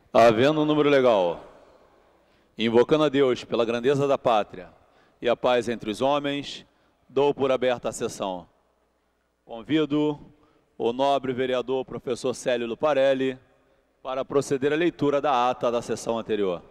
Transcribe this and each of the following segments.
Havendo um número legal, invocando a Deus pela grandeza da pátria e a paz entre os homens, dou por aberta a sessão. Convido o nobre vereador professor Célio Luparelli para proceder à leitura da ata da sessão anterior.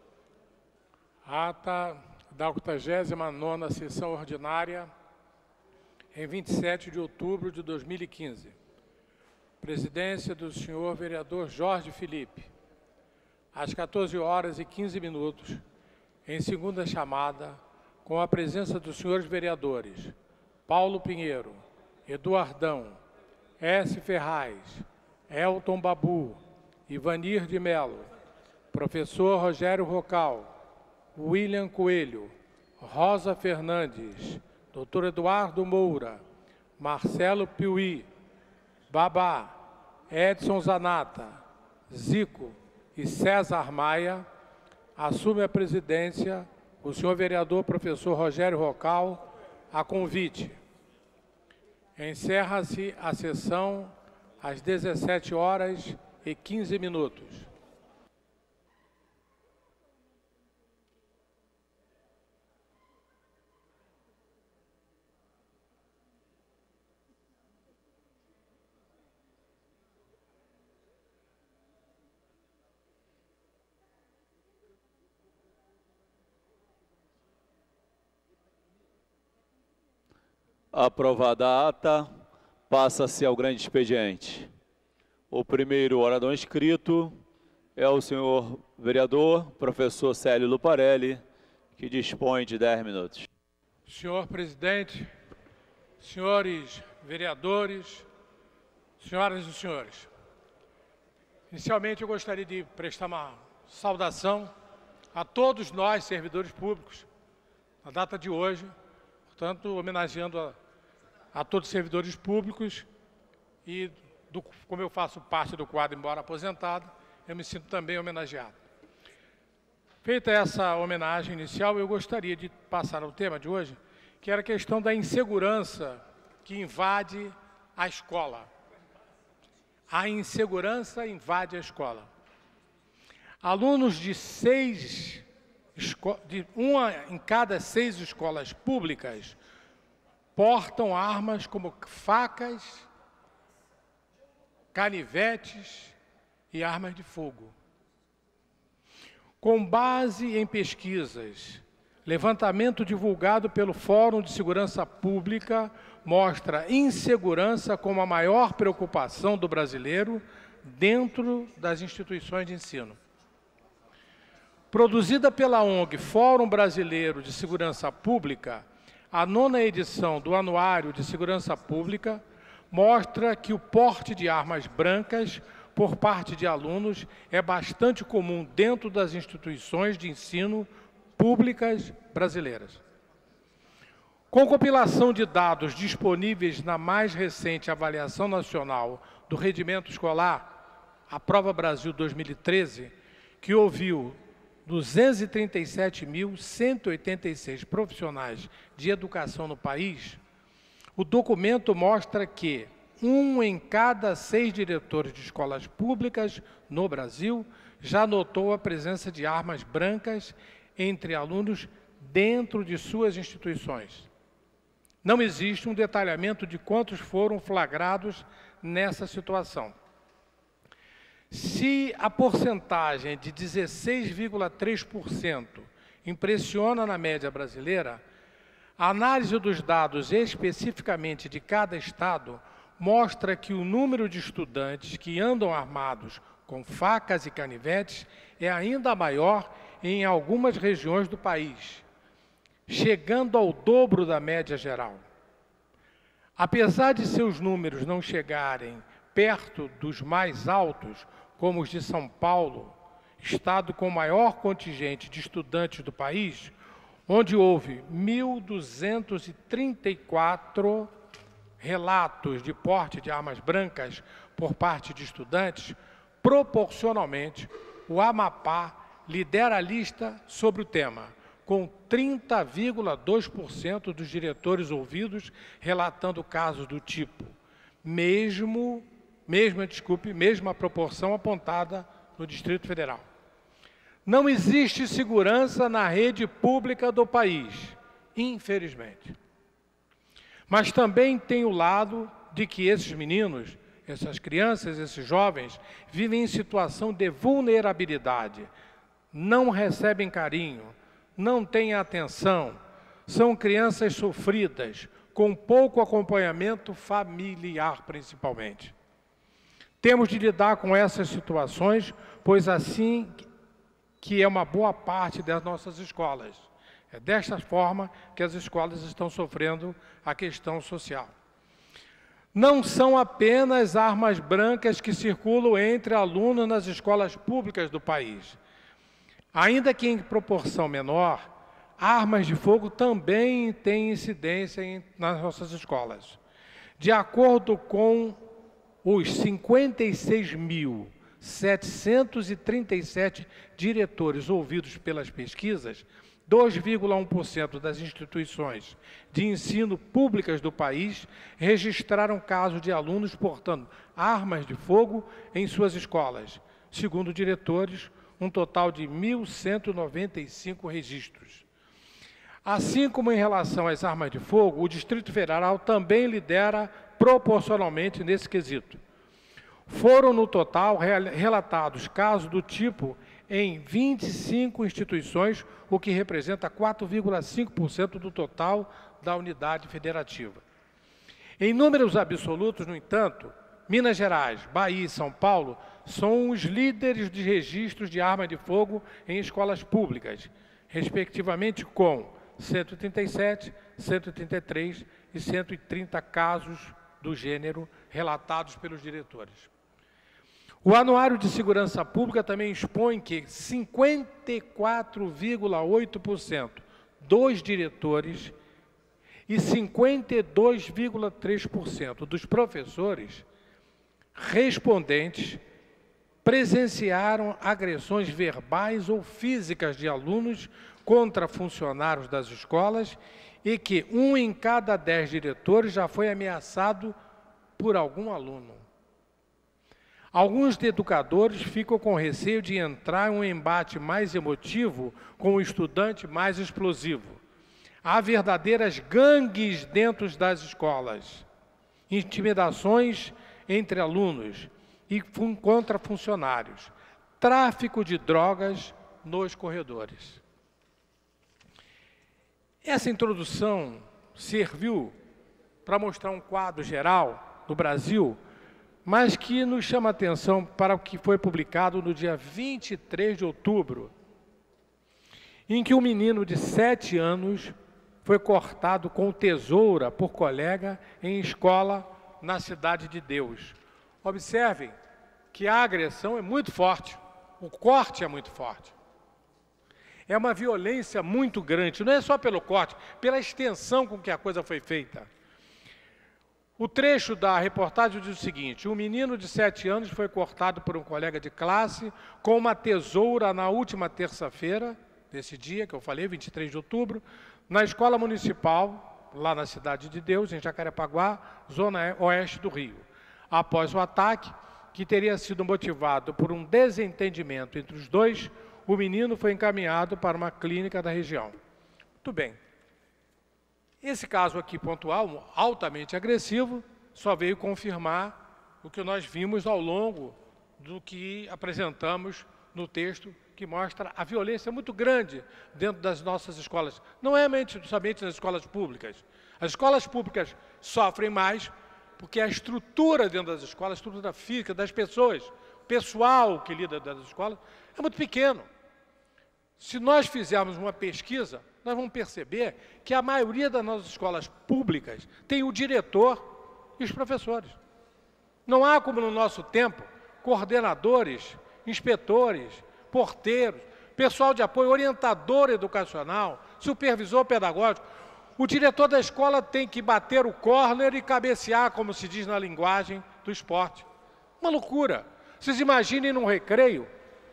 Ata da 89ª sessão ordinária, em 27 de outubro de 2015. Presidência do senhor vereador Jorge Felipe. Às 14h15, em segunda chamada, com a presença dos senhores vereadores Paulo Pinheiro, Eduardão, S. Ferraz, Elton Babu, Ivanir de Melo, professor Rogério Rocal, William Coelho, Rosa Fernandes, Dr. Eduardo Moura, Marcelo Piuí, Babá, Edson Zanata, Zico e César Maia, assume a presidência o senhor vereador professor Rogério Rocal, a convite. Encerra-se a sessão às 17h15. Aprovada a ata, passa-se ao grande expediente. O primeiro orador inscrito é o senhor vereador, professor Célio Luparelli, que dispõe de 10 minutos. Senhor presidente, senhores vereadores, senhoras e senhores, inicialmente eu gostaria de prestar uma saudação a todos nós, servidores públicos, na data de hoje, portanto, homenageando a todos os servidores públicos e, como eu faço parte do quadro, embora aposentado, eu me sinto também homenageado. Feita essa homenagem inicial, eu gostaria de passar ao tema de hoje, que era a questão da insegurança que invade a escola. A insegurança invade a escola. Alunos de uma em cada 6 escolas públicas portam armas como facas, canivetes e armas de fogo. Com base em pesquisas, levantamento divulgado pelo Fórum de Segurança Pública mostra insegurança como a maior preocupação do brasileiro dentro das instituições de ensino. Produzida pela ONG Fórum Brasileiro de Segurança Pública, a 9ª edição do Anuário de Segurança Pública mostra que o porte de armas brancas por parte de alunos é bastante comum dentro das instituições de ensino públicas brasileiras. Com compilação de dados disponíveis na mais recente avaliação nacional do rendimento escolar, a Prova Brasil 2013, que ouviu 237.186 profissionais de educação no país, o documento mostra que 1 em cada 6 diretores de escolas públicas no Brasil já notou a presença de armas brancas entre alunos dentro de suas instituições. Não existe um detalhamento de quantos foram flagrados nessa situação. Se a porcentagem de 16,3% impressiona na média brasileira, a análise dos dados especificamente de cada estado mostra que o número de estudantes que andam armados com facas e canivetes é ainda maior em algumas regiões do país, chegando ao dobro da média geral. Apesar de seus números não chegarem perto dos mais altos, como os de São Paulo, estado com o maior contingente de estudantes do país, onde houve 1.234 relatos de porte de armas brancas por parte de estudantes, proporcionalmente, o Amapá lidera a lista sobre o tema, com 30,2% dos diretores ouvidos relatando casos do tipo, mesma proporção apontada no Distrito Federal. Não existe segurança na rede pública do país, infelizmente. Mas também tem o lado de que esses meninos, essas crianças, esses jovens, vivem em situação de vulnerabilidade, não recebem carinho, não têm atenção, são crianças sofridas, com pouco acompanhamento familiar, principalmente. Temos de lidar com essas situações, pois assim que é uma boa parte das nossas escolas. É desta forma que as escolas estão sofrendo a questão social. Não são apenas armas brancas que circulam entre alunos nas escolas públicas do país. Ainda que em proporção menor, armas de fogo também têm incidência nas nossas escolas. De acordo com os 56.737 diretores ouvidos pelas pesquisas, 2,1% das instituições de ensino públicas do país registraram casos de alunos portando armas de fogo em suas escolas. Segundo diretores, um total de 1.195 registros. Assim como em relação às armas de fogo, o Distrito Federal também lidera proporcionalmente nesse quesito. Foram, no total, relatados casos do tipo em 25 instituições, o que representa 4,5% do total da unidade federativa. Em números absolutos, no entanto, Minas Gerais, Bahia e São Paulo são os líderes de registros de arma de fogo em escolas públicas, respectivamente com 137, 133 e 130 casos do gênero relatados pelos diretores. O Anuário de Segurança Pública também expõe que 54,8% dos diretores e 52,3% dos professores respondentes presenciaram agressões verbais ou físicas de alunos contra funcionários das escolas e que 1 em cada 10 diretores já foi ameaçado por algum aluno. Alguns educadores ficam com receio de entrar em um embate mais emotivo com o estudante mais explosivo. Há verdadeiras gangues dentro das escolas, intimidações entre alunos e contra funcionários, tráfico de drogas nos corredores. Essa introdução serviu para mostrar um quadro geral do Brasil, mas que nos chama a atenção para o que foi publicado no dia 23 de outubro, em que um menino de 7 anos foi cortado com tesoura por colega em escola na Cidade de Deus. Observem que a agressão é muito forte, o corte é muito forte. É uma violência muito grande, não é só pelo corte, pela extensão com que a coisa foi feita. O trecho da reportagem diz o seguinte: um menino de 7 anos foi cortado por um colega de classe com uma tesoura na última terça-feira, desse dia que eu falei, 23 de outubro, na escola municipal, lá na Cidade de Deus, em Jacarepaguá, zona oeste do Rio. Após o ataque, que teria sido motivado por um desentendimento entre os dois, o menino foi encaminhado para uma clínica da região. Muito bem. Esse caso aqui pontual, altamente agressivo, só veio confirmar o que nós vimos ao longo do que apresentamos no texto, que mostra a violência muito grande dentro das nossas escolas. Não é somente nas escolas públicas. As escolas públicas sofrem mais porque a estrutura dentro das escolas, a estrutura física das pessoas, o pessoal que lida das escolas, é muito pequeno. Se nós fizermos uma pesquisa, nós vamos perceber que a maioria das nossas escolas públicas tem o diretor e os professores. Não há, como no nosso tempo, coordenadores, inspetores, porteiros, pessoal de apoio, orientador educacional, supervisor pedagógico. O diretor da escola tem que bater o córner e cabecear, como se diz na linguagem do esporte. Uma loucura. Vocês imaginem num recreio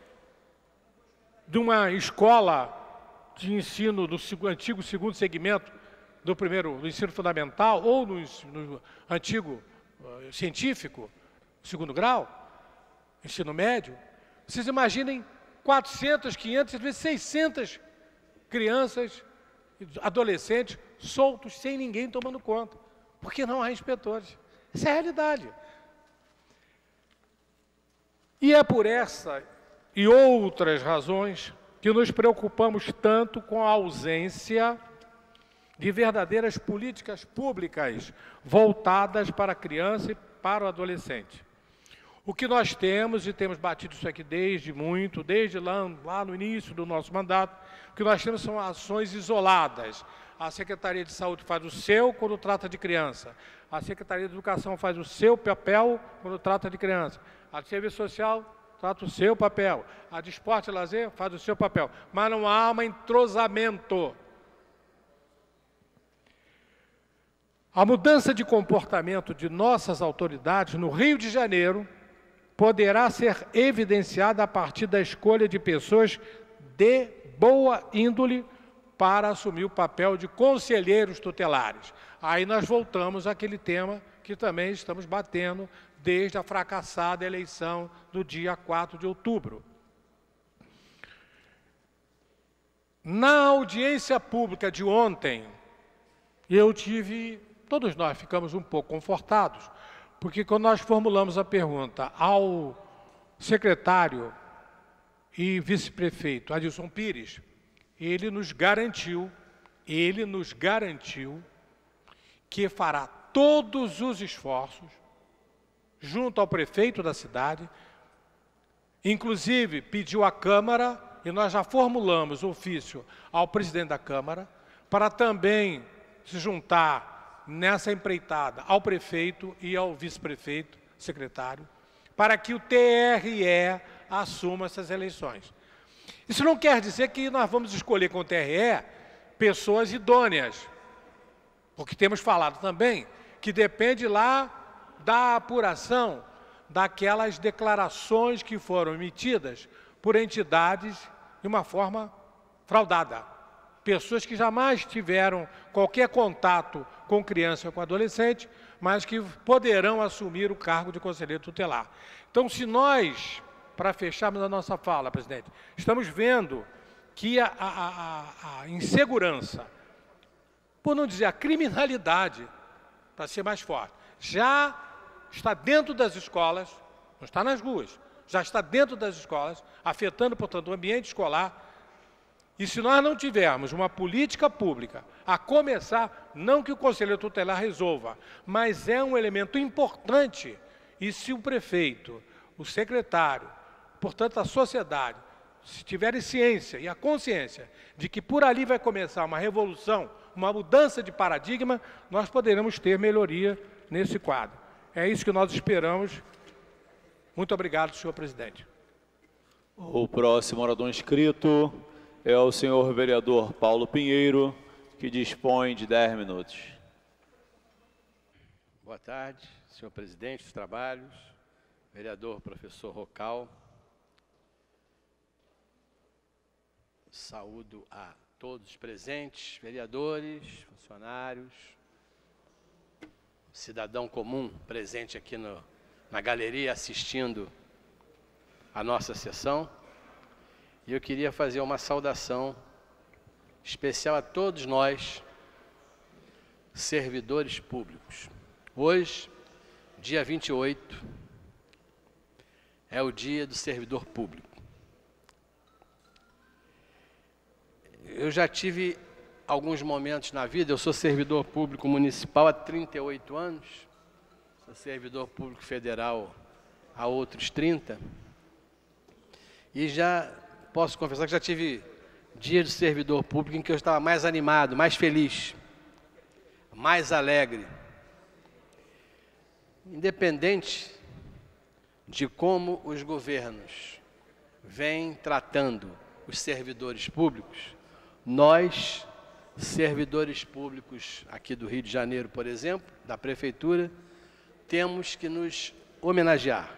de uma escola de ensino do antigo segundo segmento do ensino fundamental ou no antigo científico, segundo grau, ensino médio, Vocês imaginem 400, 500, às vezes 600 crianças, adolescentes, soltos, sem ninguém tomando conta, porque não há inspetores. Essa é a realidade. E é por essa e outras razões que nos preocupamos tanto com a ausência de verdadeiras políticas públicas voltadas para a criança e para o adolescente. O que nós temos, e temos batido isso aqui desde lá no início do nosso mandato, o que nós temos são ações isoladas. A Secretaria de Saúde faz o seu quando trata de criança. A Secretaria de Educação faz o seu papel quando trata de criança. A de Serviço Social trata o seu papel. A de Esporte e Lazer faz o seu papel. Mas não há um entrosamento. A mudança de comportamento de nossas autoridades no Rio de Janeiro poderá ser evidenciada a partir da escolha de pessoas de boa índole para assumir o papel de conselheiros tutelares. Aí nós voltamos àquele tema que também estamos batendo desde a fracassada eleição do dia 4 de outubro. Na audiência pública de ontem, todos nós ficamos um pouco confortados, porque quando nós formulamos a pergunta ao secretário e vice-prefeito Adilson Pires, ele nos garantiu que fará todos os esforços junto ao prefeito da cidade, inclusive pediu à Câmara, e nós já formulamos ofício ao presidente da Câmara, para também se juntar nessa empreitada ao prefeito e ao vice-prefeito, secretário, para que o TRE assuma essas eleições. Isso não quer dizer que nós vamos escolher com o TRE pessoas idôneas, porque temos falado também que depende lá da apuração daquelas declarações que foram emitidas por entidades de uma forma fraudada. Pessoas que jamais tiveram qualquer contato com criança ou com adolescente, mas que poderão assumir o cargo de conselheiro tutelar. Então, se nós, para fecharmos a nossa fala, presidente, estamos vendo que a insegurança, por não dizer a criminalidade, para ser mais forte, já está dentro das escolas, não está nas ruas, já está dentro das escolas, afetando, portanto, o ambiente escolar. E se nós não tivermos uma política pública, a começar, não que o conselheiro tutelar resolva, mas é um elemento importante, e se o prefeito, o secretário, portanto a sociedade, se tiverem ciência e a consciência de que por ali vai começar uma revolução, uma mudança de paradigma, nós poderemos ter melhoria nesse quadro. É isso que nós esperamos. Muito obrigado, senhor presidente. O próximo orador inscrito é o senhor vereador Paulo Pinheiro, que dispõe de 10 minutos. Boa tarde, senhor presidente dos trabalhos, vereador professor Rocal. Saúdo a todos os presentes, vereadores, funcionários, cidadão comum presente aqui na galeria assistindo a nossa sessão. E eu queria fazer uma saudação especial a todos nós, servidores públicos. Hoje, dia 28, é o dia do servidor público. Eu já tive alguns momentos na vida, eu sou servidor público municipal há 38 anos, sou servidor público federal há outros 30, e já posso confessar que já tive dia de servidor público em que eu estava mais animado, mais feliz, mais alegre. Independente de como os governos vêm tratando os servidores públicos, nós, servidores públicos aqui do Rio de Janeiro, por exemplo, da Prefeitura, temos que nos homenagear.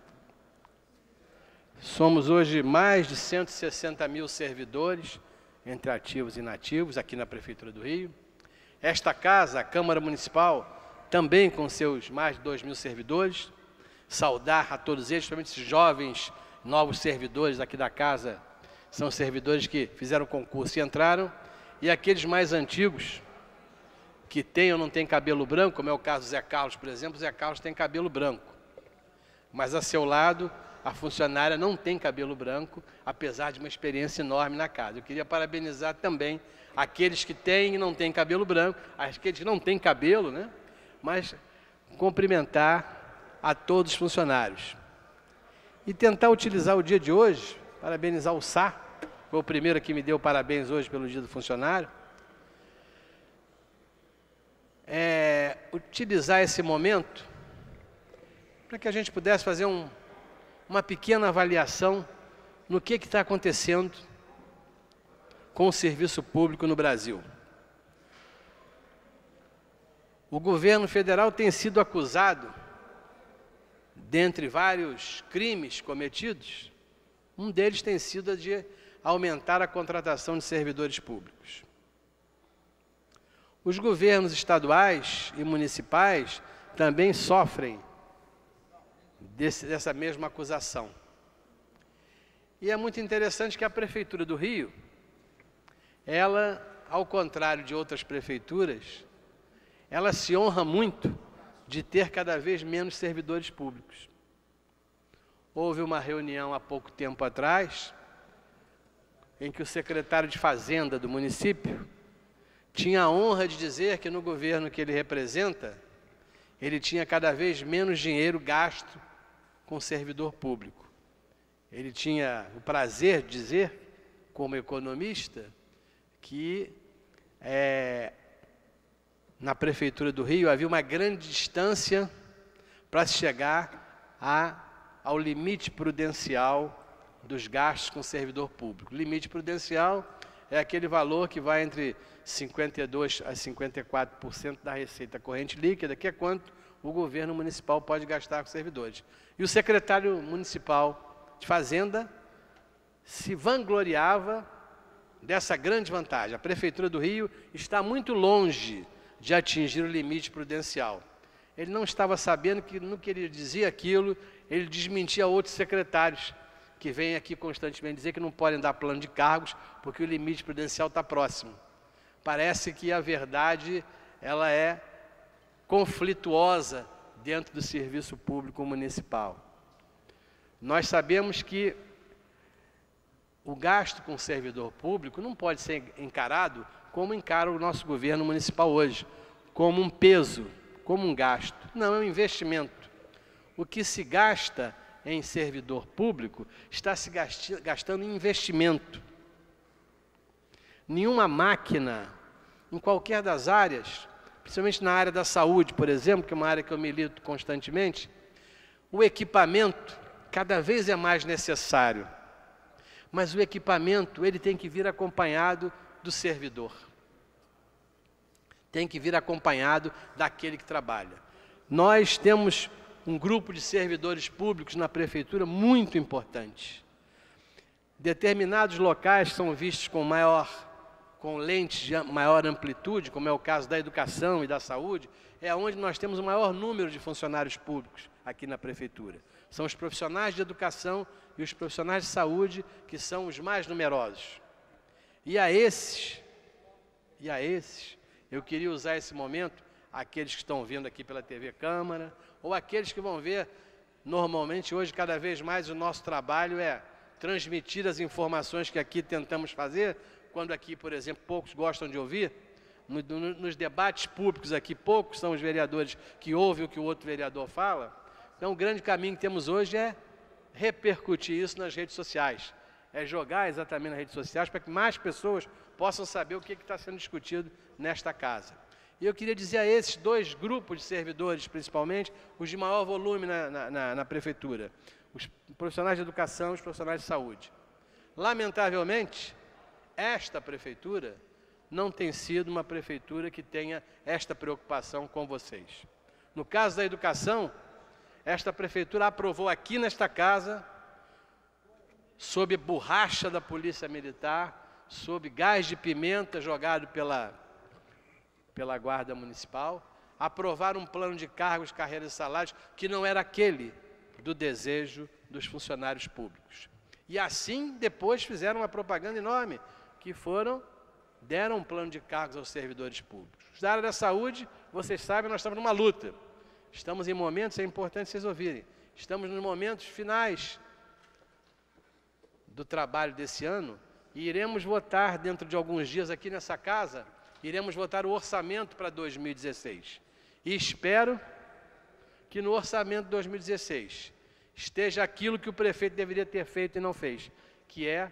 Somos hoje mais de 160 mil servidores, entre ativos e inativos, aqui na Prefeitura do Rio. Esta casa, a Câmara Municipal, também com seus mais de 2.000 servidores. Saudar a todos eles, principalmente esses jovens novos servidores aqui da casa são servidores que fizeram concurso e entraram, e aqueles mais antigos, que têm ou não têm cabelo branco, como é o caso do Zé Carlos, por exemplo. O Zé Carlos tem cabelo branco, mas a seu lado a funcionária não tem cabelo branco, apesar de uma experiência enorme na casa. Eu queria parabenizar também aqueles que têm e não têm cabelo branco, aqueles que não têm cabelo, né? Mas cumprimentar a todos os funcionários. E tentar utilizar o dia de hoje, parabenizar o Sá, foi o primeiro que me deu parabéns hoje pelo dia do funcionário. Utilizar esse momento para que a gente pudesse fazer uma pequena avaliação no que está acontecendo com o serviço público no Brasil. O governo federal tem sido acusado, dentre vários crimes cometidos, um deles tem sido de aumentar a contratação de servidores públicos. Os governos estaduais e municipais também sofrem dessa mesma acusação. E é muito interessante que a Prefeitura do Rio, ela, ao contrário de outras prefeituras, ela se honra muito de ter cada vez menos servidores públicos. Houve uma reunião há pouco tempo atrás, em que o secretário de Fazenda do município tinha a honra de dizer que no governo que ele representa, ele tinha cada vez menos dinheiro gasto com servidor público. Ele tinha o prazer de dizer, como economista, que na Prefeitura do Rio havia uma grande distância para se chegar ao limite prudencial dos gastos com servidor público. Limite prudencial é aquele valor que vai entre 52% a 54% da receita corrente líquida, que é quanto o governo municipal pode gastar com servidores. E o secretário municipal de Fazenda se vangloriava dessa grande vantagem. A Prefeitura do Rio está muito longe de atingir o limite prudencial. Ele não estava sabendo que, no que ele dizia aquilo, ele desmentia outros secretários que vêm aqui constantemente dizer que não podem dar plano de cargos porque o limite prudencial está próximo. Parece que a verdade ela é conflituosa dentro do serviço público municipal. Nós sabemos que o gasto com servidor público não pode ser encarado como encara o nosso governo municipal hoje, como um peso, como um gasto. Não, é um investimento. O que se gasta em servidor público está se gastando em investimento. Nenhuma máquina, em qualquer das áreas, principalmente na área da saúde, por exemplo, que é uma área que eu milito constantemente, o equipamento cada vez é mais necessário. Mas o equipamento, ele tem que vir acompanhado do servidor. Tem que vir acompanhado daquele que trabalha. Nós temos um grupo de servidores públicos na prefeitura muito importante. Determinados locais são vistos com lentes de maior amplitude, como é o caso da educação e da saúde, é onde nós temos o maior número de funcionários públicos aqui na prefeitura. São os profissionais de educação e os profissionais de saúde que são os mais numerosos. E a esses, eu queria usar esse momento, aqueles que estão vendo aqui pela TV Câmara, ou aqueles que vão ver, normalmente hoje cada vez mais o nosso trabalho é transmitir as informações que aqui tentamos fazer, quando aqui, por exemplo, poucos gostam de ouvir, nos debates públicos aqui, poucos são os vereadores que ouvem o que o outro vereador fala. Então, o grande caminho que temos hoje é repercutir isso nas redes sociais, é jogar exatamente nas redes sociais para que mais pessoas possam saber o que está sendo discutido nesta casa. E eu queria dizer a esses dois grupos de servidores, principalmente, os de maior volume na prefeitura, os profissionais de educação e os profissionais de saúde. Lamentavelmente, esta prefeitura não tem sido uma prefeitura que tenha esta preocupação com vocês. No caso da educação, esta prefeitura aprovou aqui nesta casa, sob borracha da Polícia Militar, sob gás de pimenta jogado pela Guarda Municipal, aprovar um plano de cargos, carreiras e salários que não era aquele do desejo dos funcionários públicos. E assim, depois fizeram uma propaganda enorme, que deram um plano de cargos aos servidores públicos. Da área da saúde, vocês sabem, nós estamos numa luta. Estamos em momentos, é importante vocês ouvirem, estamos nos momentos finais do trabalho desse ano e iremos votar dentro de alguns dias aqui nessa casa, iremos votar o orçamento para 2016. E espero que no orçamento de 2016 esteja aquilo que o prefeito deveria ter feito e não fez, que é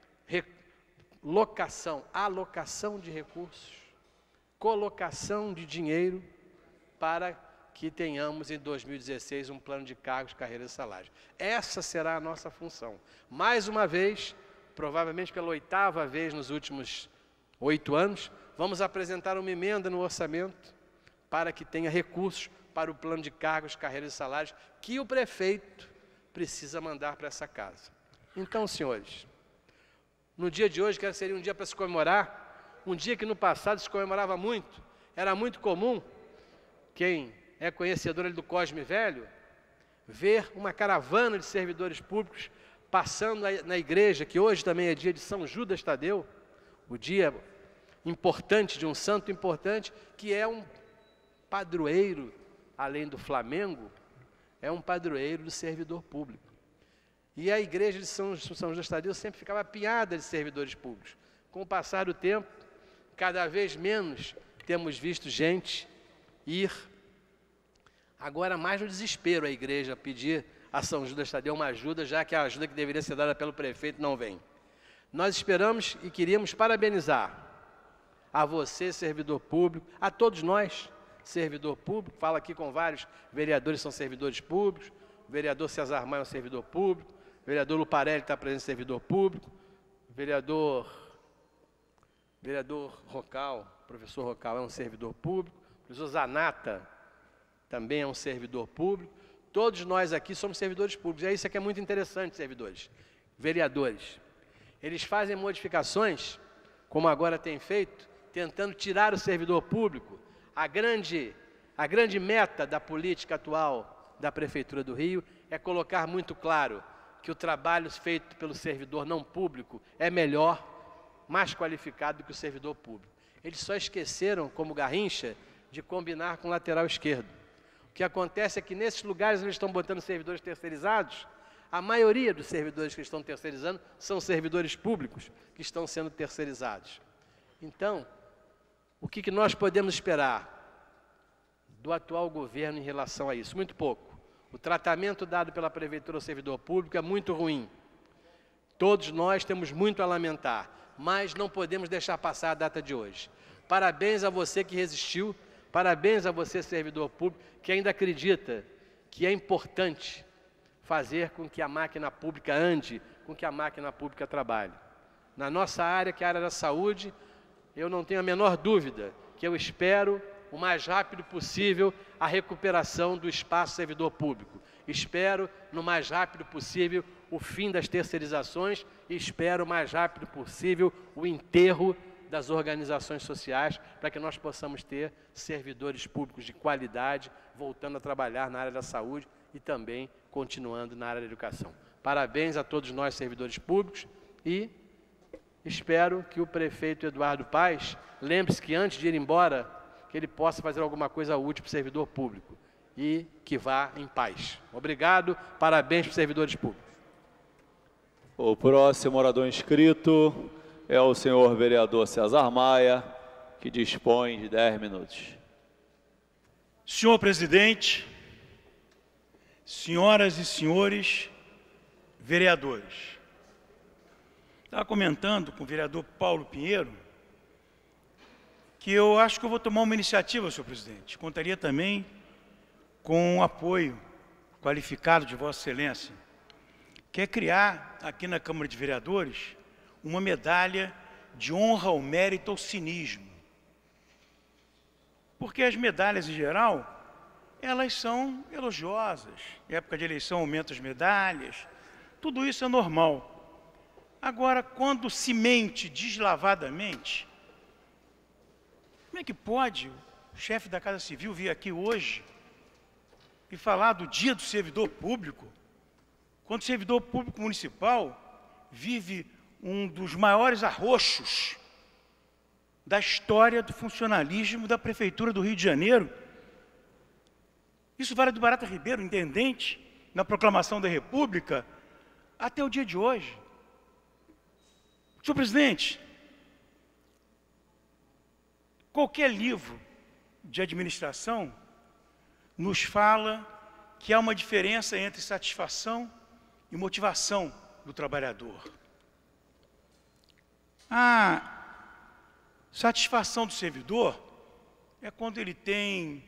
alocação de recursos, colocação de dinheiro para que tenhamos em 2016 um plano de cargos, carreiras e salários. Essa será a nossa função. Mais uma vez, provavelmente pela 8ª vez nos últimos 8 anos, vamos apresentar uma emenda no orçamento para que tenha recursos para o plano de cargos, carreiras e salários que o prefeito precisa mandar para essa casa. Então, senhores, no dia de hoje, que seria um dia para se comemorar, um dia que no passado se comemorava muito, era muito comum, quem é conhecedor do Cosme Velho, ver uma caravana de servidores públicos passando na igreja, que hoje também é dia de São Judas Tadeu, o dia importante de um santo importante, que é um padroeiro, além do Flamengo, é um padroeiro do servidor público. E a igreja de São Judas Tadeu sempre ficava apinhada de servidores públicos. Com o passar do tempo, cada vez menos temos visto gente ir, agora mais no desespero, a igreja pedir a São Judas Tadeu uma ajuda, já que a ajuda que deveria ser dada pelo prefeito não vem. Nós esperamos e queríamos parabenizar a você, servidor público, a todos nós, servidor público, falo aqui com vários vereadores que são servidores públicos, o vereador Cesar Maia é um servidor público, o vereador Luparelli está presente servidor público, o vereador Rocal, professor Rocal é um servidor público, o professor Zanata também é um servidor público, todos nós aqui somos servidores públicos, e isso aqui é muito interessante, servidores, vereadores. Eles fazem modificações, como agora tem feito, tentando tirar o servidor público. A grande meta da política atual da Prefeitura do Rio é colocar muito claro que o trabalho feito pelo servidor não público é melhor, mais qualificado do que o servidor público. Eles só esqueceram, como Garrincha, de combinar com o lateral esquerdo. O que acontece é que nesses lugares onde eles estão botando servidores terceirizados, a maioria dos servidores que estão terceirizando são servidores públicos que estão sendo terceirizados. Então, o que nós podemos esperar do atual governo em relação a isso? Muito pouco. O tratamento dado pela Prefeitura ao servidor público é muito ruim. Todos nós temos muito a lamentar, mas não podemos deixar passar a data de hoje. Parabéns a você que resistiu, parabéns a você, servidor público, que ainda acredita que é importante fazer com que a máquina pública ande, com que a máquina pública trabalhe. Na nossa área, que é a área da saúde, eu não tenho a menor dúvida que eu espero o mais rápido possível a recuperação do espaço servidor público. Espero, no mais rápido possível, o fim das terceirizações e espero, o mais rápido possível, o enterro das organizações sociais para que nós possamos ter servidores públicos de qualidade voltando a trabalhar na área da saúde e também continuando na área da educação. Parabéns a todos nós, servidores públicos, e espero que o prefeito Eduardo Paes lembre-se que antes de ir embora, que ele possa fazer alguma coisa útil para o servidor público e que vá em paz. Obrigado, parabéns para os servidores públicos. O próximo orador inscrito é o senhor vereador Cesar Maia, que dispõe de 10 minutos. Senhor presidente, senhoras e senhores vereadores, estava comentando com o vereador Paulo Pinheiro que eu acho que eu vou tomar uma iniciativa, senhor presidente. Contaria também com o apoio qualificado de Vossa Excelência, que é criar aqui na Câmara de Vereadores uma medalha de honra ao mérito ao cinismo. Porque as medalhas, em geral, elas são elogiosas. Em época de eleição aumenta as medalhas, tudo isso é normal. Agora, quando se mente deslavadamente, como é que pode o chefe da Casa Civil vir aqui hoje e falar do Dia do Servidor Público quando o servidor público municipal vive um dos maiores arroxos da história do funcionalismo da Prefeitura do Rio de Janeiro. Isso vale do Barata Ribeiro, intendente, na proclamação da República, até o dia de hoje. Senhor presidente, qualquer livro de administração nos fala que há uma diferença entre satisfação e motivação do trabalhador. A satisfação do servidor é quando ele tem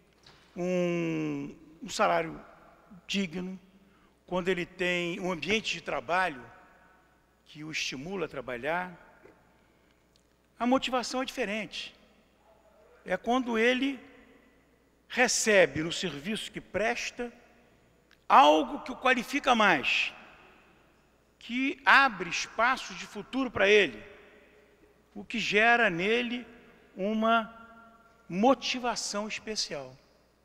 um salário digno, quando ele tem um ambiente de trabalho que o estimula a trabalhar. A motivação é diferente. É quando ele recebe no serviço que presta algo que o qualifica mais, que abre espaços de futuro para ele, o que gera nele uma motivação especial.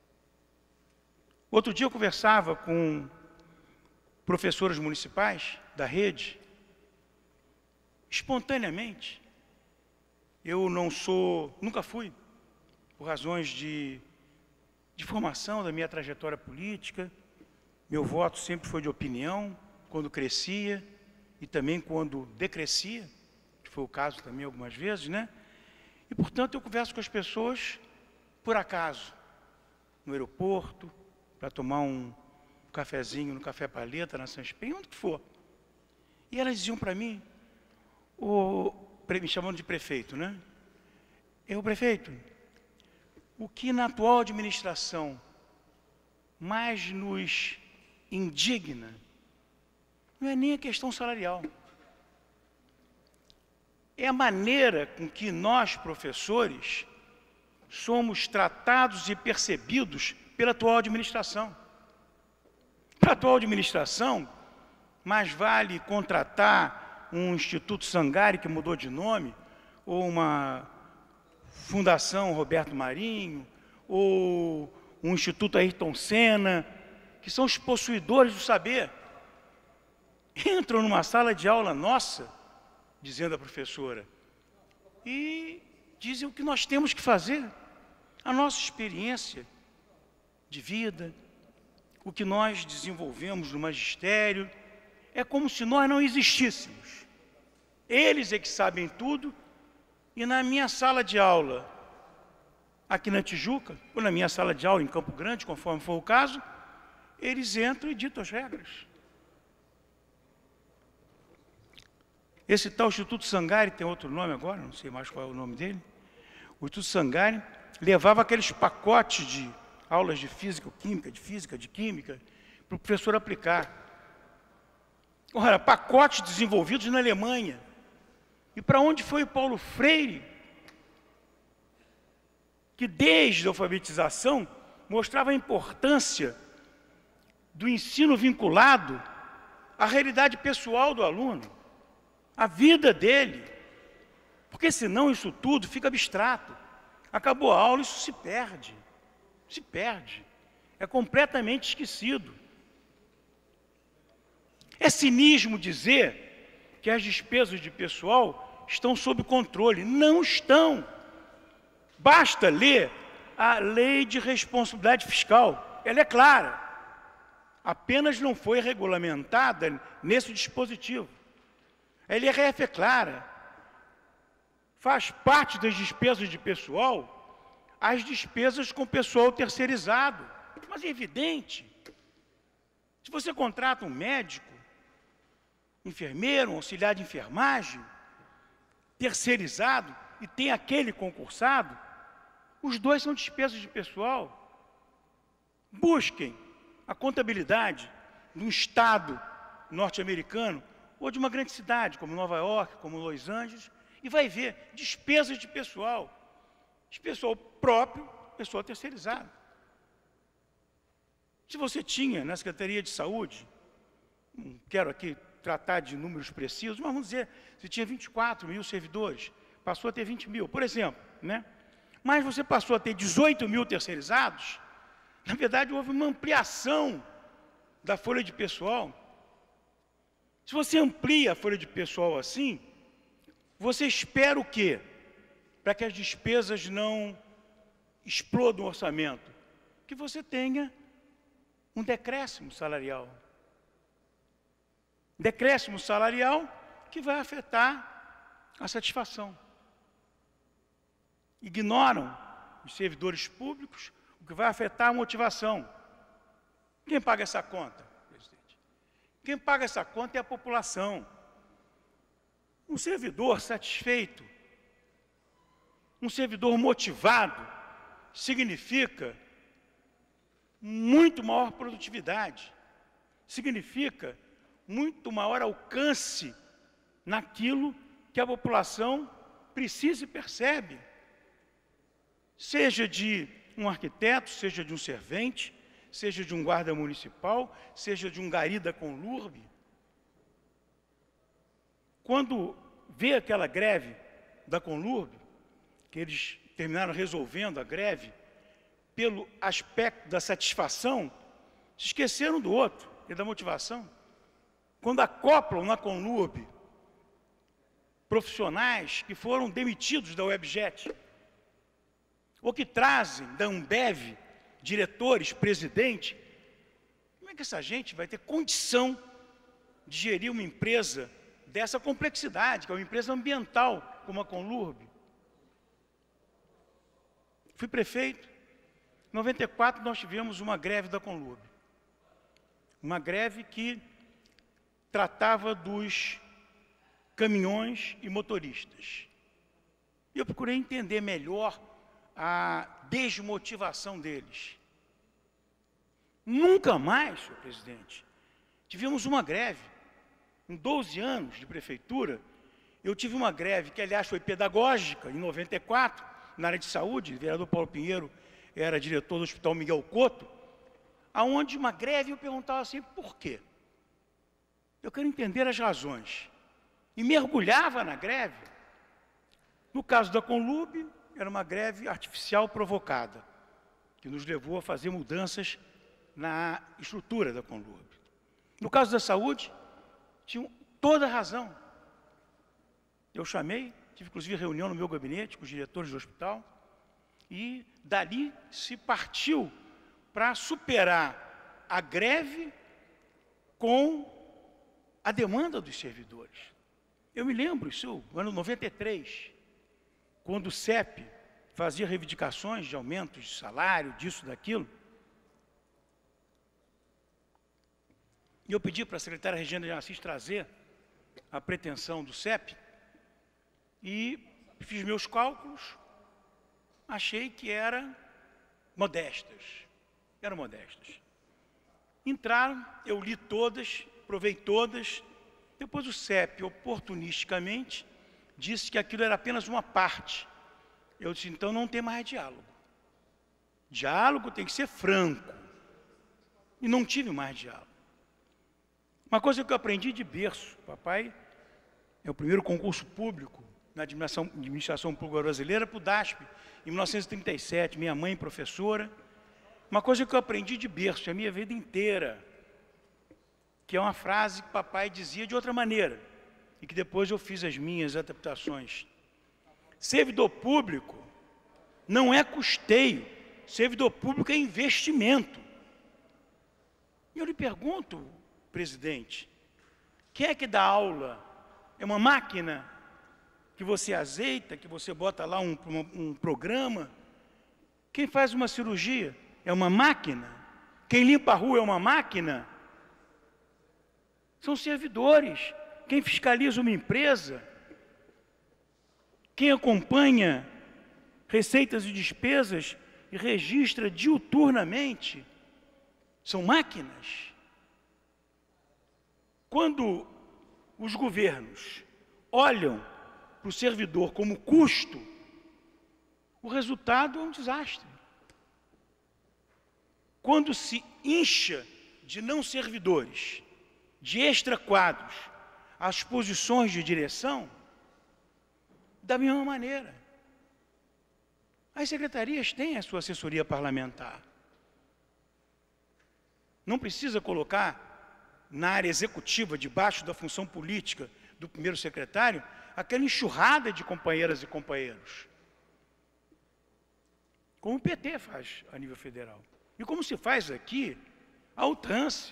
Outro dia eu conversava com professores municipais da rede. Espontaneamente, eu nunca fui, por razões de formação da minha trajetória política, meu voto sempre foi de opinião, quando crescia e também quando decrescia, que foi o caso também algumas vezes, né? E, portanto, eu converso com as pessoas por acaso, no aeroporto, para tomar um cafezinho no Café Paleta, na Sans Penha, onde que for. E elas diziam para mim, me chamando de prefeito, né? Prefeito, o que na atual administração mais nos indigna não é nem a questão salarial. É a maneira com que nós, professores, somos tratados e percebidos pela atual administração. Para a atual administração, mais vale contratar um Instituto Sangari, que mudou de nome, ou uma Fundação Roberto Marinho, ou um Instituto Ayrton Senna, que são os possuidores do saber. Entram numa sala de aula nossa, dizendo a professora, e dizem o que nós temos que fazer, a nossa experiência de vida, o que nós desenvolvemos no magistério, é como se nós não existíssemos. Eles é que sabem tudo, e na minha sala de aula, aqui na Tijuca, ou na minha sala de aula em Campo Grande, conforme for o caso, eles entram e ditam as regras. Esse tal Instituto Sangari, tem outro nome agora, não sei mais qual é o nome dele, o Instituto Sangari levava aqueles pacotes de aulas de física, de química, para o professor aplicar. Ora, pacotes desenvolvidos na Alemanha. E para onde foi o Paulo Freire, que desde a alfabetização mostrava a importância do ensino vinculado à realidade pessoal do aluno, à vida dele, porque senão isso tudo fica abstrato. Acabou a aula, isso se perde, é completamente esquecido. É cinismo dizer que as despesas de pessoal estão sob controle. Não estão. Basta ler a Lei de Responsabilidade Fiscal. Ela é clara. Apenas não foi regulamentada nesse dispositivo. A LRF é clara. Faz parte das despesas de pessoal as despesas com pessoal terceirizado. Mas é evidente. Se você contrata um médico, enfermeiro, um auxiliar de enfermagem, terceirizado, e tem aquele concursado, os dois são despesas de pessoal. Busquem a contabilidade de um estado norte-americano ou de uma grande cidade, como Nova York, como Los Angeles, e vai ver despesas de pessoal. De pessoal próprio, pessoal terceirizado. Se você tinha na Secretaria de Saúde, não quero aqui tratar de números precisos, mas vamos dizer, você tinha 24 mil servidores, passou a ter 20 mil, por exemplo, né? Mas você passou a ter 18 mil terceirizados, na verdade houve uma ampliação da folha de pessoal Se você amplia a folha de pessoal assim, você espera o quê? Para que as despesas não explodam o orçamento. Que você tenha um decréscimo salarial. Decréscimo salarial que vai afetar a satisfação. Ignoram os servidores públicos, o que vai afetar a motivação. Quem paga essa conta, presidente? Quem paga essa conta é a população. Um servidor satisfeito, um servidor motivado, significa muito maior produtividade, significa muito maior alcance naquilo que a população precisa e percebe. Seja de um arquiteto, seja de um servente, seja de um guarda municipal, seja de um gari da Conlurb. Quando vê aquela greve da Conlurb, que eles terminaram resolvendo a greve, pelo aspecto da satisfação, se esqueceram do outro, e da motivação. Quando acoplam na Conlurb profissionais que foram demitidos da Webjet, ou que trazem da Ambev diretores, presidente, como é que essa gente vai ter condição de gerir uma empresa dessa complexidade, que é uma empresa ambiental como a Conlurb? Fui prefeito. Em 94 nós tivemos uma greve da Conlurb. Uma greve que tratava dos caminhões e motoristas. E eu procurei entender melhor a desmotivação deles. Nunca mais, senhor presidente, tivemos uma greve. Em 12 anos de prefeitura, eu tive uma greve que, aliás, foi pedagógica, em 94, na área de saúde. O vereador Paulo Pinheiro era diretor do Hospital Miguel Couto, aonde uma greve eu perguntava assim, por quê? Eu quero entender as razões. E mergulhava na greve. No caso da Conlurb, era uma greve artificial provocada, que nos levou a fazer mudanças na estrutura da Conlurb. No caso da saúde, tinham toda a razão. Eu chamei, tive inclusive reunião no meu gabinete com os diretores do hospital, e dali se partiu para superar a greve com a demanda dos servidores. Eu me lembro, isso no ano 93, quando o CEP fazia reivindicações de aumentos de salário, disso, daquilo. E eu pedi para a secretária Regina de Assis trazer a pretensão do CEP e fiz meus cálculos, achei que eram modestas. Entraram, eu li todas, provei todas, depois o CEP, oportunisticamente, disse que aquilo era apenas uma parte. Eu disse, então não tem mais diálogo. Diálogo tem que ser franco. E não tive mais diálogo. Uma coisa que eu aprendi de berço, papai, é o primeiro concurso público na administração pública brasileira para o DASP, em 1937, minha mãe professora. Uma coisa que eu aprendi de berço a minha vida inteira, que é uma frase que papai dizia de outra maneira, e que depois eu fiz as minhas adaptações. Servidor público não é custeio, servidor público é investimento. E eu lhe pergunto, presidente, quem é que dá aula? É uma máquina que você azeita, que você bota lá um programa? Quem faz uma cirurgia é uma máquina? Quem limpa a rua é uma máquina? São servidores. Quem fiscaliza uma empresa, quem acompanha receitas e despesas e registra diuturnamente, são máquinas. Quando os governos olham para o servidor como custo, o resultado é um desastre. Quando se incha de não servidores, de extraquadros, as posições de direção, da mesma maneira. As secretarias têm a sua assessoria parlamentar. Não precisa colocar na área executiva, debaixo da função política do primeiro secretário, aquela enxurrada de companheiras e companheiros. Como o PT faz a nível federal. E como se faz aqui, a alcance.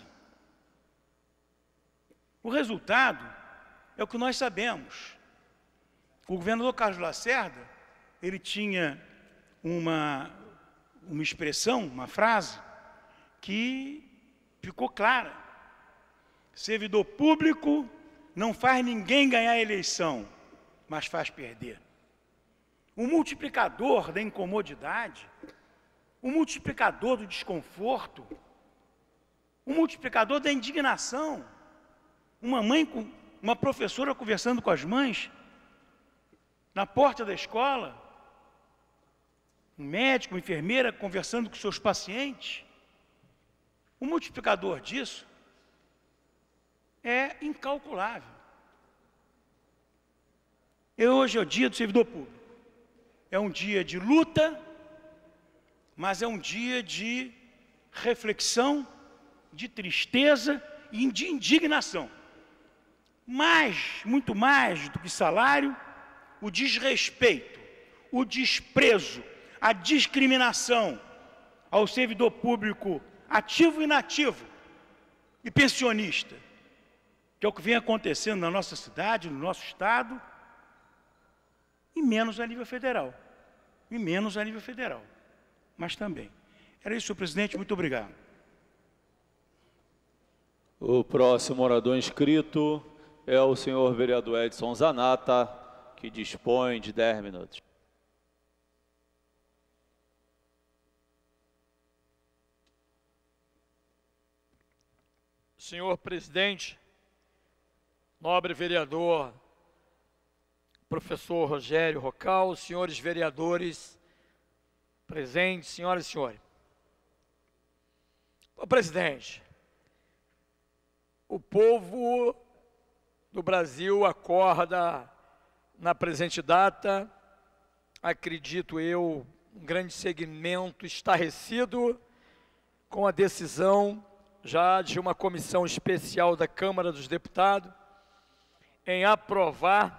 O resultado é o que nós sabemos. O governador Carlos Lacerda, ele tinha uma expressão, uma frase, que ficou clara. Servidor público não faz ninguém ganhar a eleição, mas faz perder. O multiplicador da incomodidade, o multiplicador do desconforto, o multiplicador da indignação. Uma professora conversando com as mães, na porta da escola, um médico, uma enfermeira conversando com seus pacientes. O multiplicador disso é incalculável. Hoje é o dia do servidor público. É um dia de luta, mas é um dia de reflexão, de tristeza e de indignação. Mas, muito mais do que salário, o desrespeito, o desprezo, a discriminação ao servidor público ativo e inativo e pensionista, que é o que vem acontecendo na nossa cidade, no nosso estado, e menos a nível federal. E menos a nível federal. Mas também. Era isso, senhor presidente. Muito obrigado. O próximo orador inscrito é o senhor vereador Edson Zanata, que dispõe de 10 minutos. Senhor presidente, nobre vereador, professor Rogério Rocal, senhores vereadores presentes, senhoras e senhores. Senhor presidente, o povo do Brasil acorda na presente data, acredito eu, um grande segmento estarrecido com a decisão já de uma comissão especial da Câmara dos Deputados em aprovar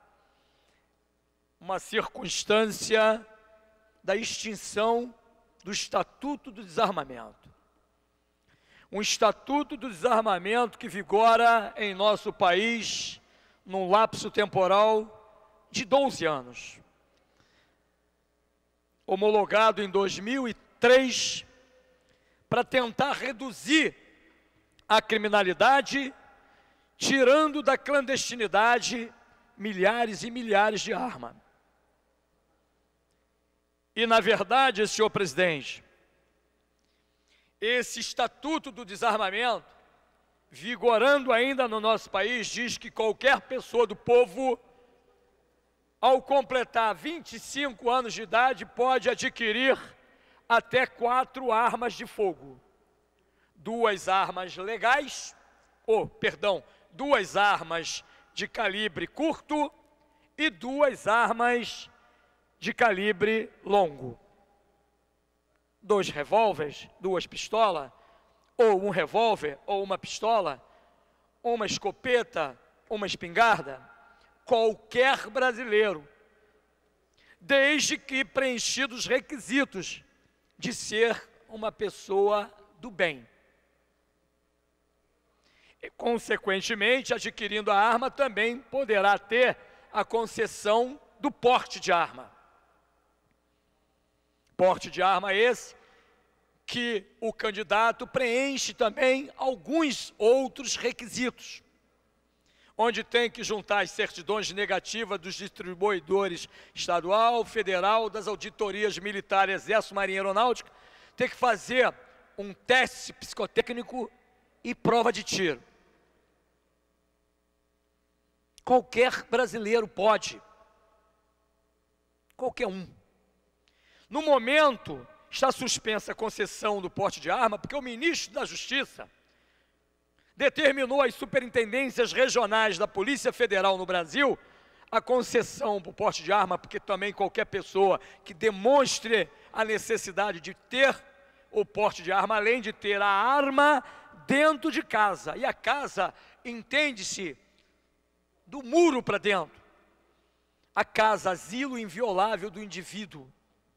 uma circunstância da extinção do Estatuto do Desarmamento. Um Estatuto do Desarmamento que vigora em nosso país num lapso temporal de 12 anos. Homologado em 2003 para tentar reduzir a criminalidade, tirando da clandestinidade milhares e milhares de armas. E, na verdade, senhor presidente, esse Estatuto do Desarmamento, vigorando ainda no nosso país, diz que qualquer pessoa do povo, ao completar 25 anos de idade, pode adquirir até 4 armas de fogo. 2 armas legais, duas armas de calibre curto e 2 armas de calibre longo. 2 revólveres, 2 pistolas, ou um revólver, ou uma pistola, uma escopeta, uma espingarda. Qualquer brasileiro, desde que preenchidos os requisitos de ser uma pessoa do bem. E, consequentemente, adquirindo a arma, também poderá ter a concessão do porte de arma. Porte de arma esse que o candidato preenche também alguns outros requisitos, onde tem que juntar as certidões negativas dos distribuidores estadual, federal, das auditorias militar, exército, marinha, aeronáutica, tem que fazer um teste psicotécnico e prova de tiro. Qualquer brasileiro pode, qualquer um. No momento, está suspensa a concessão do porte de arma, porque o ministro da Justiça determinou às superintendências regionais da Polícia Federal no Brasil a concessão para o porte de arma, porque também qualquer pessoa que demonstre a necessidade de ter o porte de arma, além de ter a arma, dentro de casa. E a casa entende-se do muro para dentro. A casa, asilo inviolável do indivíduo.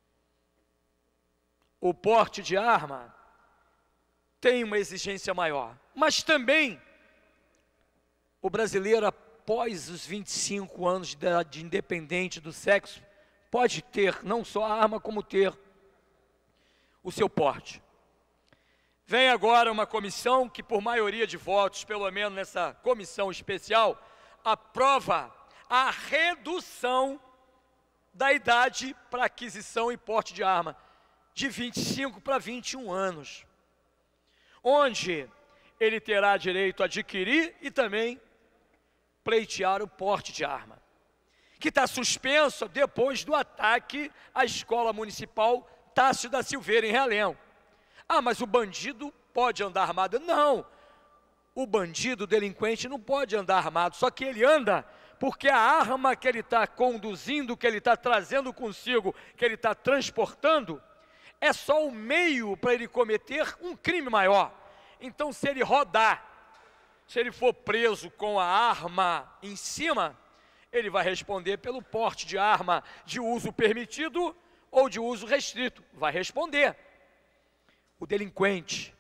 O porte de arma tem uma exigência maior. Mas também, o brasileiro, após os 25 anos de idade, independente do sexo, pode ter não só a arma, como ter o seu porte. Vem agora uma comissão que, por maioria de votos, pelo menos nessa comissão especial, aprova a redução da idade para aquisição e porte de arma, de 25 para 21 anos, onde ele terá direito a adquirir e também pleitear o porte de arma, que está suspenso depois do ataque à Escola Municipal Tássio da Silveira, em Realengo. Ah, mas o bandido pode andar armado? Não, o bandido, o delinquente, não pode andar armado, só que ele anda porque a arma que ele está conduzindo, que ele está trazendo consigo, que ele está transportando, é só o meio para ele cometer um crime maior. Então, se ele rodar, se ele for preso com a arma em cima, ele vai responder pelo porte de arma de uso permitido ou de uso restrito. Vai responder. O delinquente,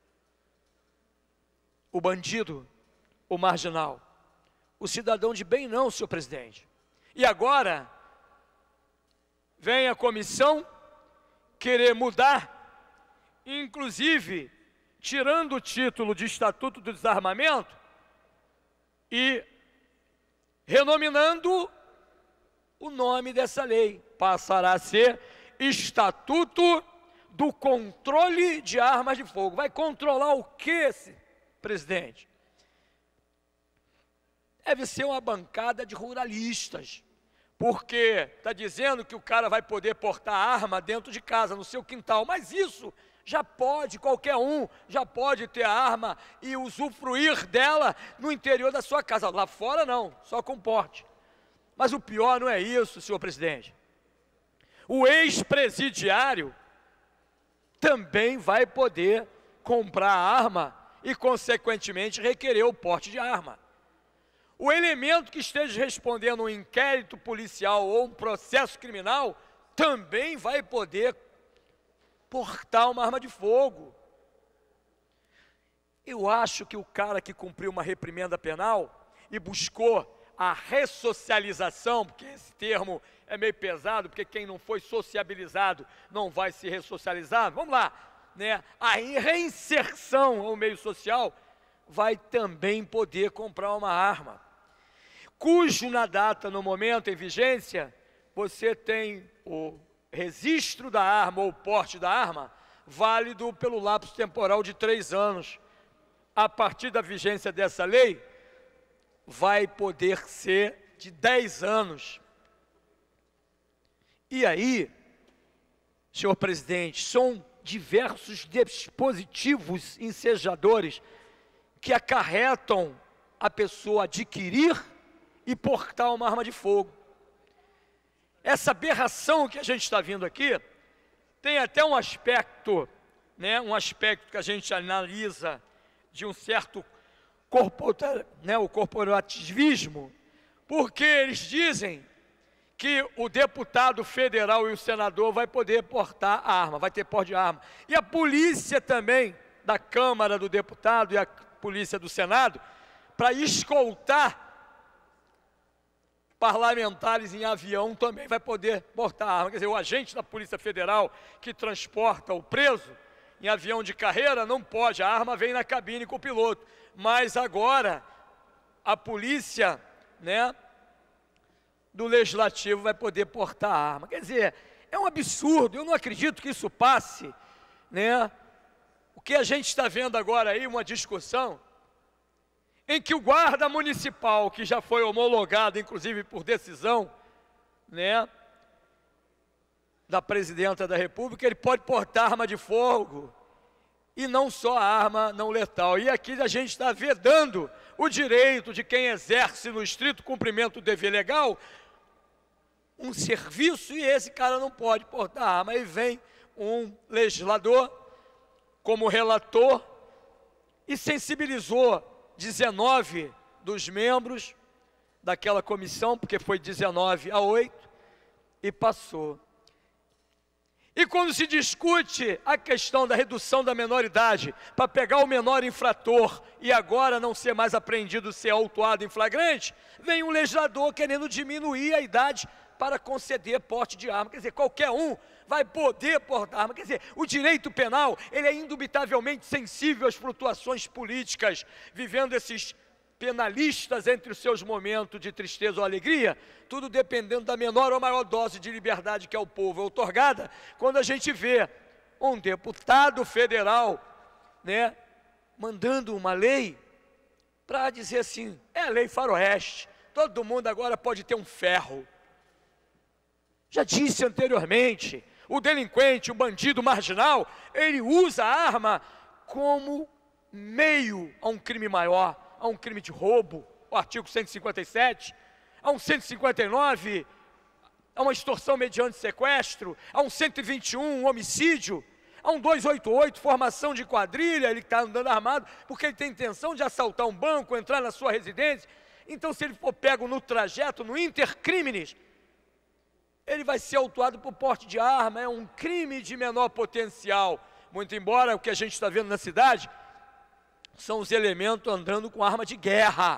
o bandido, o marginal, o cidadão de bem não, senhor presidente. E agora, vem a comissão querer mudar, inclusive tirando o título de Estatuto do Desarmamento e renominando o nome dessa lei. Passará a ser Estatuto do Controle de Armas de Fogo. Vai controlar o que, presidente? Deve ser uma bancada de ruralistas, porque está dizendo que o cara vai poder portar arma dentro de casa, no seu quintal, mas isso já pode, qualquer um já pode ter a arma e usufruir dela no interior da sua casa. Lá fora não, só com porte. Mas o pior não é isso, senhor presidente. O ex-presidiário também vai poder comprar arma e, consequentemente, requerer o porte de arma. O elemento que esteja respondendo um inquérito policial ou um processo criminal também vai poder portar uma arma de fogo. Eu acho que o cara que cumpriu uma reprimenda penal e buscou a ressocialização, porque esse termo é meio pesado, porque quem não foi sociabilizado não vai se ressocializar, vamos lá, né? A reinserção ao meio social vai também poder comprar uma arma, cujo na data, no momento em vigência, você tem o registro da arma ou porte da arma válido pelo lapso temporal de 3 anos. A partir da vigência dessa lei, vai poder ser de 10 anos. E aí, senhor presidente, são diversos dispositivos ensejadores que acarretam a pessoa adquirir e portar uma arma de fogo. Essa aberração que a gente está vendo aqui, tem até um aspecto, né, um aspecto que a gente analisa de um certo o corporativismo, porque eles dizem que o deputado federal e o senador vai poder portar arma, vai ter porte de arma. E a polícia também, da Câmara do Deputado e a polícia do Senado, para escoltar parlamentares em avião também vai poder portar arma. Quer dizer, o agente da Polícia Federal que transporta o preso em avião de carreira não pode, a arma vem na cabine com o piloto. Mas agora a polícia, né, do Legislativo vai poder portar arma. Quer dizer, é um absurdo, eu não acredito que isso passe, né? O que a gente está vendo agora aí, uma discussão em que o guarda municipal, que já foi homologado, inclusive por decisão, né, da presidenta da República, ele pode portar arma de fogo, e não só a arma não letal. E aqui a gente está vedando o direito de quem exerce no estrito cumprimento do dever legal um serviço, e esse cara não pode portar arma. Aí vem um legislador como relator e sensibilizou 19 dos membros daquela comissão, porque foi 19-8, e passou. E quando se discute a questão da redução da menoridade, para pegar o menor infrator e agora não ser mais apreendido, ser autuado em flagrante, vem um legislador querendo diminuir a idade para conceder porte de arma. Quer dizer, qualquer um vai poder portar arma. Quer dizer, o direito penal, ele é indubitavelmente sensível às flutuações políticas, vivendo esses penalistas entre os seus momentos de tristeza ou alegria, tudo dependendo da menor ou maior dose de liberdade que ao povo é outorgada. Quando a gente vê um deputado federal, né, mandando uma lei para dizer assim, é a lei faroeste, todo mundo agora pode ter um ferro. Já disse anteriormente, o delinquente, o bandido marginal, ele usa a arma como meio a um crime maior, a um crime de roubo, o artigo 157, a um 159, a uma extorsão mediante sequestro, a um 121, um homicídio, a um 288, formação de quadrilha, ele está andando armado porque ele tem intenção de assaltar um banco, entrar na sua residência. Então, se ele for pego no trajeto, no intercrimes, ele vai ser autuado por porte de arma, é um crime de menor potencial. Muito embora o que a gente está vendo na cidade são os elementos andando com arma de guerra,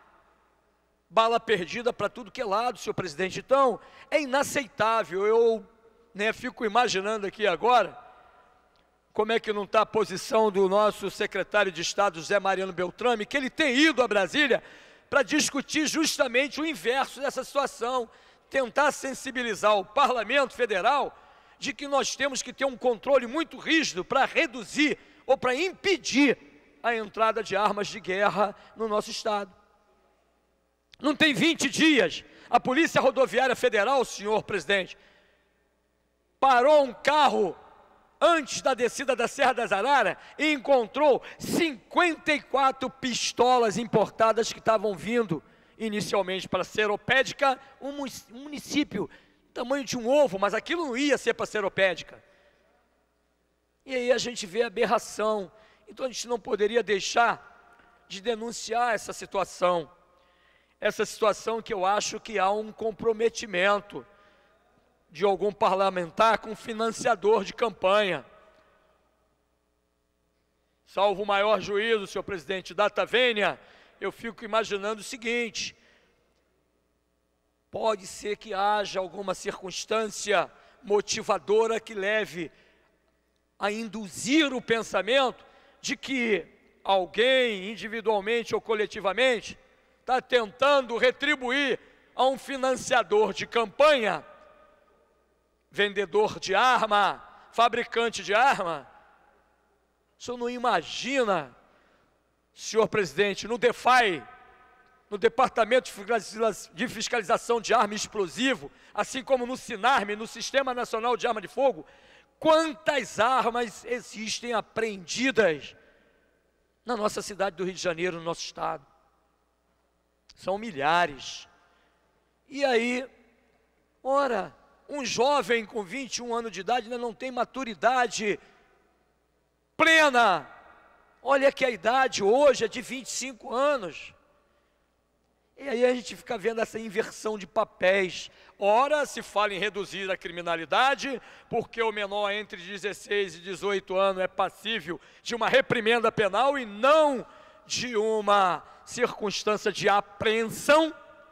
bala perdida para tudo que é lado, senhor presidente. Então, é inaceitável. Eu fico imaginando aqui agora, como é que não está a posição do nosso secretário de Estado, José Mariano Beltrame, que ele tem ido a Brasília para discutir justamente o inverso dessa situação, tentar sensibilizar o Parlamento Federal de que nós temos que ter um controle muito rígido para reduzir ou para impedir a entrada de armas de guerra no nosso Estado. Não tem 20 dias, a Polícia Rodoviária Federal, senhor presidente, parou um carro antes da descida da Serra das Araras e encontrou 54 pistolas importadas que estavam vindo inicialmente para Seropédica, um município tamanho de um ovo, mas aquilo não ia ser para Seropédica. E aí a gente vê a aberração. Então a gente não poderia deixar de denunciar essa situação que eu acho que há um comprometimento de algum parlamentar com financiador de campanha. Salvo o maior juízo, senhor presidente, data vênia, eu fico imaginando o seguinte: pode ser que haja alguma circunstância motivadora que leve a induzir o pensamento de que alguém, individualmente ou coletivamente, está tentando retribuir a um financiador de campanha, vendedor de arma, fabricante de arma. O senhor não imagina, senhor presidente, no DEFAI, no Departamento de Fiscalização de Arma e Explosivo, assim como no SINARME, no Sistema Nacional de Arma de Fogo, quantas armas existem apreendidas na nossa cidade do Rio de Janeiro, no nosso estado? São milhares. E aí, ora, um jovem com 21 anos de idade ainda não tem maturidade plena. Olha que a idade hoje é de 25 anos. E aí a gente fica vendo essa inversão de papéis. Ora se fala em reduzir a criminalidade, porque o menor entre 16 e 18 anos é passível de uma reprimenda penal e não de uma circunstância de apreensão.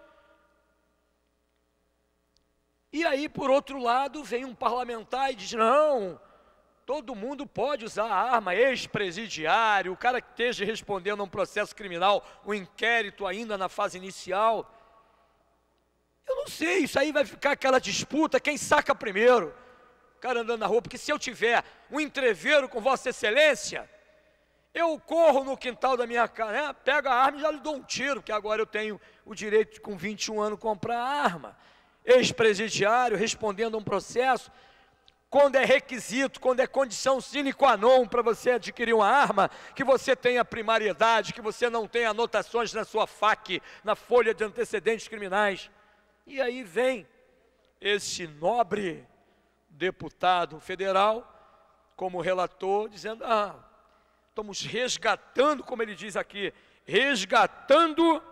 E aí, por outro lado, vem um parlamentar e diz, não, todo mundo pode usar a arma, ex-presidiário, o cara que esteja respondendo a um processo criminal, um inquérito ainda na fase inicial. Eu não sei, isso aí vai ficar aquela disputa, quem saca primeiro. O cara andando na rua, porque se eu tiver um entreveiro com Vossa Excelência, eu corro no quintal da minha casa, né, pego a arma e já lhe dou um tiro, porque agora eu tenho o direito de, com 21 anos, comprar a arma. Ex-presidiário, respondendo a um processo, quando é requisito, quando é condição sine qua non para você adquirir uma arma, que você tenha primariedade, que você não tenha anotações na sua FAQ, na folha de antecedentes criminais. E aí vem esse nobre deputado federal, como relator, dizendo, estamos resgatando, como ele diz aqui, resgatando,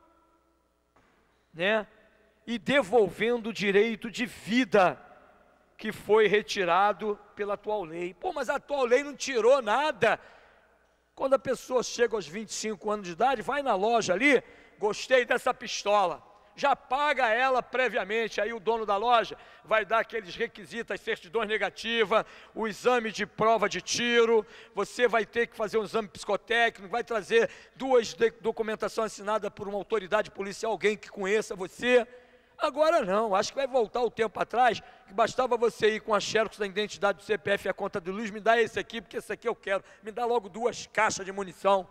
né, e devolvendo o direito de vida que foi retirado pela atual lei. Pô, mas a atual lei não tirou nada. Quando a pessoa chega aos 25 anos de idade, vai na loja ali, gostei dessa pistola, já paga ela previamente, aí o dono da loja vai dar aqueles requisitos, as certidões negativas, o exame de prova de tiro, você vai ter que fazer um exame psicotécnico, vai trazer 2 documentações assinadas por uma autoridade policial, alguém que conheça você. Agora não, acho que vai voltar o tempo atrás, que bastava você ir com a xerox da identidade do CPF e a conta de luz, me dá esse aqui, porque esse aqui eu quero, me dá logo 2 caixas de munição.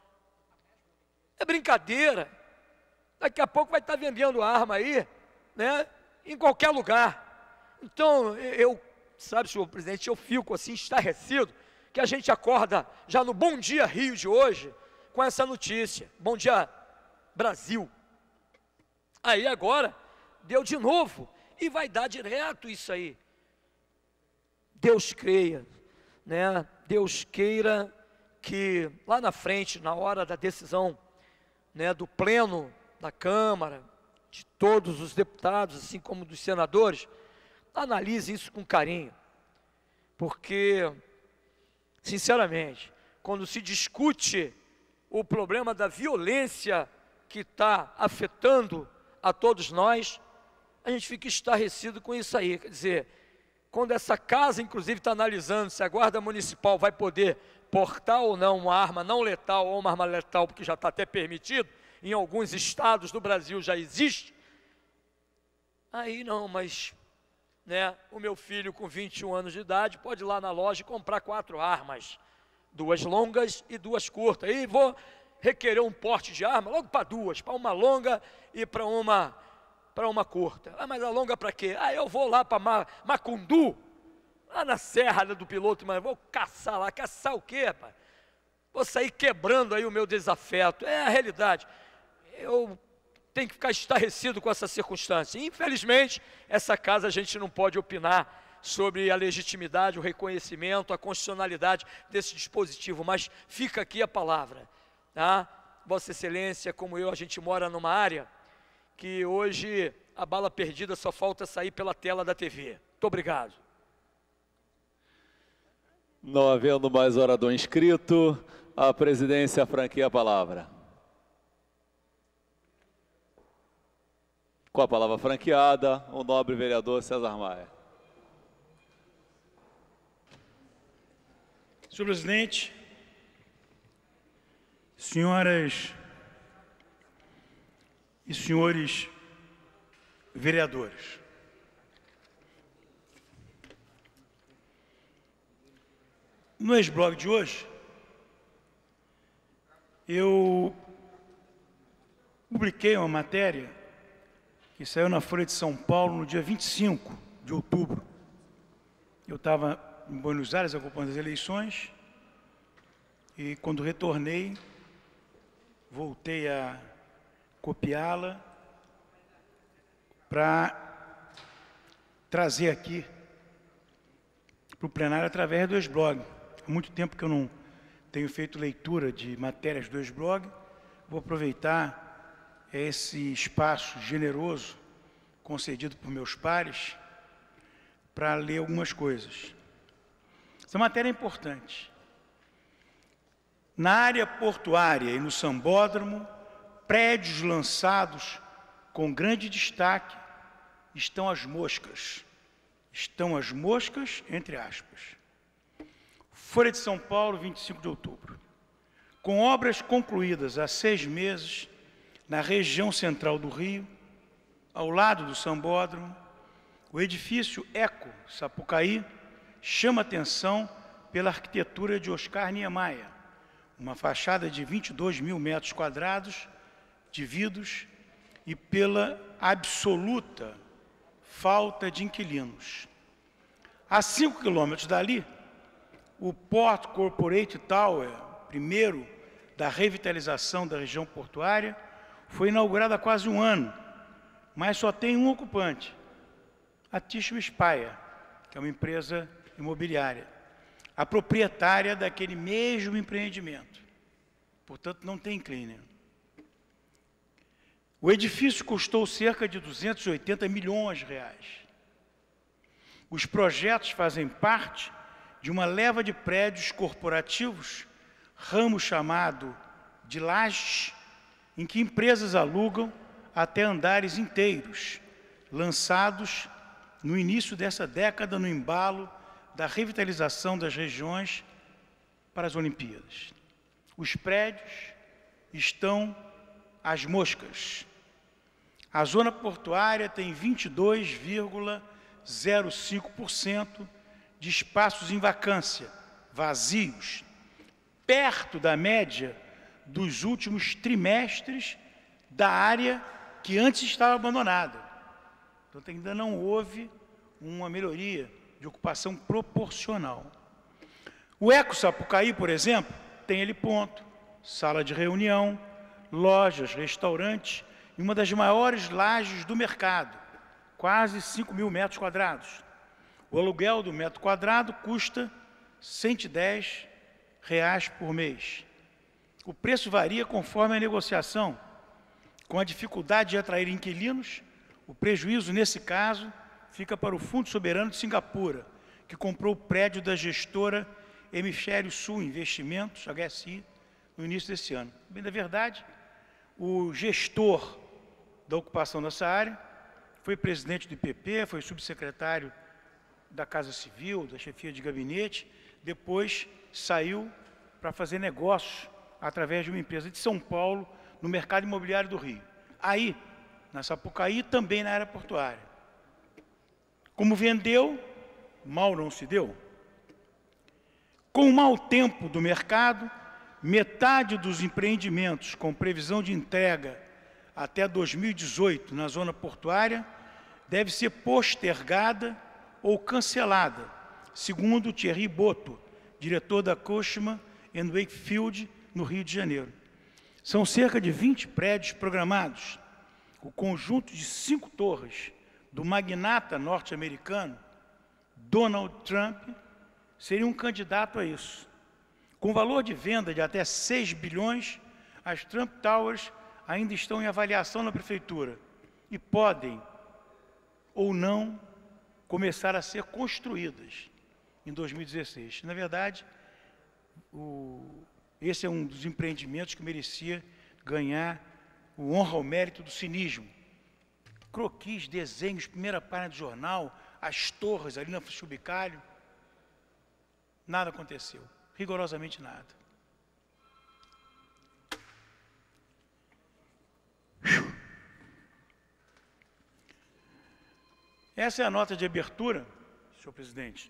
É brincadeira. Daqui a pouco vai estar vendendo arma aí, né, em qualquer lugar. Então, sabe, senhor presidente, eu fico assim estarrecido, que a gente acorda já no Bom Dia Rio de hoje, com essa notícia. Bom Dia Brasil. Aí agora, deu de novo, e vai dar direto isso aí. Deus creia, né, Deus queira que lá na frente, na hora da decisão, né, do pleno da Câmara, de todos os deputados, assim como dos senadores, analise isso com carinho, porque, sinceramente, quando se discute o problema da violência que está afetando a todos nós, a gente fica estarrecido com isso aí. Quer dizer, quando essa casa, inclusive, está analisando se a Guarda Municipal vai poder portar ou não uma arma não letal ou uma arma letal, porque já está até permitido, em alguns estados do Brasil já existe, aí não, mas, né, o meu filho com 21 anos de idade pode ir lá na loja e comprar 4 armas, 2 longas e 2 curtas, aí vou requerer um porte de arma logo para 2, para uma longa e para uma curta. Ah, mas a longa para quê? Ah, eu vou lá para Macundu, lá na Serra do Piloto, mas vou caçar lá. Caçar o quê, rapaz? Vou sair quebrando aí o meu desafeto. É a realidade. Eu tenho que ficar estarrecido com essa circunstância. Infelizmente, essa casa a gente não pode opinar sobre a legitimidade, o reconhecimento, a constitucionalidade desse dispositivo, mas fica aqui a palavra, tá? Vossa Excelência, como eu, a gente mora numa área que hoje a bala perdida só falta sair pela tela da TV. Muito obrigado. Não havendo mais orador inscrito, a presidência franqueia a palavra. Com a palavra franqueada, o nobre vereador César Maia. Senhor presidente, senhoras e senhores vereadores, no ex-blog de hoje, eu publiquei uma matéria que saiu na Folha de São Paulo no dia 25 de outubro. Eu estava em Buenos Aires acompanhando as eleições e quando retornei, voltei a copiá-la para trazer aqui para o plenário através do ex-blog. Há muito tempo que eu não tenho feito leitura de matérias do ex-blog, vou aproveitar esse espaço generoso concedido por meus pares para ler algumas coisas. Essa matéria é importante. Na área portuária e no sambódromo, prédios lançados com grande destaque, estão as moscas. Estão as moscas, entre aspas. Folha de São Paulo, 25 de outubro. Com obras concluídas há 6 meses, na região central do Rio, ao lado do sambódromo, o edifício Eco Sapucaí chama atenção pela arquitetura de Oscar Niemeyer, uma fachada de 22 mil metros quadrados de vidros e pela absoluta falta de inquilinos. A 5 quilômetros dali, o Port Corporate Tower, primeiro da revitalização da região portuária, foi inaugurado há quase 1 ano, mas só tem um ocupante, a Tissue Speyer, que é uma empresa imobiliária. a proprietária daquele mesmo empreendimento. Portanto, não tem cleaner. O edifício custou cerca de 280 milhões de reais. Os projetos fazem parte de uma leva de prédios corporativos, ramo chamado de lajes, em que empresas alugam até andares inteiros, lançados no início dessa década no embalo da revitalização das regiões para as Olimpíadas. Os prédios estão às moscas. A zona portuária tem 22,05% de espaços em vacância, vazios, perto da média dos últimos trimestres da área que antes estava abandonada. Então, ainda não houve uma melhoria de ocupação proporcional. O Eco Sapucaí, por exemplo, tem heliponto, sala de reunião, lojas, restaurantes e uma das maiores lajes do mercado, quase 5.000 metros quadrados. O aluguel do metro quadrado custa R$ 110 por mês. O preço varia conforme a negociação. Com a dificuldade de atrair inquilinos, o prejuízo, nesse caso, fica para o Fundo Soberano de Singapura, que comprou o prédio da gestora Hemisfério Sul Investimentos, HSI, no início desse ano. Bem, na verdade, o gestor da ocupação dessa área foi presidente do IPP, foi subsecretário da Casa Civil, da chefia de gabinete, depois saiu para fazer negócios através de uma empresa de São Paulo, no mercado imobiliário do Rio. Aí, na Sapucaí, também na área portuária. Como vendeu, mal não se deu. Com o mau tempo do mercado, metade dos empreendimentos com previsão de entrega até 2018 na zona portuária deve ser postergada ou cancelada, segundo Thierry Boto, diretor da Cushman & Wakefield, no Rio de Janeiro. São cerca de 20 prédios programados. O conjunto de 5 torres do magnata norte-americano Donald Trump seria um candidato a isso. Com valor de venda de até 6 bilhões, as Trump Towers ainda estão em avaliação na prefeitura e podem ou não começar a ser construídas em 2016. Na verdade, esse é um dos empreendimentos que merecia ganhar o honra ao mérito do cinismo. Croquis, desenhos, primeira página do jornal, as torres ali na Chubicalho. Nada aconteceu, rigorosamente nada. Essa é a nota de abertura, senhor presidente,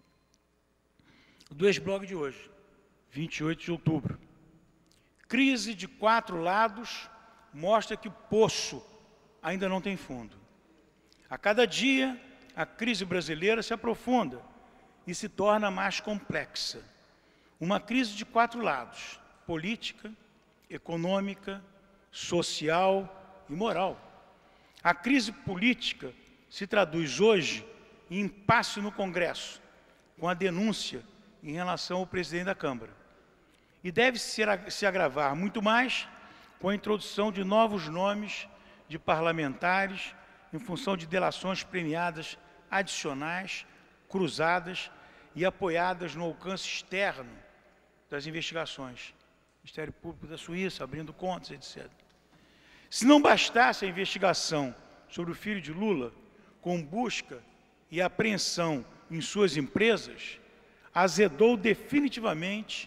do ex-blog de hoje, 28 de outubro. Crise de 4 lados mostra que o poço ainda não tem fundo. A cada dia, a crise brasileira se aprofunda e se torna mais complexa. Uma crise de 4 lados: política, econômica, social e moral. A crise política se traduz hoje em impasse no Congresso, com a denúncia em relação ao presidente da Câmara. E deve se agravar muito mais com a introdução de novos nomes de parlamentares em função de delações premiadas adicionais, cruzadas e apoiadas no alcance externo das investigações. Ministério Público da Suíça, abrindo contas, etc. Se não bastasse a investigação sobre o filho de Lula, com busca e apreensão em suas empresas, azedaram definitivamente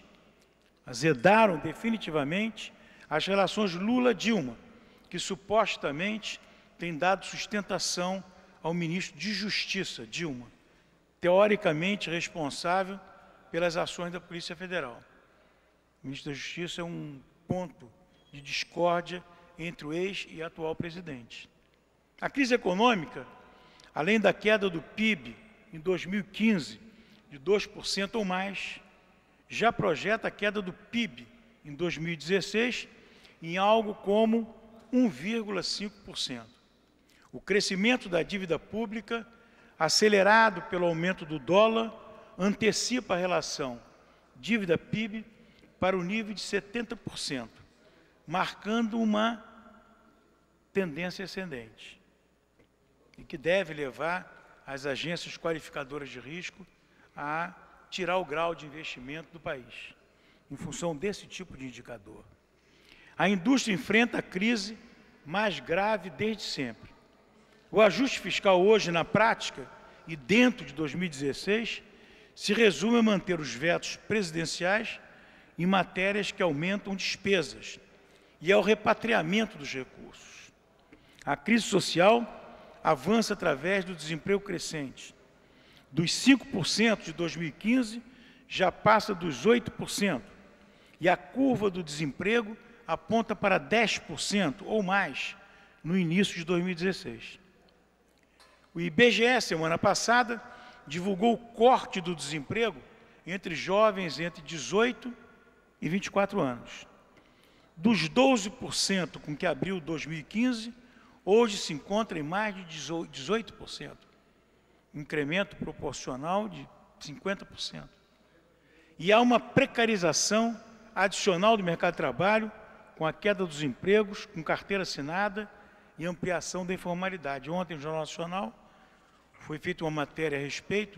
as relações Lula-Dilma, que supostamente tem dado sustentação ao ministro de Justiça, Dilma, teoricamente responsável pelas ações da Polícia Federal. O ministro da Justiça é um ponto de discórdia entre o ex e atual presidente. A crise econômica, além da queda do PIB em 2015 de 2% ou mais, já projeta a queda do PIB em 2016 em algo como 1,5%. O crescimento da dívida pública, acelerado pelo aumento do dólar, antecipa a relação dívida-PIB para o nível de 70%, marcando uma tendência ascendente, e que deve levar as agências qualificadoras de risco a tirar o grau de investimento do país, em função desse tipo de indicador. A indústria enfrenta a crise mais grave desde sempre. O ajuste fiscal hoje, na prática, e dentro de 2016, se resume a manter os vetos presidenciais em matérias que aumentam despesas e ao repatriamento dos recursos. A crise social avança através do desemprego crescente. Dos 5% de 2015, já passa dos 8%, e a curva do desemprego aponta para 10% ou mais no início de 2016. O IBGE, semana passada, divulgou o corte do desemprego entre jovens entre 18 e 24 anos. Dos 12% com que abriu 2015, hoje se encontra em mais de 18%, incremento proporcional de 50%. E há uma precarização adicional do mercado de trabalho, com a queda dos empregos, com carteira assinada e ampliação da informalidade. Ontem, no Jornal Nacional, foi feita uma matéria a respeito,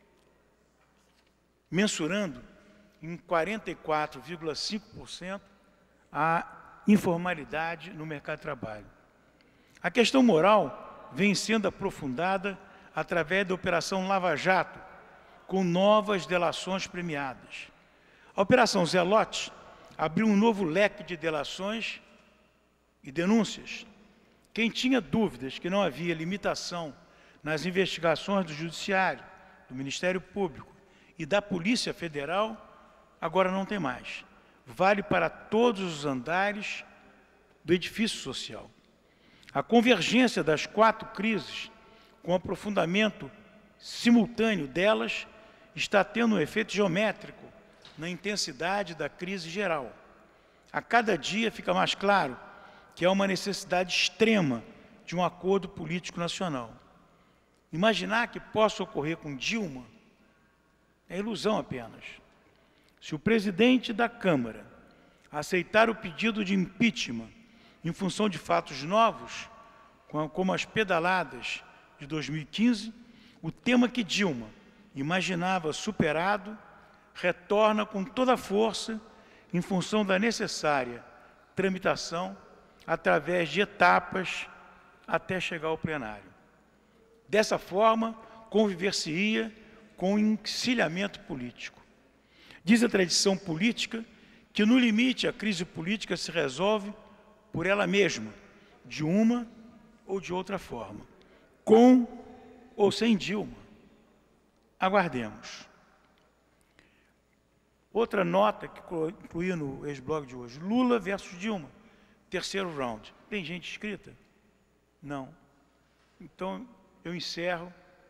mensurando em 44,5% a informalidade no mercado de trabalho. A questão moral vem sendo aprofundada através da Operação Lava Jato, com novas delações premiadas. A Operação Zelote abriu um novo leque de delações e denúncias. Quem tinha dúvidas que não havia limitação nas investigações do Judiciário, do Ministério Público e da Polícia Federal, agora não tem mais. Vale para todos os andares do edifício social. A convergência das 4 crises, com aprofundamento simultâneo delas, está tendo um efeito geométrico na intensidade da crise geral. A cada dia fica mais claro que há uma necessidade extrema de um acordo político nacional. Imaginar que possa ocorrer com Dilma é ilusão apenas. Se o presidente da Câmara aceitar o pedido de impeachment em função de fatos novos, como as pedaladas de 2015, o tema que Dilma imaginava superado retorna com toda a força em função da necessária tramitação através de etapas até chegar ao plenário. Dessa forma, conviver-se-ia com o encilhamento político. Diz a tradição política que, no limite, a crise política se resolve por ela mesma, de uma ou de outra forma, com ou sem Dilma. Aguardemos. Outra nota que incluí no ex-blog de hoje, Lula versus Dilma, terceiro round. Tem gente inscrita? Não. Então, eu encerro.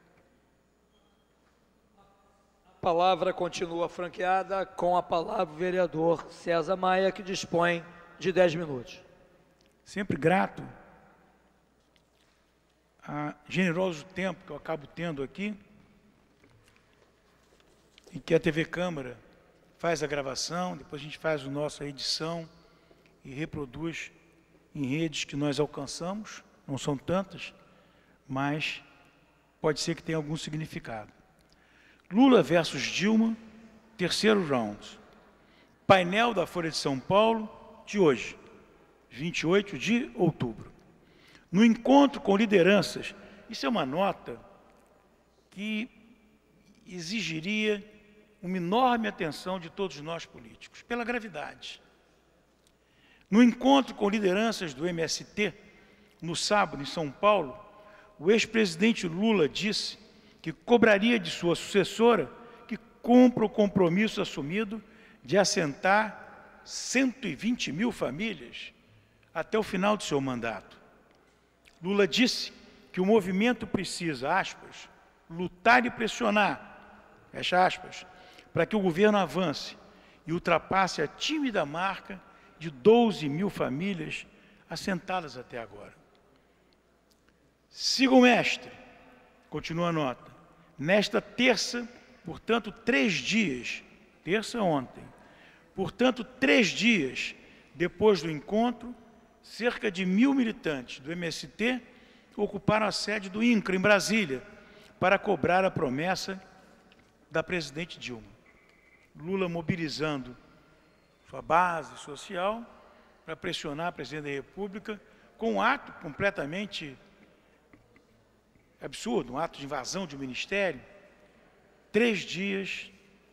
A palavra continua franqueada com a palavra o vereador César Maia, que dispõe de 10 minutos. Sempre grato a generoso tempo que eu acabo tendo aqui e que a TV Câmara faz a gravação, depois a gente faz a nossa edição e reproduz em redes que nós alcançamos, não são tantas, mas pode ser que tenha algum significado. Lula versus Dilma, terceiro round. Painel da Folha de São Paulo de hoje, 28 de outubro. No encontro com lideranças, isso é uma nota que exigiria uma enorme atenção de todos nós políticos, pela gravidade. No encontro com lideranças do MST, no sábado, em São Paulo, o ex-presidente Lula disse que cobraria de sua sucessora que cumpra o compromisso assumido de assentar 120 mil famílias até o final de seu mandato. Lula disse que o movimento precisa, aspas, lutar e pressionar, fecha aspas, para que o governo avance e ultrapasse a tímida marca de 12 mil famílias assentadas até agora. Siga o mestre, continua a nota. Nesta terça, Portanto, 3 dias, terça ontem, portanto, 3 dias depois do encontro, cerca de 1.000 militantes do MST ocuparam a sede do INCRA, em Brasília, para cobrar a promessa da presidente Dilma. Lula mobilizando sua base social para pressionar a presidente da República com um ato completamente absurdo, um ato de invasão de um ministério, 3 dias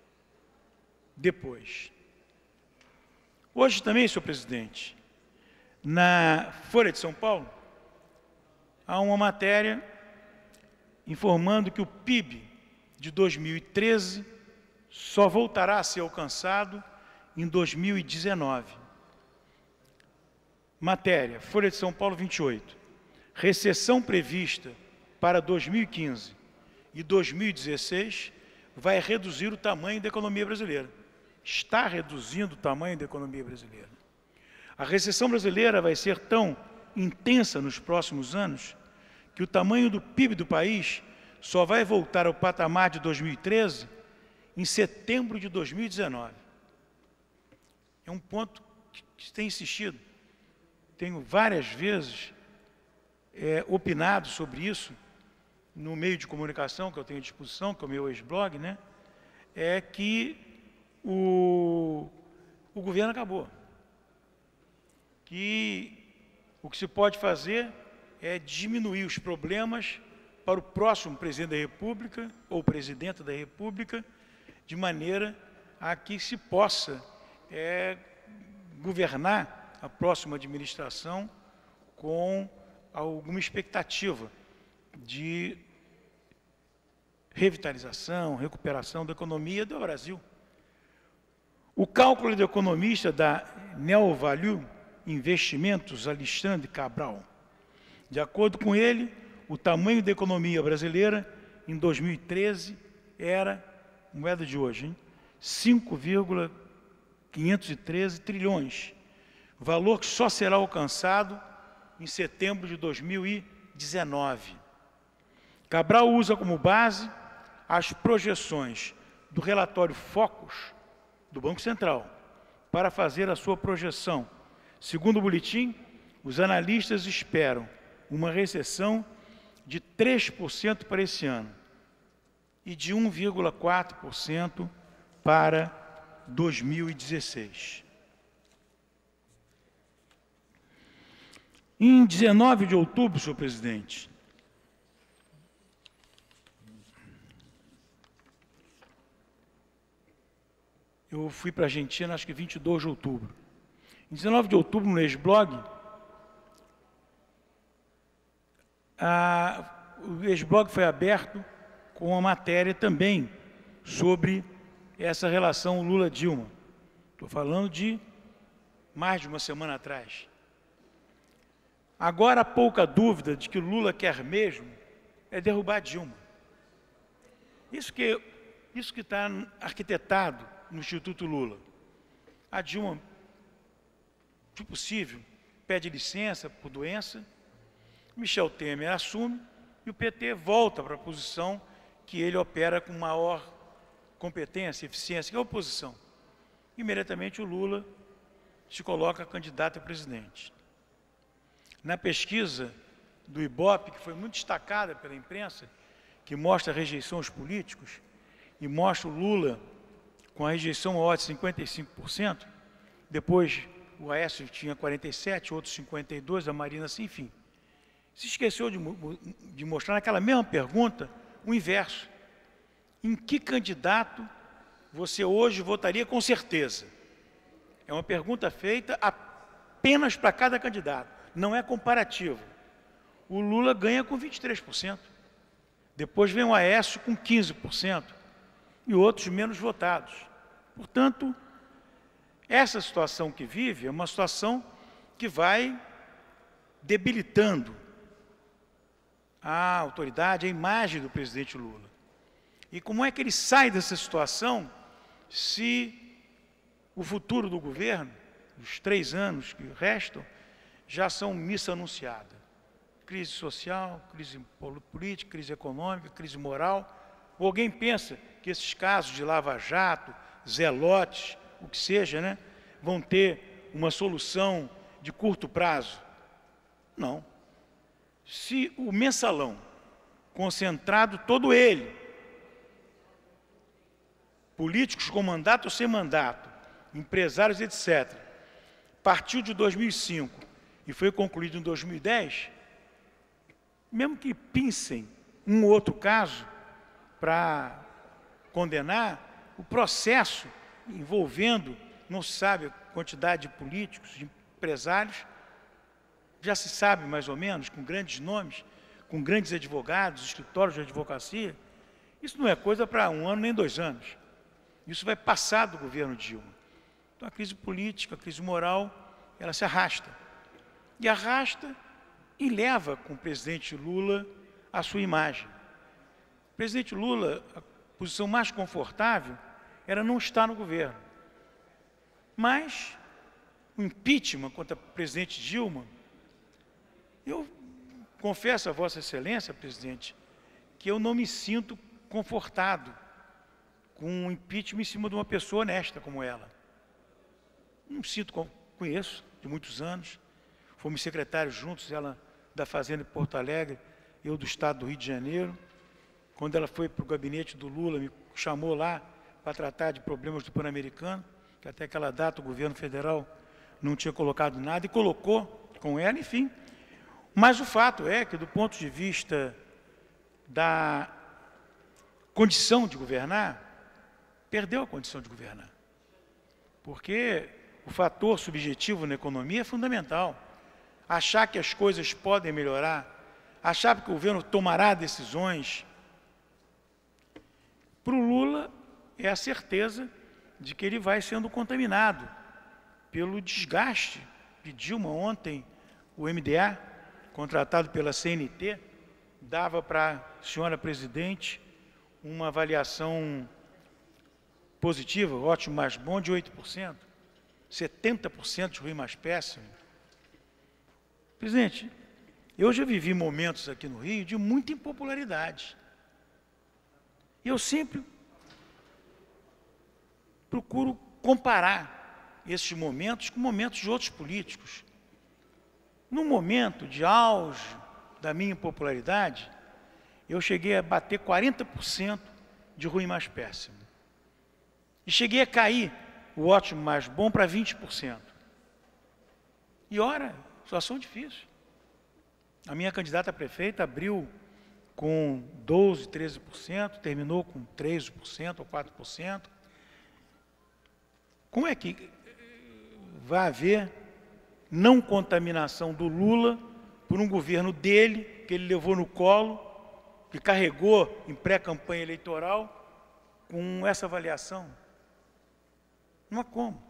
depois. Hoje também, senhor presidente, na Folha de São Paulo, há uma matéria informando que o PIB de 2013 só voltará a ser alcançado em 2019. Matéria, Folha de São Paulo 28. Recessão prevista para 2015 e 2016 vai reduzir o tamanho da economia brasileira. Está reduzindo o tamanho da economia brasileira. A recessão brasileira vai ser tão intensa nos próximos anos que o tamanho do PIB do país só vai voltar ao patamar de 2013 em setembro de 2019. É um ponto que tem insistido. Tenho várias vezes opinado sobre isso no meio de comunicação que eu tenho à disposição, que é o meu ex-blog, né? É que o governo acabou. Que o que se pode fazer é diminuir os problemas para o próximo presidente da República ou presidente da República, de maneira a que se possa governar a próxima administração com alguma expectativa de revitalização, recuperação da economia do Brasil. O cálculo do economista da Neo Value Investimentos, Alexandre Cabral, de acordo com ele, o tamanho da economia brasileira em 2013 era, moeda de hoje, 5,513 trilhões, valor que só será alcançado em setembro de 2019. Cabral usa como base as projeções do relatório Focus do Banco Central para fazer a sua projeção. Segundo o boletim, os analistas esperam uma recessão de 3% para esse ano e de 1,4% para 2016. Em 19 de outubro, senhor presidente, eu fui para a Argentina, acho que 22 de outubro. Em 19 de outubro, no ex-blog, o ex-blog foi aberto com uma matéria também sobre essa relação Lula-Dilma. Estou falando de mais de uma semana atrás. Agora há pouca dúvida de que Lula quer mesmo é derrubar Dilma. Isso que está arquitetado no Instituto Lula. A Dilma, se possível, pede licença por doença, Michel Temer assume e o PT volta para a posição que ele opera com maior competência e eficiência, que é a oposição. Imediatamente o Lula se coloca candidato a presidente. Na pesquisa do Ibope, que foi muito destacada pela imprensa, que mostra a rejeição aos políticos, e mostra o Lula com a rejeição maior de 55%, depois o Aécio tinha 47%, outros 52%, a Marina assim, enfim. Se esqueceu de mostrar naquela mesma pergunta o inverso. Em que candidato você hoje votaria com certeza? É uma pergunta feita apenas para cada candidato, não é comparativo. O Lula ganha com 23%, depois vem o Aécio com 15% e outros menos votados. Portanto, essa situação que vive é uma situação que vai debilitando a autoridade, a imagem do presidente Lula. E como é que ele sai dessa situação se o futuro do governo, os 3 anos que restam, já são missa anunciada? Crise social, crise política, crise econômica, crise moral, Ou alguém pensa que esses casos de lava-jato, zelotes, o que seja, né, vão ter uma solução de curto prazo? Não. Se o mensalão, concentrado todo ele, políticos com mandato ou sem mandato, empresários, etc., partiu de 2005 e foi concluído em 2010, mesmo que pincem um ou outro caso para condenar, o processo envolvendo, não se sabe a quantidade de políticos, de empresários, já se sabe mais ou menos, com grandes nomes, com grandes advogados, escritórios de advocacia. Isso não é coisa para 1 ano nem 2 anos. Isso vai passar do governo Dilma. Então a crise política, a crise moral, ela se arrasta. E arrasta e leva com o presidente Lula a sua imagem. O presidente Lula, a posição mais confortável era não estar no governo. Mas o impeachment contra a presidente Dilma, eu confesso a Vossa Excelência, presidente, que eu não me sinto confortado com um impeachment em cima de uma pessoa honesta como ela. Não me sinto, conheço de muitos anos, fomos secretários juntos, ela da Fazenda de Porto Alegre, eu do Estado do Rio de Janeiro. Quando ela foi para o gabinete do Lula, me chamou lá para tratar de problemas do Pan-Americano, que até aquela data o governo federal não tinha colocado nada, e colocou com ela, enfim. Mas o fato é que, do ponto de vista da condição de governar, perdeu a condição de governar. Porque o fator subjetivo na economia é fundamental. Achar que as coisas podem melhorar, achar que o governo tomará decisões. Para o Lula, é a certeza de que ele vai sendo contaminado pelo desgaste de Dilma. Ontem, o MDA, contratado pela CNT, dava para a senhora presidente uma avaliação positiva, ótimo mais bom, de 8%, 70% de ruim mais péssimo. Presidente, eu já vivi momentos aqui no Rio de muita impopularidade. E eu sempre procuro comparar esses momentos com momentos de outros políticos. No momento de auge da minha impopularidade, eu cheguei a bater 40% de ruim mais péssimo. E cheguei a cair o ótimo mais bom para 20%. E ora, situação difícil. A minha candidata a prefeita abriu com 12%, 13%, terminou com 13% ou 4%. Como é que vai haver não contaminação do Lula por um governo dele, que ele levou no colo, que carregou em pré-campanha eleitoral, com essa avaliação? Não há como.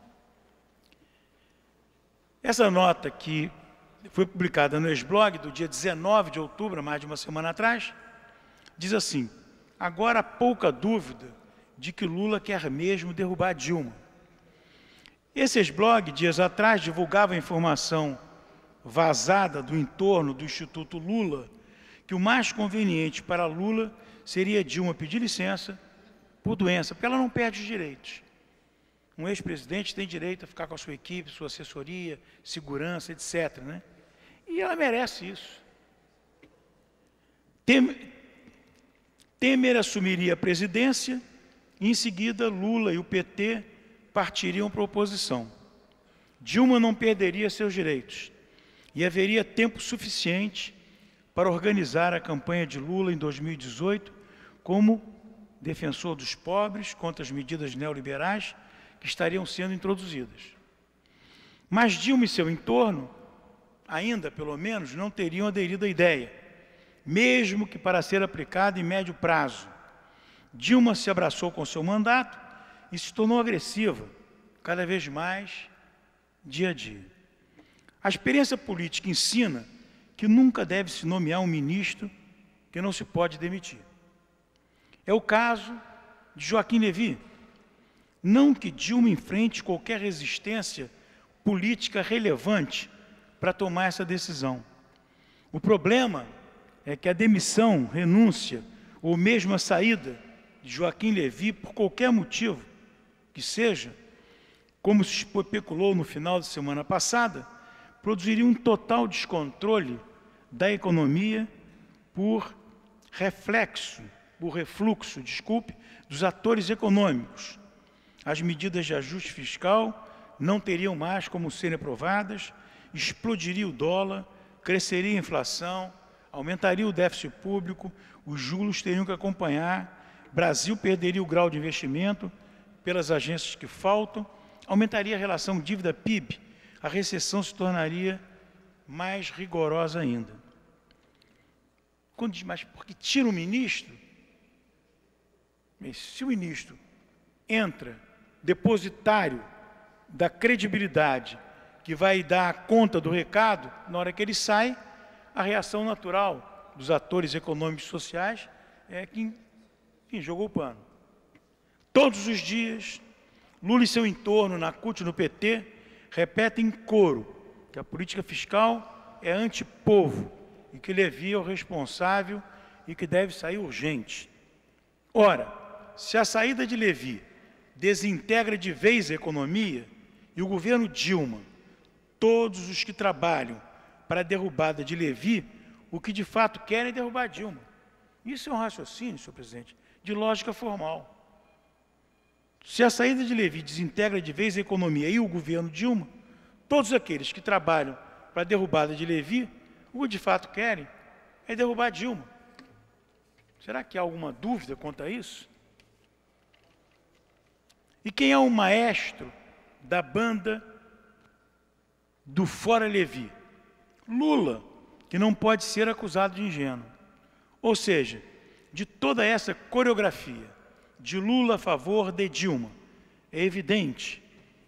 Essa nota que foi publicada no ex-blog do dia 19 de outubro, mais de uma semana atrás, diz assim: agora há pouca dúvida de que Lula quer mesmo derrubar Dilma. Esse ex-blog, dias atrás, divulgava a informação vazada do entorno do Instituto Lula, que o mais conveniente para Lula seria Dilma pedir licença por doença, porque ela não perde os direitos. Um ex-presidente tem direito a ficar com a sua equipe, sua assessoria, segurança, etc., né? E ela merece isso. Temer assumiria a presidência, e em seguida Lula e o PT partiriam para a oposição. Dilma não perderia seus direitos e haveria tempo suficiente para organizar a campanha de Lula em 2018 como defensor dos pobres contra as medidas neoliberais que estariam sendo introduzidas. Mas Dilma e seu entorno, ainda pelo menos, não teriam aderido à ideia, mesmo que para ser aplicada em médio prazo. Dilma se abraçou com seu mandato e se tornou agressiva, cada vez mais, dia a dia. A experiência política ensina que nunca deve se nomear um ministro que não se pode demitir. É o caso de Joaquim Levy. Não que Dilma enfrente qualquer resistência política relevante para tomar essa decisão. O problema é que a demissão, renúncia ou mesmo a saída de Joaquim Levy, por qualquer motivo que seja, como se especulou no final da semana passada, produziria um total descontrole da economia por refluxo, dos atores econômicos. As medidas de ajuste fiscal não teriam mais como serem aprovadas, explodiria o dólar, cresceria a inflação, aumentaria o déficit público, os juros teriam que acompanhar, Brasil perderia o grau de investimento pelas agências que faltam, aumentaria a relação dívida-PIB, a recessão se tornaria mais rigorosa ainda. Quando diz, mas porque tira o ministro? Mas se o ministro entra depositário da credibilidade que vai dar conta do recado, na hora que ele sai, a reação natural dos atores econômicos e sociais é que, enfim, jogou o pano. Todos os dias, Lula e seu entorno, na CUT e no PT, repetem em coro que a política fiscal é antipovo e que Levy é o responsável e que deve sair urgente. Ora, se a saída de Levy desintegra de vez a economia e o governo Dilma, todos os que trabalham para a derrubada de Levy, o que de fato querem é derrubar Dilma. Isso é um raciocínio, senhor presidente, de lógica formal. Se a saída de Levy desintegra de vez a economia e o governo Dilma, todos aqueles que trabalham para a derrubada de Levy, o que de fato querem é derrubar Dilma. Será que há alguma dúvida quanto a isso? E quem é o maestro da banda do Fora Levy? Lula, que não pode ser acusado de ingênuo. Ou seja, de toda essa coreografia de Lula a favor de Dilma, é evidente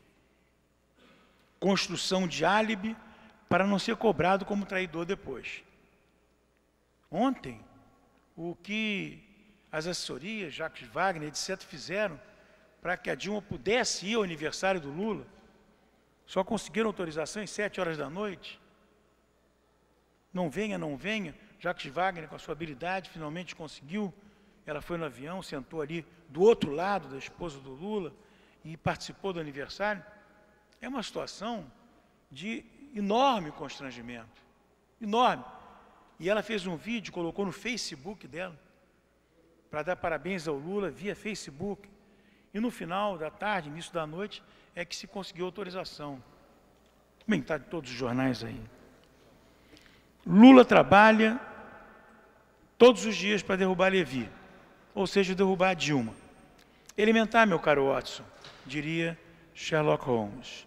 construção de álibi para não ser cobrado como traidor depois. Ontem, o que as assessorias, Jacques Wagner, etc., fizeram para que a Dilma pudesse ir ao aniversário do Lula, só conseguiram autorização às 7 horas da noite. Não venha, não venha. Jacques Wagner, com a sua habilidade, finalmente conseguiu. Ela foi no avião, sentou ali do outro lado da esposa do Lula e participou do aniversário. É uma situação de enorme constrangimento, enorme. E ela fez um vídeo, colocou no Facebook dela, para dar parabéns ao Lula via Facebook. E no final da tarde, início da noite, é que se conseguiu autorização. Bem, está em todos os jornais aí. Lula trabalha todos os dias para derrubar Levy, ou seja, derrubar a Dilma. Elementar, meu caro Watson, diria Sherlock Holmes.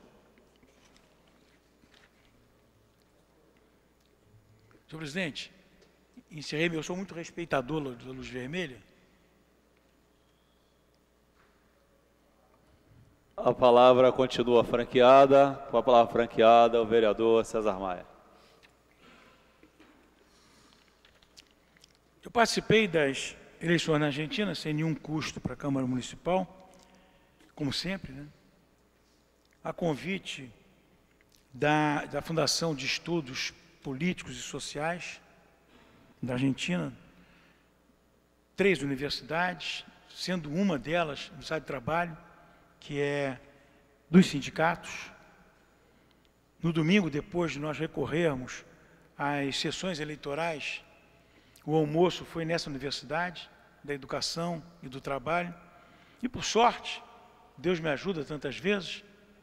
Senhor presidente, encerrei, eu sou muito respeitador da luz vermelha. A palavra continua franqueada, com a palavra franqueada, o vereador César Maia. Eu participei das eleições na Argentina sem nenhum custo para a Câmara Municipal, como sempre, né? A convite da Fundação de Estudos Políticos e Sociais da Argentina, 3 universidades, sendo uma delas, Universidade de Trabalho, que é dos sindicatos. No domingo, depois de nós recorrermos às sessões eleitorais, o almoço foi nessa universidade, da educação e do trabalho. E, por sorte, Deus me ajuda tantas vezes,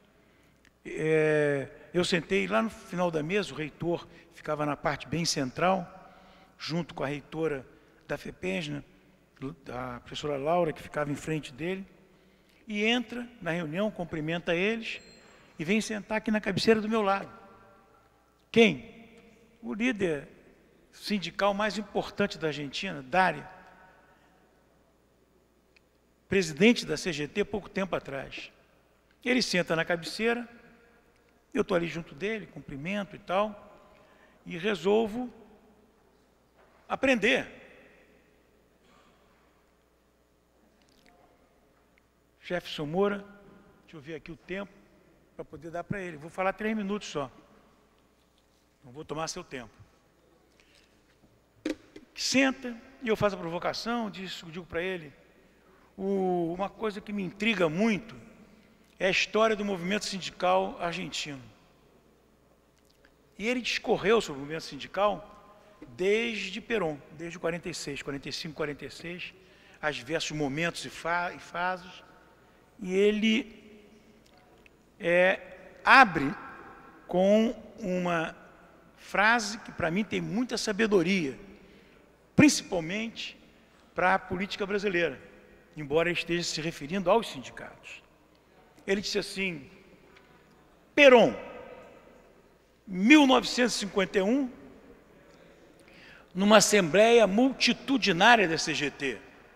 eu sentei lá no final da mesa, o reitor ficava na parte bem central, junto com a reitora da FEPESNA, a professora Laura, que ficava em frente dele, e entra na reunião, cumprimenta eles, e vem sentar aqui na cabeceira do meu lado. Quem? O líder sindical mais importante da Argentina, Daria, presidente da CGT pouco tempo atrás. Ele senta na cabeceira, eu estou ali junto dele, cumprimento e tal, e resolvo aprender. Jefferson Moura, deixa eu ver aqui o tempo, para poder dar para ele. Vou falar 3 minutos só. Não vou tomar seu tempo. Senta, e eu faço a provocação, digo para ele, uma coisa que me intriga muito é a história do movimento sindical argentino. E ele discorreu sobre o movimento sindical desde Perón, desde 46, 45, 46, as diversos momentos e fases, e ele abre com uma frase que para mim tem muita sabedoria, principalmente para a política brasileira, embora ele esteja se referindo aos sindicatos. Ele disse assim: Perón, 1951, numa assembleia multitudinária da CGT.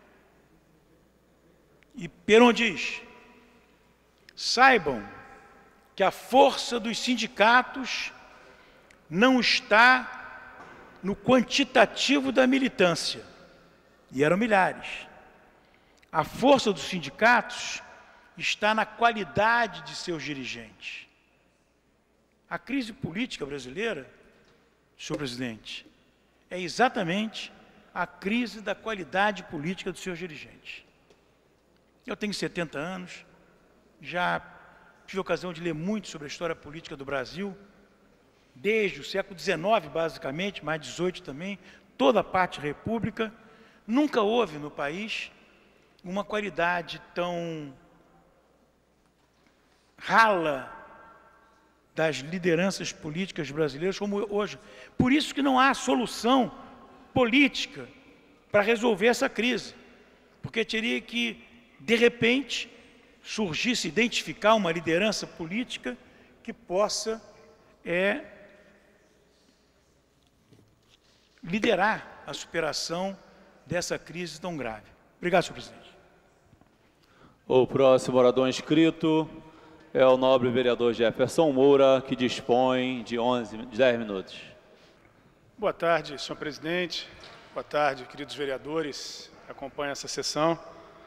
E Perón diz: saibam que a força dos sindicatos não está no quantitativo da militância, e eram milhares. A força dos sindicatos está na qualidade de seus dirigentes. A crise política brasileira, senhor presidente, é exatamente a crise da qualidade política dos seus dirigentes. Eu tenho 70 anos, já tive a ocasião de ler muito sobre a história política do Brasil, desde o século XIX, basicamente, mais 18 também, toda a parte república. Nunca houve no país uma qualidade tão rala das lideranças políticas brasileiras como hoje. Por isso que não há solução política para resolver essa crise, porque teria que, de repente, surgisse, identificar uma liderança política que possa liderar a superação dessa crise tão grave. Obrigado, senhor presidente. O próximo orador inscrito é o nobre vereador Jefferson Moura, que dispõe de 10 minutos. Boa tarde, senhor presidente. Boa tarde, queridos vereadores que acompanham essa sessão.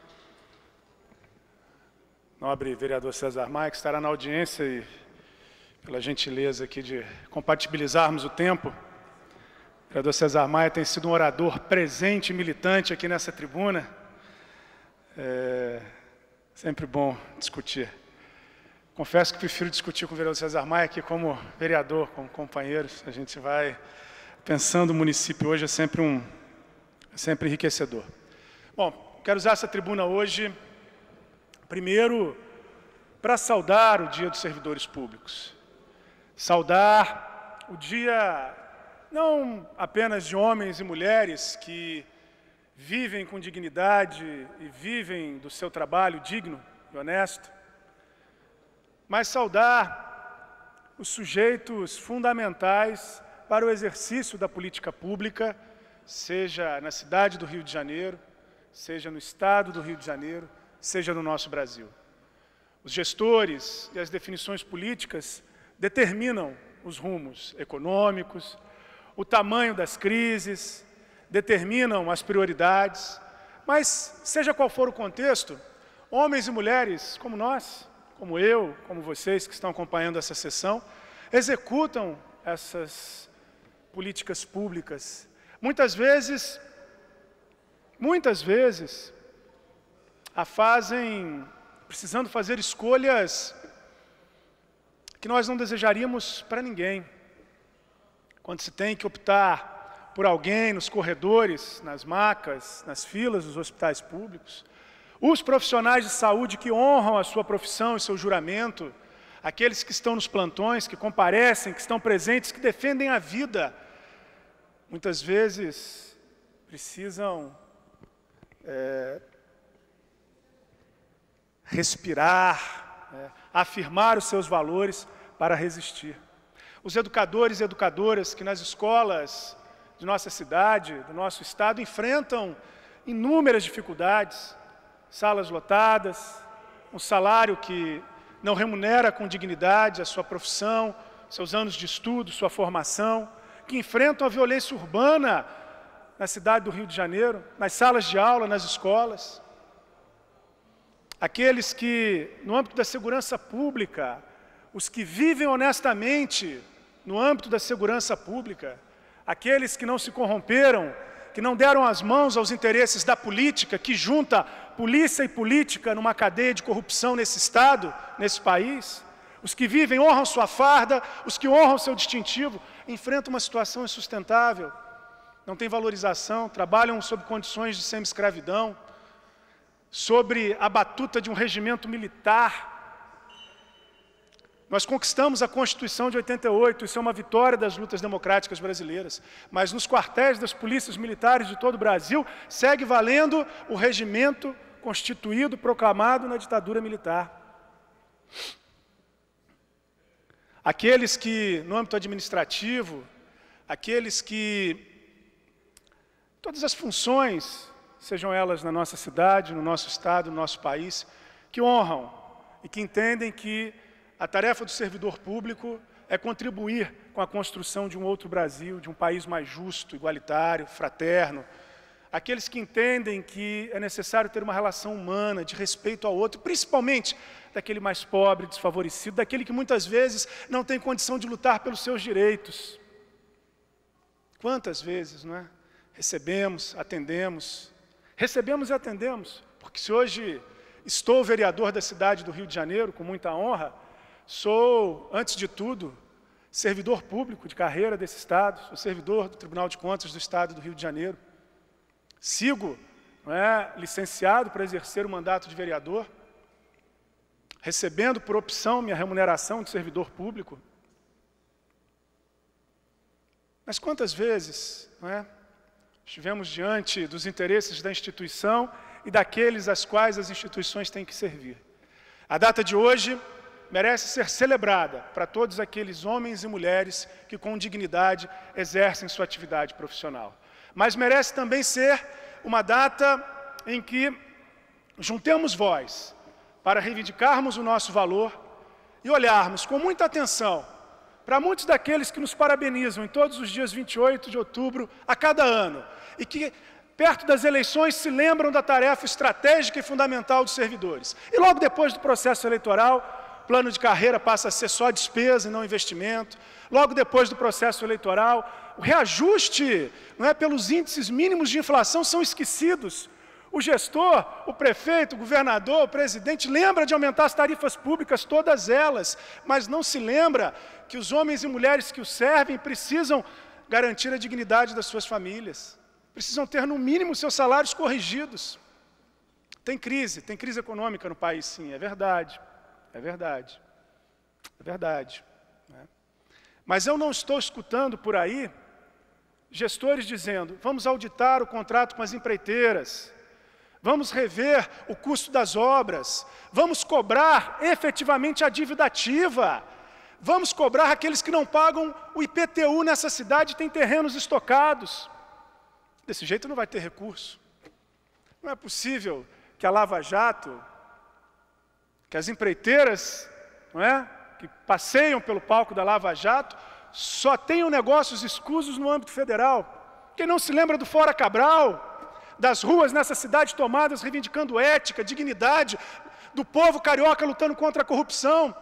Nobre vereador César Maia, que estará na audiência, e pela gentileza aqui de compatibilizarmos o tempo. O vereador César Maia tem sido um orador presente e militante aqui nessa tribuna. Sempre bom discutir. Confesso que prefiro discutir com o vereador César Maia aqui como vereador, como companheiros. A gente vai pensando o município hoje, é sempre enriquecedor. Bom, quero usar essa tribuna hoje, primeiro, para saudar o Dia dos Servidores Públicos. Saudar o dia, não apenas de homens e mulheres que vivem com dignidade e vivem do seu trabalho digno e honesto, mas saudar os sujeitos fundamentais para o exercício da política pública, seja na cidade do Rio de Janeiro, seja no estado do Rio de Janeiro, seja no nosso Brasil. Os gestores e as definições políticas determinam os rumos econômicos, o tamanho das crises, determinam as prioridades, mas, seja qual for o contexto, homens e mulheres como nós, como eu, como vocês que estão acompanhando essa sessão, executam essas políticas públicas. Muitas vezes, a fazem precisando fazer escolhas que nós não desejaríamos para ninguém. Quando se tem que optar por alguém nos corredores, nas macas, nas filas dos hospitais públicos, os profissionais de saúde que honram a sua profissão e seu juramento, aqueles que estão nos plantões, que comparecem, que estão presentes, que defendem a vida, muitas vezes precisam respirar, afirmar os seus valores para resistir. Os educadores e educadoras que nas escolas de nossa cidade, do nosso estado, enfrentam inúmeras dificuldades, salas lotadas, um salário que não remunera com dignidade a sua profissão, seus anos de estudo, sua formação, que enfrentam a violência urbana na cidade do Rio de Janeiro, nas salas de aula, nas escolas. Aqueles que, no âmbito da segurança pública, os que vivem honestamente no âmbito da segurança pública, aqueles que não se corromperam que não deram as mãos aos interesses da política, que junta polícia e política numa cadeia de corrupção nesse Estado, nesse país. Os que vivem honram sua farda, os que honram seu distintivo, enfrentam uma situação insustentável, não têm valorização, trabalham sob condições de semi-escravidão, sobre a batuta de um regimento militar. Nós conquistamos a Constituição de 88, isso é uma vitória das lutas democráticas brasileiras, mas nos quartéis das polícias militares de todo o Brasil segue valendo o regimento constituído, proclamado na ditadura militar. Aqueles que, no âmbito administrativo, aqueles que, todas as funções, sejam elas na nossa cidade, no nosso estado, no nosso país, que honram e que entendem que a tarefa do servidor público é contribuir com a construção de um outro Brasil, de um país mais justo, igualitário, fraterno. Aqueles que entendem que é necessário ter uma relação humana, de respeito ao outro, principalmente daquele mais pobre, desfavorecido, daquele que muitas vezes não tem condição de lutar pelos seus direitos. Quantas vezes, não é? Recebemos e atendemos, porque se hoje estou vereador da cidade do Rio de Janeiro, com muita honra, sou, antes de tudo, servidor público de carreira desse Estado, sou servidor do Tribunal de Contas do Estado do Rio de Janeiro. Sigo, não é, licenciado para exercer o mandato de vereador, recebendo por opção minha remuneração de servidor público. Mas quantas vezes, não é, estivemos diante dos interesses da instituição e daqueles às quais as instituições têm que servir. A data de hoje merece ser celebrada para todos aqueles homens e mulheres que com dignidade exercem sua atividade profissional. Mas merece também ser uma data em que juntemos voz para reivindicarmos o nosso valor e olharmos com muita atenção para muitos daqueles que nos parabenizam em todos os dias 28 de outubro a cada ano e que, perto das eleições, se lembram da tarefa estratégica e fundamental dos servidores. E logo depois do processo eleitoral, plano de carreira passa a ser só despesa e não investimento. Logo depois do processo eleitoral, o reajuste, não é, pelos índices mínimos de inflação são esquecidos. O gestor, o prefeito, o governador, o presidente lembra de aumentar as tarifas públicas, todas elas, mas não se lembra que os homens e mulheres que o servem precisam garantir a dignidade das suas famílias, precisam ter no mínimo seus salários corrigidos. Tem crise econômica no país, sim, é verdade. É verdade, é verdade. Né? Mas eu não estou escutando por aí gestores dizendo: vamos auditar o contrato com as empreiteiras, vamos rever o custo das obras, vamos cobrar efetivamente a dívida ativa, vamos cobrar aqueles que não pagam o IPTU nessa cidade e têm terrenos estocados. Desse jeito não vai ter recurso. Não é possível que a Lava Jato, que as empreiteiras, não é, que passeiam pelo palco da Lava Jato, só tenham negócios escusos no âmbito federal. Quem não se lembra do Fora Cabral, das ruas nessa cidade tomadas reivindicando ética, dignidade, do povo carioca lutando contra a corrupção?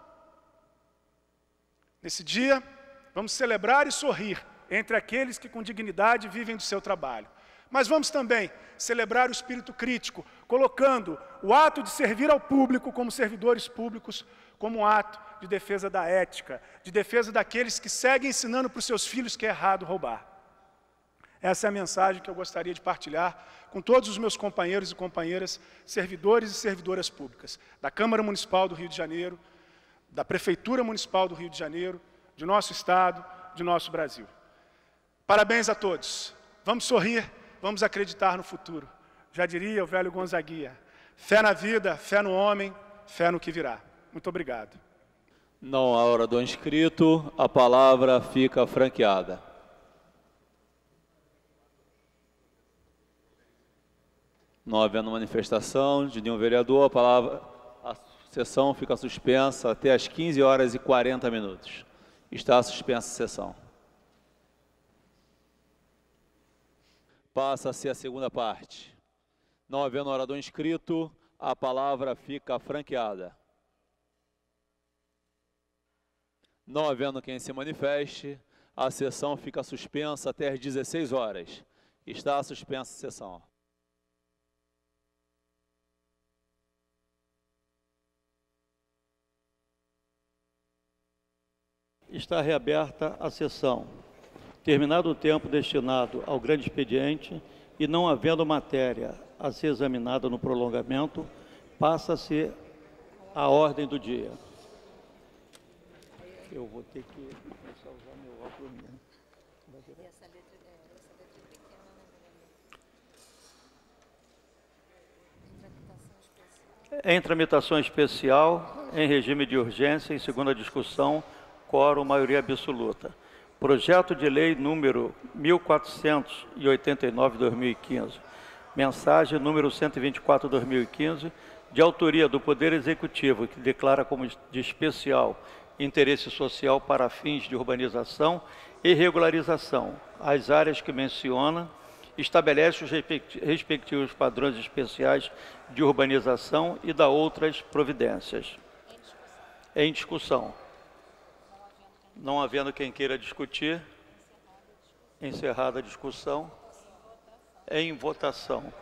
Nesse dia, vamos celebrar e sorrir entre aqueles que com dignidade vivem do seu trabalho. Mas vamos também celebrar o espírito crítico, colocando o ato de servir ao público como servidores públicos como um ato de defesa da ética, de defesa daqueles que seguem ensinando para os seus filhos que é errado roubar. Essa é a mensagem que eu gostaria de partilhar com todos os meus companheiros e companheiras, servidores e servidoras públicas, da Câmara Municipal do Rio de Janeiro, da Prefeitura Municipal do Rio de Janeiro, de nosso Estado, de nosso Brasil. Parabéns a todos. Vamos sorrir. Vamos acreditar no futuro. Já diria o velho Gonzaguinha: fé na vida, fé no homem, fé no que virá. Muito obrigado. Não há orador inscrito, a palavra fica franqueada. Não havendo manifestação de nenhum vereador, a sessão fica suspensa até às 15h40. Está suspensa a sessão. Passa-se a segunda parte. Não havendo orador inscrito, a palavra fica franqueada. Não havendo quem se manifeste, a sessão fica suspensa até às 16h Está suspensa a sessão. Está reaberta a sessão. Terminado o tempo destinado ao grande expediente e não havendo matéria a ser examinada no prolongamento, passa-se a ordem do dia. Eu vou ter que começar a usar meu óculos mesmo. Em tramitação especial, em regime de urgência, em segunda discussão, quórum, maioria absoluta. Projeto de lei número 1489/2015, mensagem número 124/2015, de autoria do Poder Executivo, que declara como de especial interesse social para fins de urbanização e regularização as áreas que menciona, estabelece os respectivos padrões especiais de urbanização e dá outras providências. Em discussão. Não havendo quem queira discutir, encerrada a discussão, em votação.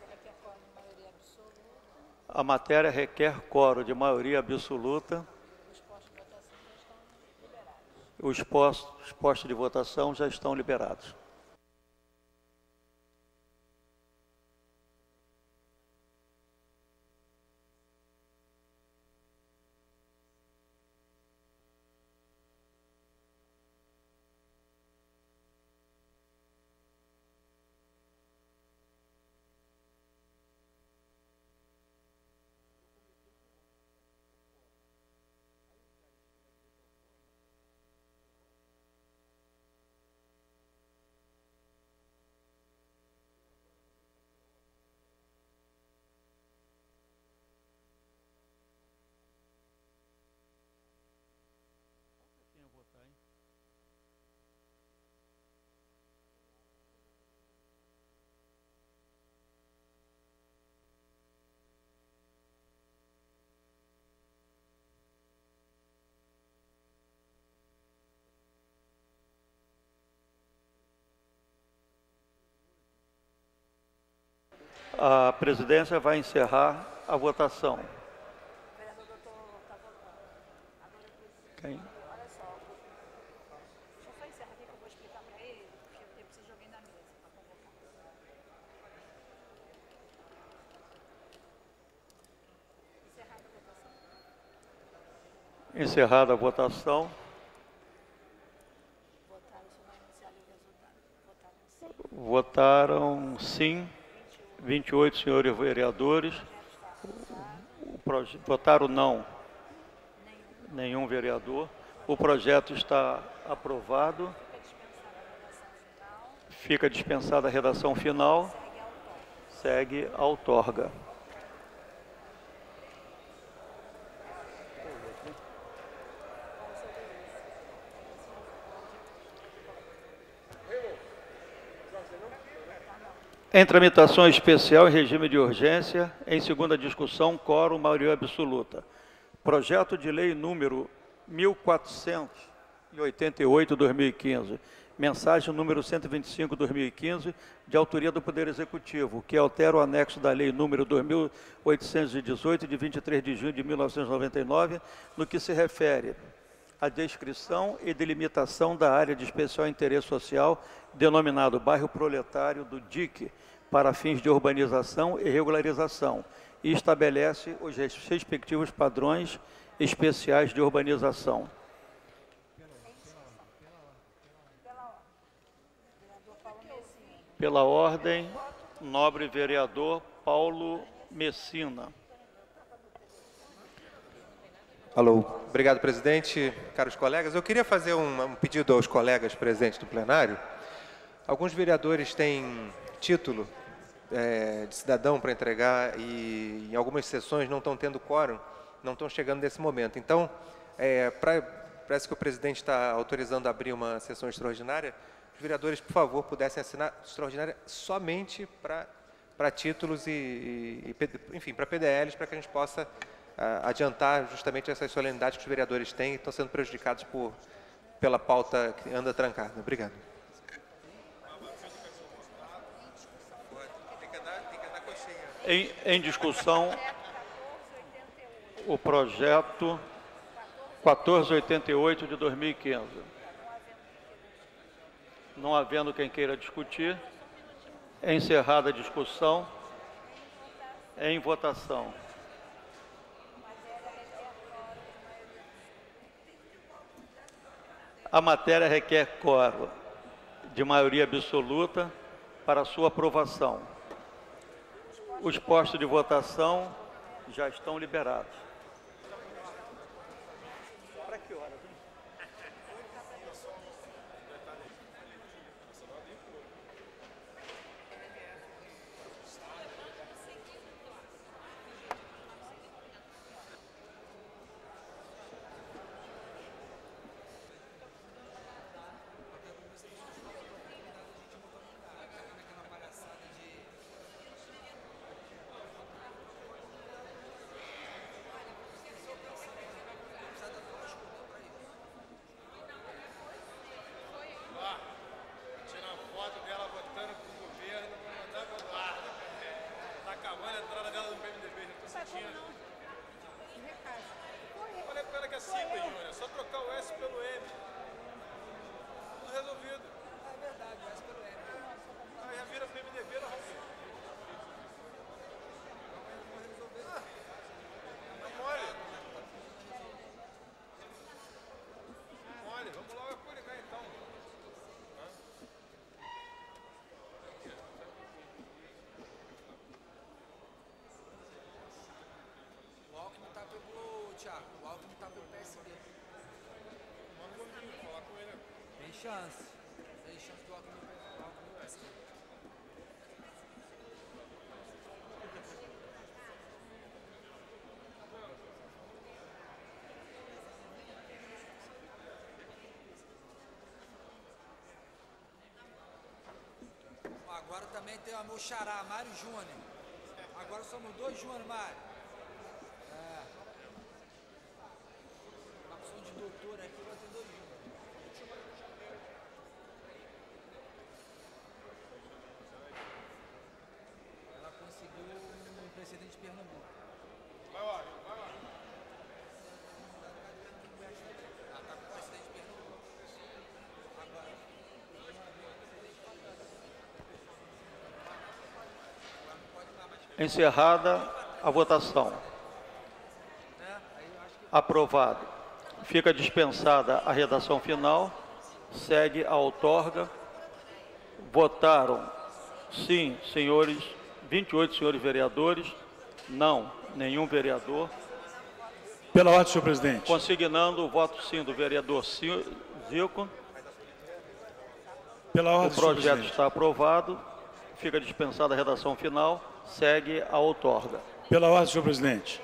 A matéria requer quórum de maioria absoluta. Os postos de votação já estão liberados. A presidência vai encerrar a votação. Quem? Olha só, deixa eu só encerrar aqui que eu vou explicar para ele, porque eu preciso de alguém da mesa para convocar. Encerrada a votação. Votaram sim 28 senhores vereadores. Votaram não nenhum vereador. O projeto está aprovado. Fica dispensada a redação final. Segue a outorga. Em tramitação especial em regime de urgência, em segunda discussão, quórum, maioria absoluta. Projeto de lei número 1488/2015, mensagem número 125/2015, de autoria do Poder Executivo, que altera o anexo da lei número 2818, de 23 de junho de 1999, no que se refere à descrição e delimitação da área de especial interesse social, denominado Bairro Proletário do DIC, para fins de urbanização e regularização, e estabelece os respectivos padrões especiais de urbanização. Pela ordem, nobre vereador Paulo Messina. Alô, obrigado, presidente, caros colegas. Eu queria fazer um pedido aos colegas presentes do plenário. Alguns vereadores têm título de cidadão para entregar e em algumas sessões não estão tendo quórum, não estão chegando nesse momento. Então, parece que o presidente está autorizando abrir uma sessão extraordinária. Os vereadores, por favor, pudessem assinar extraordinária somente para títulos enfim, para PDLs, para que a gente possa adiantar justamente essas solenidades que os vereadores têm e estão sendo prejudicados pela pauta que anda trancada. Obrigado. Em discussão, o projeto 1488 de 2015. Não havendo quem queira discutir, é encerrada a discussão. Em votação. A matéria requer quórum de maioria absoluta para sua aprovação. Os postos de votação já estão liberados. Para que horas, hein? O Alckmin está pelo PSD. Tem chance. Tem chance do Alckmin no PSD. Agora também tem o meu xará, Mário Júnior. Agora somos dois Júnior, Mário. Doutor aqui vai ter dois Júnior. Ela conseguiu um precedente de Pernambuco. Vai lá. Ela está com o precedente de Pernambuco. Agora. Encerrada a votação. Aprovado. Fica dispensada a redação final, segue a outorga. Votaram sim, senhores, 28 senhores vereadores, não, nenhum vereador. Pela ordem, senhor presidente. Consignando o voto sim do vereador Zico. Pela ordem, o projeto está aprovado, fica dispensada a redação final, segue a outorga. Pela ordem, senhor presidente.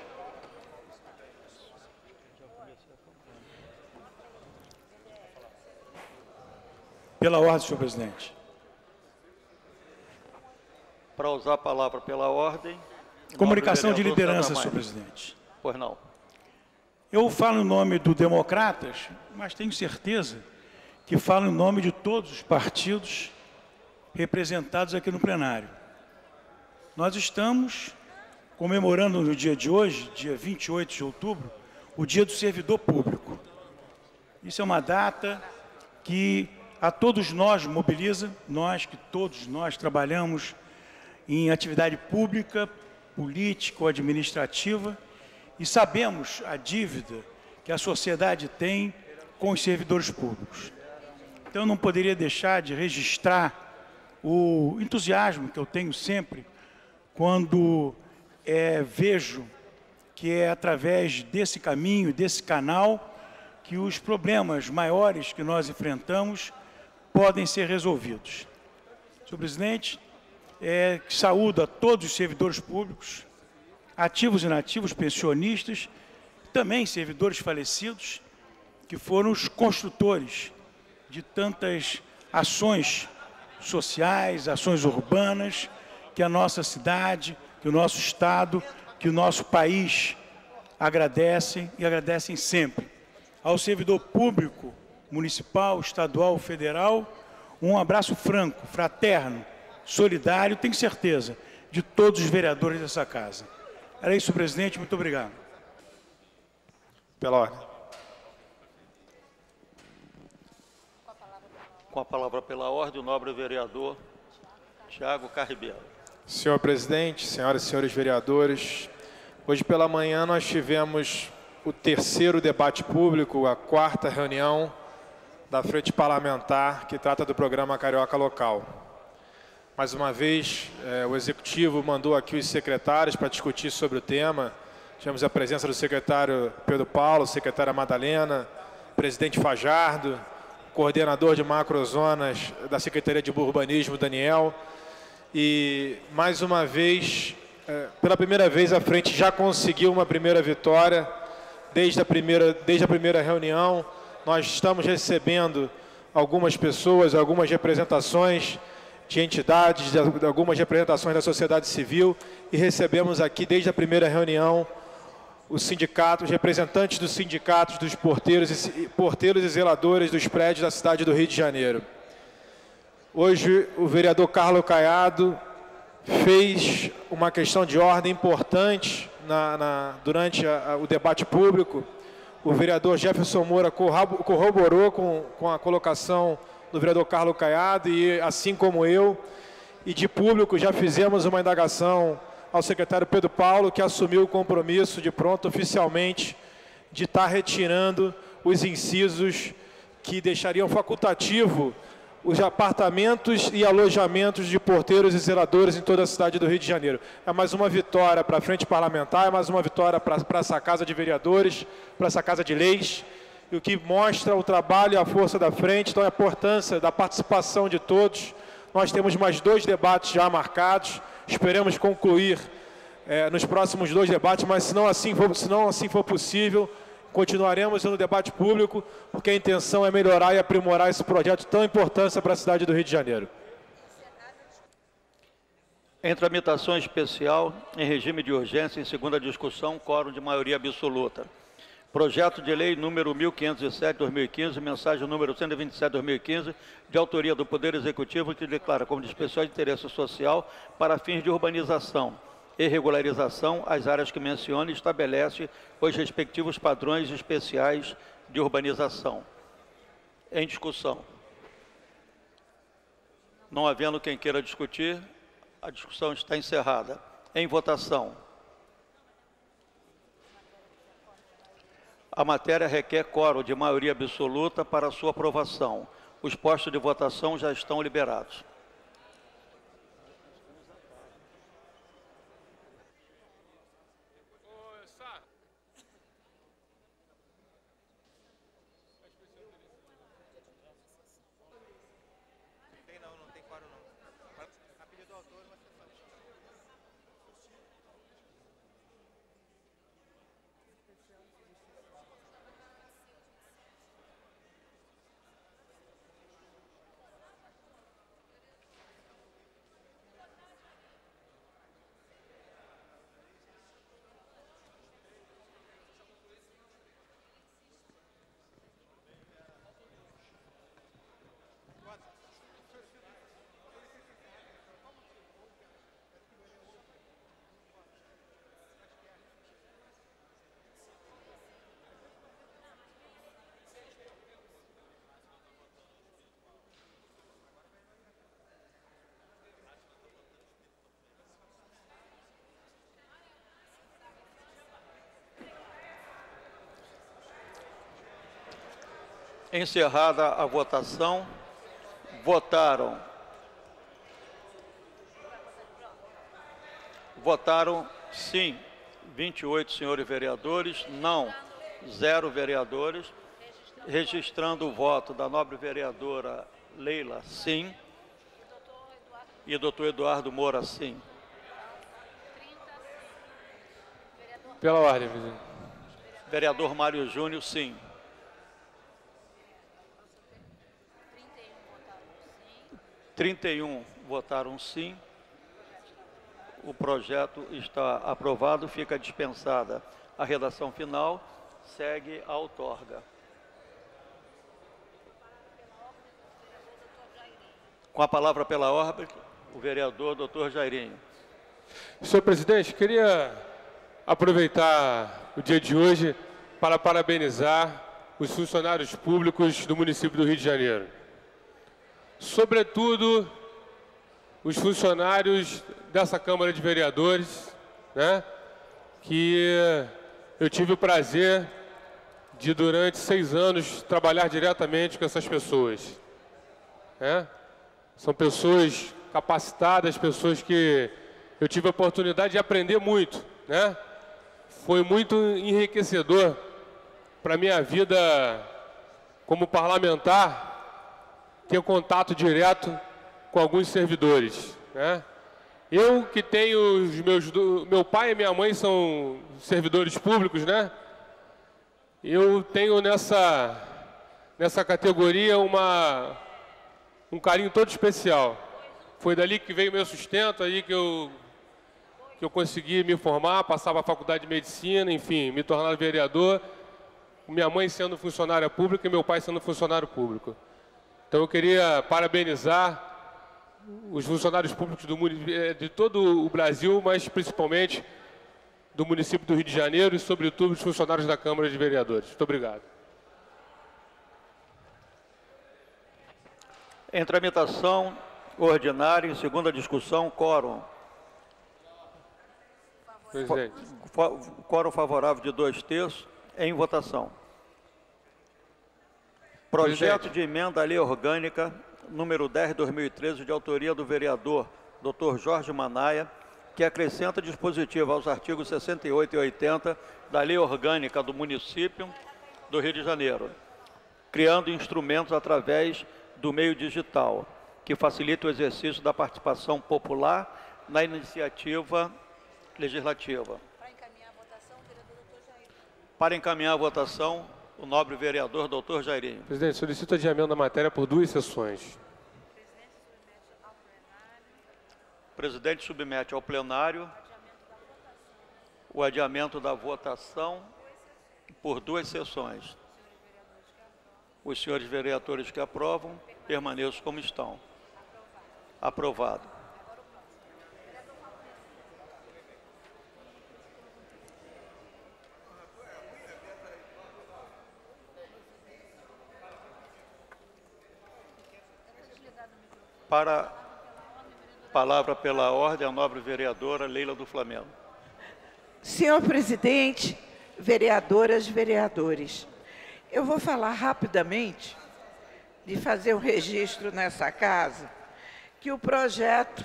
Pela ordem, senhor presidente. Para usar a palavra pela ordem. Comunicação de liderança, senhor presidente. Pois não. Eu falo em nome do Democratas, mas tenho certeza que falo em nome de todos os partidos representados aqui no plenário. Nós estamos comemorando no dia de hoje, dia 28 de outubro, o Dia do Servidor Público. Isso é uma data que a todos nós mobiliza, todos nós trabalhamos em atividade pública, política ou administrativa e sabemos a dívida que a sociedade tem com os servidores públicos. Então, eu não poderia deixar de registrar o entusiasmo que eu tenho sempre quando vejo que é através desse caminho, desse canal, que os problemas maiores que nós enfrentamos podem ser resolvidos. Senhor presidente, saúdo a todos os servidores públicos, ativos e inativos, pensionistas, também servidores falecidos, que foram os construtores de tantas ações sociais, ações urbanas, que a nossa cidade, que o nosso Estado, que o nosso país agradecem e agradecem sempre. Ao servidor público, municipal, estadual, federal, um abraço franco, fraterno, solidário, tenho certeza de todos os vereadores dessa casa. Era isso, presidente. Muito obrigado. Pela ordem. Com a palavra pela ordem, o nobre vereador Tiago Carribeiro. Senhor presidente, senhoras e senhores vereadores, hoje pela manhã nós tivemos o terceiro debate público, a quarta reunião da Frente Parlamentar que trata do programa Carioca Local. Mais uma vez, o Executivo mandou aqui os secretários para discutir sobre o tema. Tivemos a presença do secretário Pedro Paulo, secretária Madalena, presidente Fajardo, coordenador de macrozonas da Secretaria de Urbanismo, Daniel. E, mais uma vez, pela primeira vez, a Frente já conseguiu uma primeira vitória. Desde a primeira reunião, nós estamos recebendo algumas pessoas, algumas representações de entidades, de algumas representações da sociedade civil, e recebemos aqui, desde a primeira reunião, os sindicatos, representantes dos sindicatos dos porteiros e zeladores dos prédios da cidade do Rio de Janeiro. Hoje, o vereador Carlos Caiado fez uma questão de ordem importante durante o debate público. O vereador Jefferson Moura corroborou com a colocação do vereador Carlos Caiado, e assim como eu, e de público já fizemos uma indagação ao secretário Pedro Paulo, que assumiu o compromisso de pronto oficialmente de estar retirando os incisos que deixariam facultativo os apartamentos e alojamentos de porteiros e zeladores em toda a cidade do Rio de Janeiro. É mais uma vitória para a Frente Parlamentar, é mais uma vitória para essa Casa de Vereadores, para essa Casa de Leis, e o que mostra o trabalho e a força da Frente, então a importância da participação de todos. Nós temos mais 2 debates já marcados, esperamos concluir nos próximos 2 debates, mas se não assim for possível, continuaremos no debate público, porque a intenção é melhorar e aprimorar esse projeto tão importante para a cidade do Rio de Janeiro. Em tramitação especial, em regime de urgência, em segunda discussão, quórum de maioria absoluta. Projeto de lei número 1507/2015, mensagem número 127/2015, de autoria do Poder Executivo, que declara como de especial interesse social para fins de urbanização e regularização as áreas que menciona e estabelece os respectivos padrões especiais de urbanização. Em discussão. Não havendo quem queira discutir, a discussão está encerrada. Em votação. A matéria requer quórum de maioria absoluta para sua aprovação. Os postos de votação já estão liberados. Encerrada a votação, votaram sim 28 senhores vereadores, não 0 vereadores, registrando o voto da nobre vereadora Leila, sim, e doutor Eduardo Moura, sim. Pela ordem, presidente. Vereador Mário Júnior, sim. 31 votaram sim. O projeto está aprovado, fica dispensada a redação final, segue a outorga. Com a palavra pela ordem, o vereador Dr. Jairinho. Senhor presidente, queria aproveitar o dia de hoje para parabenizar os funcionários públicos do município do Rio de Janeiro. Sobretudo, os funcionários dessa Câmara de Vereadores, né, que eu tive o prazer de, durante 6 anos, trabalhar diretamente com essas pessoas. Né? São pessoas capacitadas, pessoas que eu tive a oportunidade de aprender muito. Né? Foi muito enriquecedor para a minha vida como parlamentar ter contato direto com alguns servidores. Né? Eu que tenho meu pai e minha mãe são servidores públicos, né? Eu tenho nessa categoria um carinho todo especial. Foi dali que veio meu sustento, aí que eu consegui me formar, passar para a faculdade de medicina, enfim, me tornar vereador, minha mãe sendo funcionária pública e meu pai sendo funcionário público. Então eu queria parabenizar os funcionários públicos de todo o Brasil, mas principalmente do município do Rio de Janeiro e, sobretudo, os funcionários da Câmara de Vereadores. Muito obrigado. Em tramitação ordinária, em segunda discussão, quórum. Presidente. Quórum favorável de 2/3, em votação. Projeto de emenda à lei orgânica número 10/2013, de autoria do vereador Dr. Jorge Manaia, que acrescenta dispositivo aos artigos 68 e 80 da lei orgânica do município do Rio de Janeiro, criando instrumentos através do meio digital, que facilita o exercício da participação popular na iniciativa legislativa. Para encaminhar a votação, o nobre vereador Dr. Jairinho. Presidente, solicito adiamento da matéria por 2 sessões. O presidente submete ao plenário o adiamento da votação por 2 sessões. Os senhores vereadores que aprovam, permaneçam como estão. Aprovado. Para palavra pela ordem, a nobre vereadora Leila do Flamengo. Senhor presidente, vereadoras, vereadores, eu vou falar rapidamente de fazer um registro nessa casa que o projeto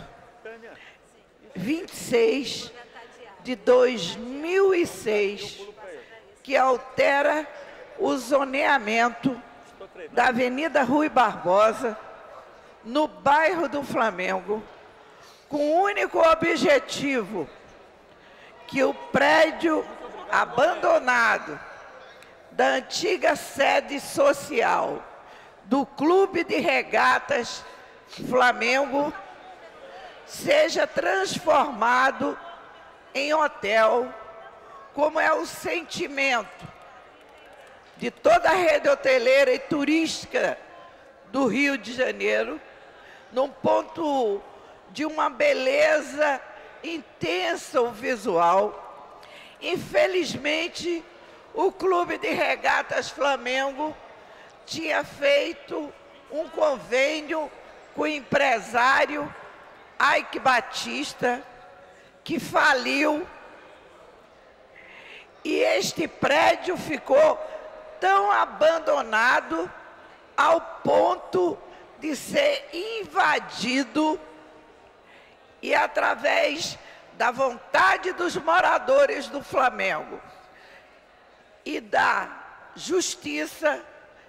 26 de 2006, que altera o zoneamento da Avenida Rui Barbosa, no bairro do Flamengo, com o único objetivo que o prédio abandonado da antiga sede social do Clube de Regatas Flamengo seja transformado em hotel, como é o sentimento de toda a rede hoteleira e turística do Rio de Janeiro, num ponto de uma beleza intensa o visual. Infelizmente, o Clube de Regatas Flamengo tinha feito um convênio com o empresário Ike Batista, que faliu, e este prédio ficou tão abandonado ao ponto de ser invadido, e através da vontade dos moradores do Flamengo e da justiça,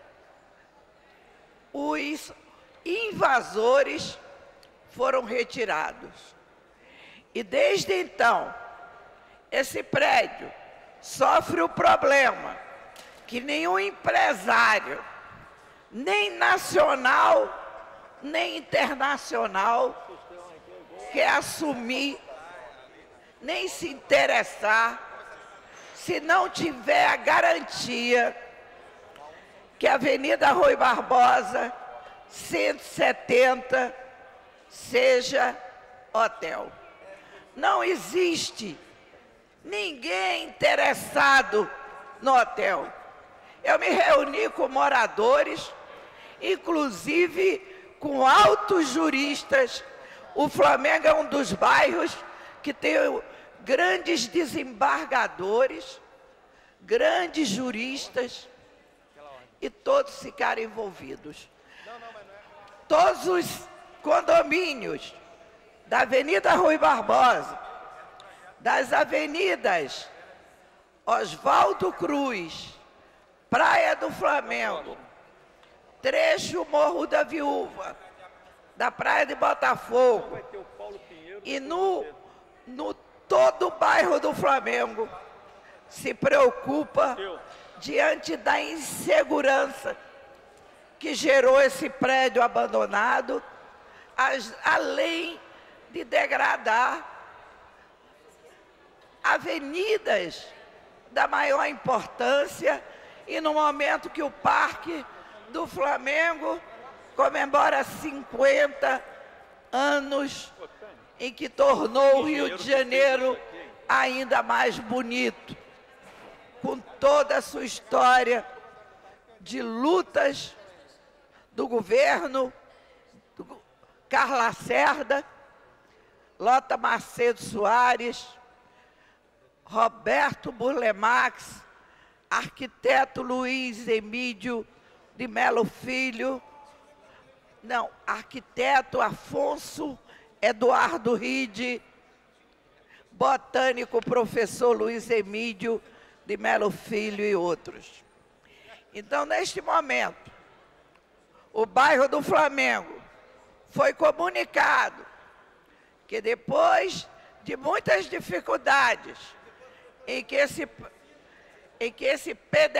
os invasores foram retirados. E desde então, esse prédio sofre o problema que nenhum empresário, nem nacional, nem internacional, quer assumir, nem se interessar, se não tiver a garantia que a Avenida Rui Barbosa, 170, seja hotel. não existe ninguém interessado no hotel. Eu me reuni com moradores, inclusive com altos juristas. O Flamengo é um dos bairros que tem grandes desembargadores, grandes juristas, e todos ficaram envolvidos. Todos os condomínios da Avenida Rui Barbosa, das avenidas Oswaldo Cruz, Praia do Flamengo, trecho Morro da Viúva, da Praia de Botafogo, e no todo o bairro do Flamengo se preocupa diante da insegurança que gerou esse prédio abandonado, além de degradar avenidas da maior importância, e no momento que o Parque do Flamengo comemora 50 anos em que tornou o Rio de Janeiro ainda mais bonito, com toda a sua história de lutas do governo, do Carlos Lacerda, Lota Macedo Soares, Roberto Burlemax, arquiteto Luiz Emídio de Melo Filho, arquiteto Afonso Eduardo Ride, botânico professor Luiz Emídio de Melo Filho e outros. Então, neste momento, o bairro do Flamengo foi comunicado que depois de muitas dificuldades em que esse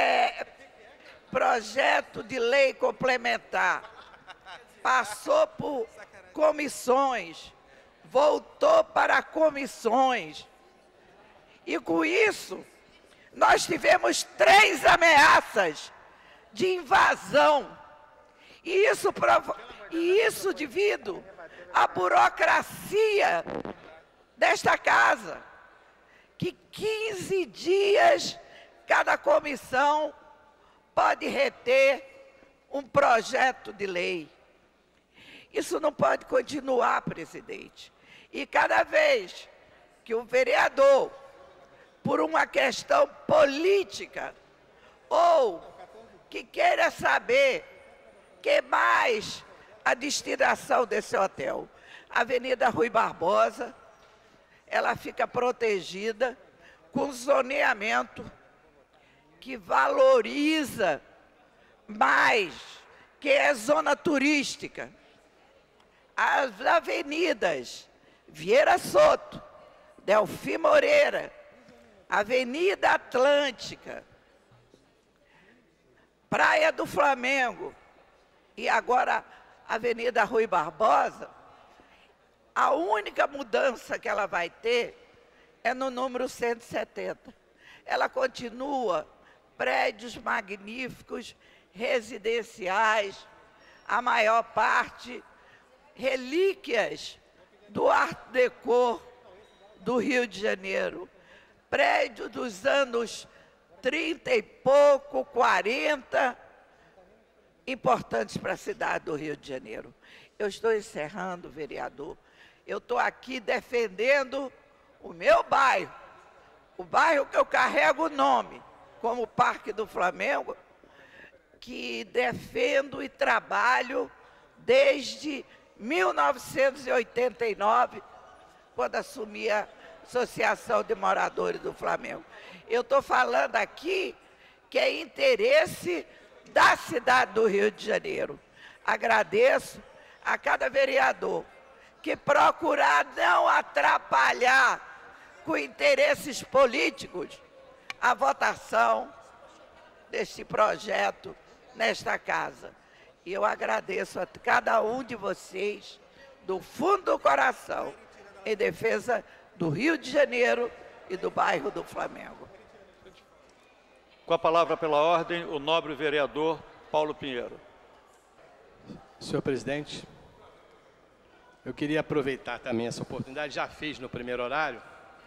projeto de lei complementar passou por comissões, voltou para comissões, e com isso nós tivemos 3 ameaças de invasão, e isso devido à burocracia desta casa, que 15 dias cada comissão pode reter um projeto de lei. Isso não pode continuar, presidente. E cada vez que o vereador, por uma questão política, ou que queira saber que mais a destinação desse hotel, Avenida Rui Barbosa, ela fica protegida com zoneamento que valoriza mais, que é zona turística. As avenidas Vieira Soto, Delfim Moreira, Avenida Atlântica, Praia do Flamengo e agora Avenida Rui Barbosa, a única mudança que ela vai ter é no número 170. Ela continua prédios magníficos, residenciais, a maior parte relíquias do Art Deco do Rio de Janeiro. Prédio dos anos 30 e pouco, 40, importantes para a cidade do Rio de Janeiro. Eu estou encerrando, vereador. Eu estou aqui defendendo o meu bairro, o bairro que eu carrego o nome, como Parque do Flamengo, que defendo e trabalho desde 1989, quando assumi a Associação de Moradores do Flamengo. Eu estou falando aqui que é interesse da cidade do Rio de Janeiro. Agradeço a cada vereador que procurar não atrapalhar com interesses políticos a votação deste projeto nesta casa. E eu agradeço a cada um de vocês, do fundo do coração, em defesa do Rio de Janeiro e do bairro do Flamengo. Com a palavra pela ordem, o nobre vereador Paulo Pinheiro. Senhor presidente, eu queria aproveitar também essa oportunidade, já fiz no primeiro horário,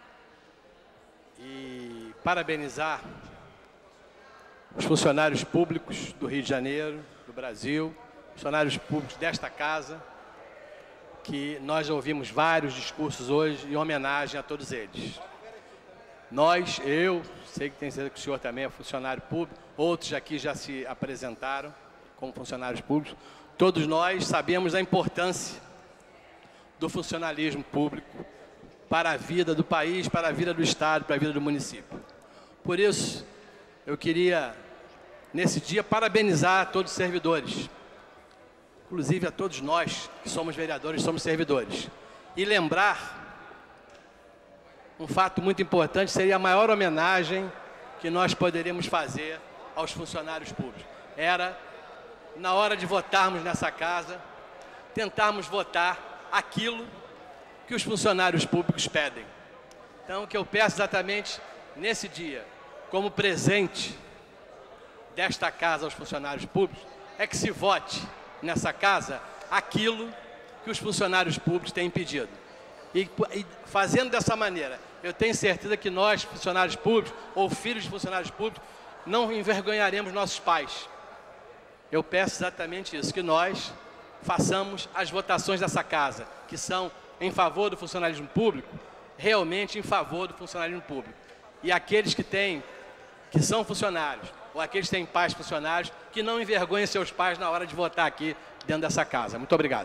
e parabenizar os funcionários públicos do Rio de Janeiro, do Brasil, funcionários públicos desta casa, que nós ouvimos vários discursos hoje em homenagem a todos eles. Nós, eu, sei que tem certeza que o senhor também é funcionário público, outros aqui já se apresentaram como funcionários públicos, todos nós sabemos a importância do funcionalismo público para a vida do país, para a vida do Estado, para a vida do município. Por isso, eu queria, nesse dia, parabenizar todos os servidores, inclusive a todos nós que somos vereadores, somos servidores, e lembrar um fato muito importante, seria a maior homenagem que nós poderíamos fazer aos funcionários públicos. Era, na hora de votarmos nessa casa, tentarmos votar aquilo que os funcionários públicos pedem. Então, o que eu peço exatamente nesse dia, como presente desta casa aos funcionários públicos, é que se vote nessa casa aquilo que os funcionários públicos têm pedido. E fazendo dessa maneira, eu tenho certeza que nós, funcionários públicos, ou filhos de funcionários públicos, não envergonharemos nossos pais. Eu peço exatamente isso, que nós façamos as votações dessa casa, que são em favor do funcionalismo público, realmente em favor do funcionalismo público. E aqueles que são funcionários, ou aqueles que têm pais funcionários, que não envergonhem seus pais na hora de votar aqui dentro dessa casa. Muito obrigado.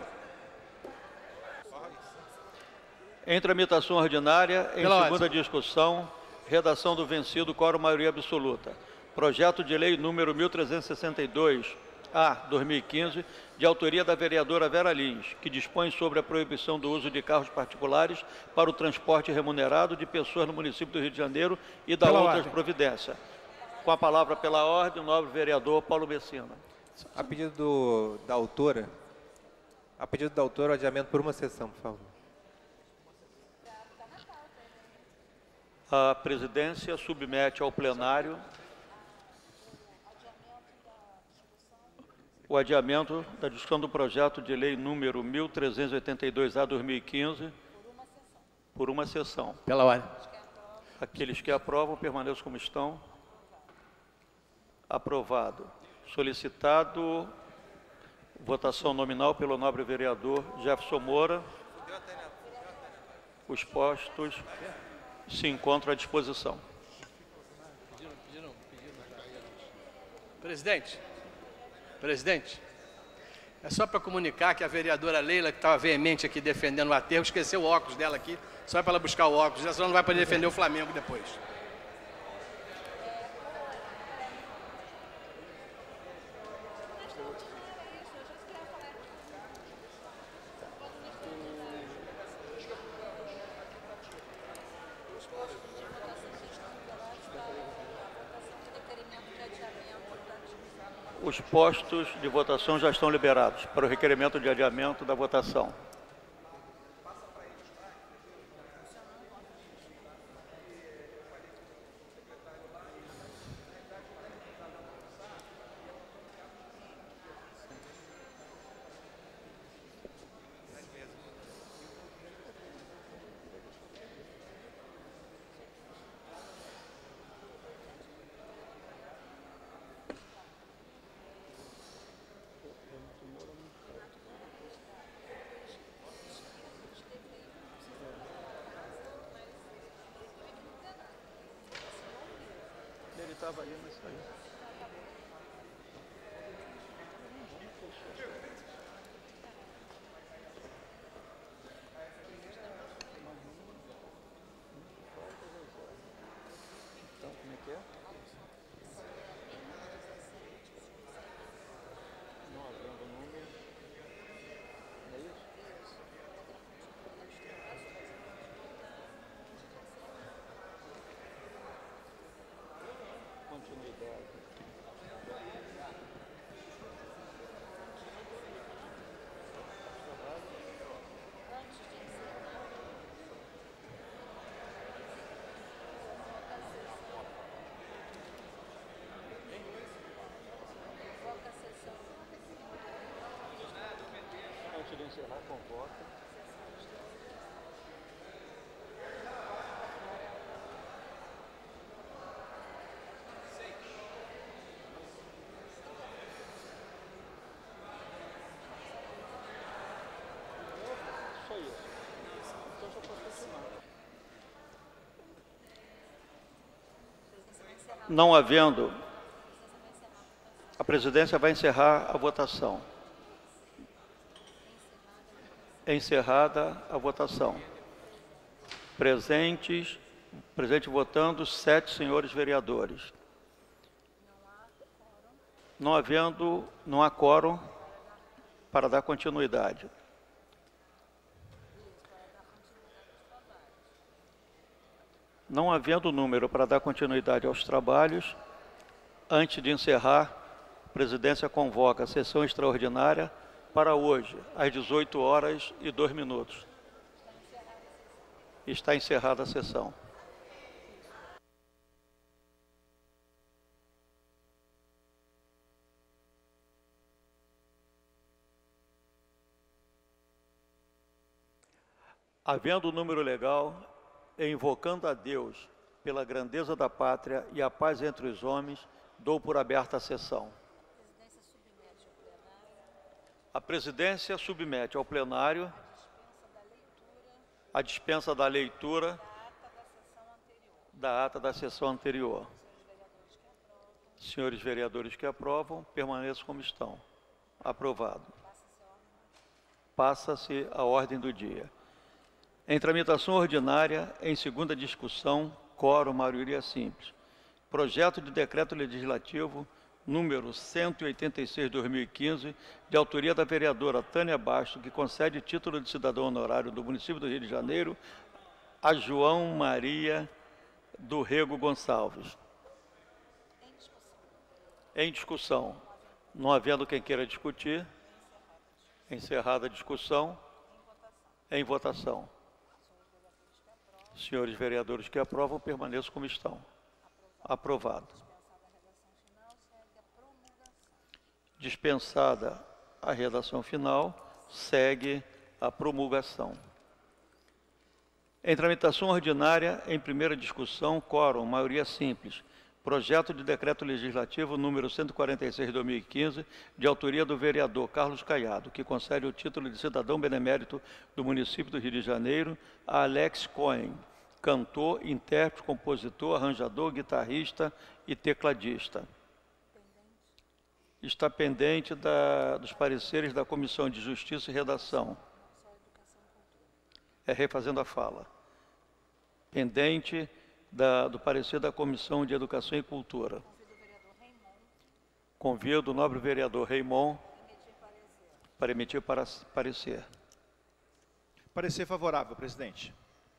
Em tramitação ordinária, em segunda discussão, redação do vencido, quórum maioria absoluta. Projeto de lei número 1362-A, 2015, de autoria da vereadora Vera Lins, que dispõe sobre a proibição do uso de carros particulares para o transporte remunerado de pessoas no município do Rio de Janeiro e da outras providências. Com a palavra pela ordem, o nobre vereador Paulo Messina. A pedido da autora, o adiamento por uma sessão, por favor. A presidência submete ao plenário o adiamento da discussão do projeto de lei número 1382-A, 2015, por uma sessão. Pela ordem. Aqueles que aprovam, permaneçam como estão. Aprovado. Solicitado votação nominal pelo nobre vereador Jefferson Moura. Os postos se encontram à disposição. Presidente, é só para comunicar que a vereadora Leila, que estava veemente aqui defendendo o aterro, esqueceu o óculos dela aqui, só para ela buscar o óculos, ela só não vai poder defender o Flamengo depois. Os postos de votação já estão liberados para o requerimento de adiamento da votação. Estava aí, mas saiu. Então, como é que é? Não havendo número. É isso? Continuidade. Antes de encerrar, convoca. Não havendo, a presidência vai encerrar a votação. Encerrada a votação. Presente votando 7 senhores vereadores. Não há quórum para dar continuidade. Não havendo número para dar continuidade aos trabalhos, antes de encerrar, a presidência convoca a sessão extraordinária para hoje, às 18h02. Está encerrada a sessão. Havendo o número legal, e invocando a Deus pela grandeza da pátria e a paz entre os homens, dou por aberta a sessão. A presidência submete ao plenário a dispensa da leitura da ata da sessão anterior. Senhores vereadores que aprovam, permaneçam como estão. Aprovado. Passa-se a ordem do dia. Em tramitação ordinária, em segunda discussão, quórum, maioria simples. Projeto de decreto legislativo número 186/2015, de autoria da vereadora Tânia Basto, que concede título de cidadão honorário do município do Rio de Janeiro a João Maria do Rego Gonçalves. Em discussão. Não havendo quem queira discutir, encerrada a discussão, em votação. Senhores vereadores que aprovam, permaneçam como estão. Aprovado. Dispensada a redação final, segue a promulgação. Em tramitação ordinária, em primeira discussão, quórum, maioria simples. Projeto de decreto legislativo número 146/2015, de autoria do vereador Carlos Caiado, que concede o título de cidadão benemérito do município do Rio de Janeiro a Alex Cohen, cantor, intérprete, compositor, arranjador, guitarrista e tecladista. Está pendente dos pareceres da Comissão de Justiça e Redação. Refazendo a fala. Pendente do parecer da Comissão de Educação e Cultura. Convido o nobre vereador Raimon para emitir parecer. Parecer favorável, presidente.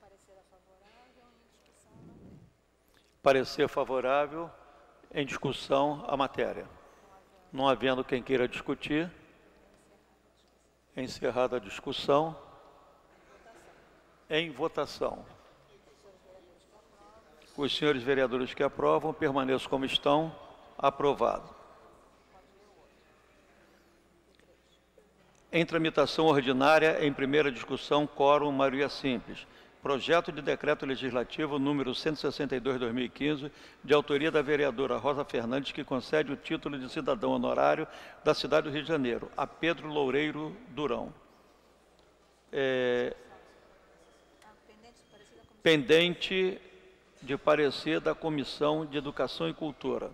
Parecer favorável, em discussão a matéria. Não havendo quem queira discutir, encerrada a discussão, em votação. Os senhores vereadores que aprovam, permaneçam como estão. Aprovado. Em tramitação ordinária, em primeira discussão, quórum, maioria simples. Projeto de decreto legislativo número 162/2015, de autoria da vereadora Rosa Fernandes, que concede o título de cidadão honorário da cidade do Rio de Janeiro, a Pedro Loureiro Durão. Pendente de parecer da Comissão de Educação e Cultura.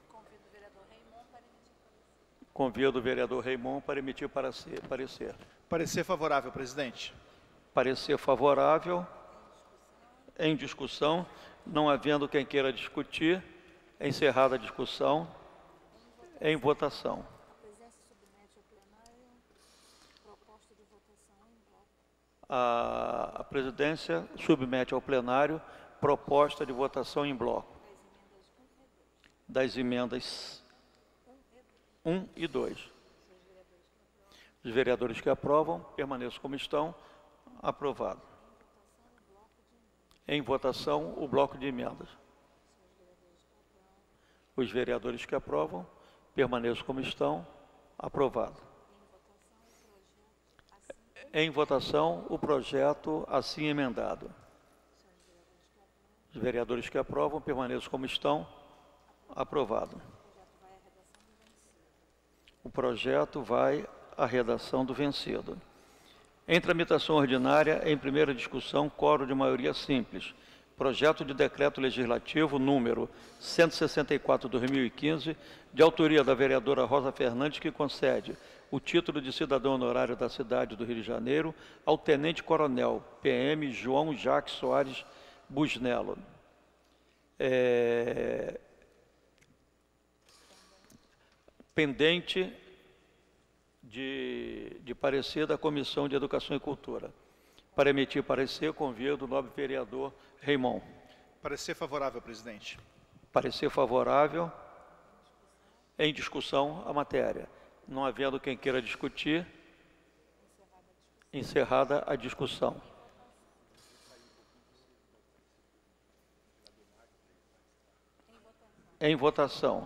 Convido o vereador Raimon para emitir parecer. Parecer favorável, presidente. Parecer favorável, em discussão, não havendo quem queira discutir, encerrada a discussão, em votação. A presidência submete ao plenário proposta de votação em bloco das emendas 1 e 2. Os vereadores que aprovam, permaneçam como estão. Aprovado. Em votação, o bloco de emendas. Os vereadores que aprovam, permaneçam como estão. Aprovado. Em votação, o projeto assim emendado. Os vereadores que aprovam, permaneçam como estão. Aprovado. O projeto vai à redação do vencido. Em tramitação ordinária, em primeira discussão, quórum de maioria simples. Projeto de Decreto Legislativo número 164/2015, de autoria da vereadora Rosa Fernandes, que concede o título de cidadão honorário da cidade do Rio de Janeiro ao Tenente-Coronel PM João Jacques Soares Busnello. Pendente de parecer da Comissão de Educação e Cultura. Para emitir parecer, convido o nobre vereador Raimon. Parecer favorável, presidente. Parecer favorável. Em discussão a matéria. Não havendo quem queira discutir, encerrada a discussão. Em votação.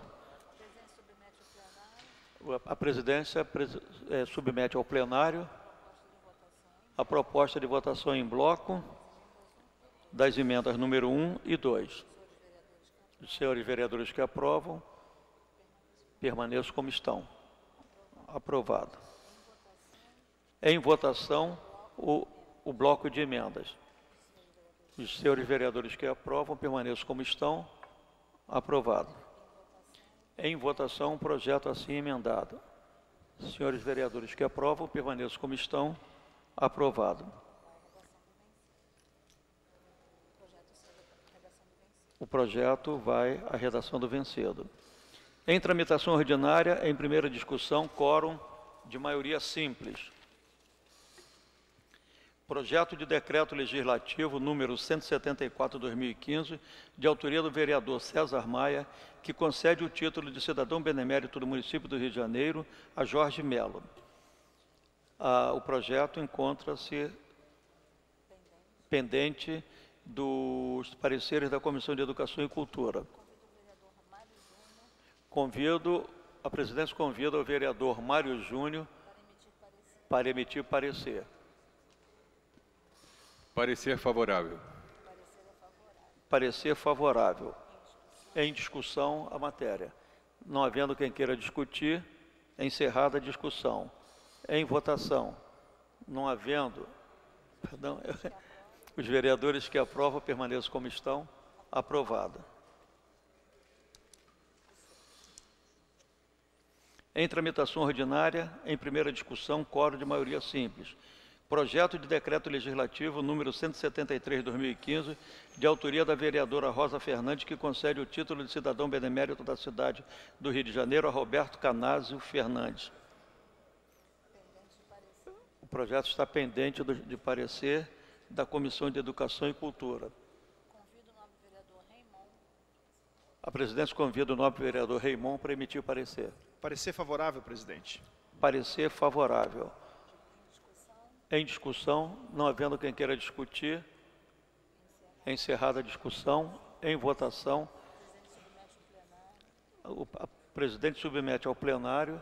A presidência submete ao plenário a proposta de votação em bloco das emendas número 1 e 2. Os senhores vereadores que aprovam, permaneçam como estão. Aprovado. Em votação, o bloco de emendas. Os senhores vereadores que aprovam, permaneçam como estão. Aprovado. Em votação, o projeto assim emendado. Senhores vereadores que aprovam, permaneçam como estão. Aprovado. O projeto vai à redação do vencido. Em tramitação ordinária, em primeira discussão, quórum de maioria simples. Projeto de Decreto Legislativo número 174/2015, de autoria do vereador César Maia, que concede o título de cidadão benemérito do município do Rio de Janeiro a Jorge Melo. O projeto encontra-se pendente dos pareceres da Comissão de Educação e Cultura. A presidência convida o vereador Mário Júnior para emitir parecer. Parecer favorável. Parecer favorável. Em discussão a matéria. Não havendo quem queira discutir, encerrada a discussão. Em votação. Não havendo... Perdão, os vereadores que aprovam permaneçam como estão. Aprovado. Em tramitação ordinária, em primeira discussão, quórum de maioria simples. Projeto de Decreto Legislativo número 173/2015, de autoria da vereadora Rosa Fernandes, que concede o título de cidadão benemérito da cidade do Rio de Janeiro a Roberto Canásio Fernandes. O projeto está pendente de parecer da Comissão de Educação e Cultura. A presidência convida o nobre vereador Raimon para emitir o parecer. Parecer favorável, presidente. Parecer favorável. Em discussão, não havendo quem queira discutir, encerrada a discussão, em votação, a presidente submete ao plenário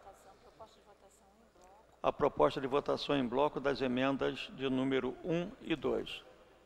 a proposta de votação em bloco das emendas de número 1 e 2.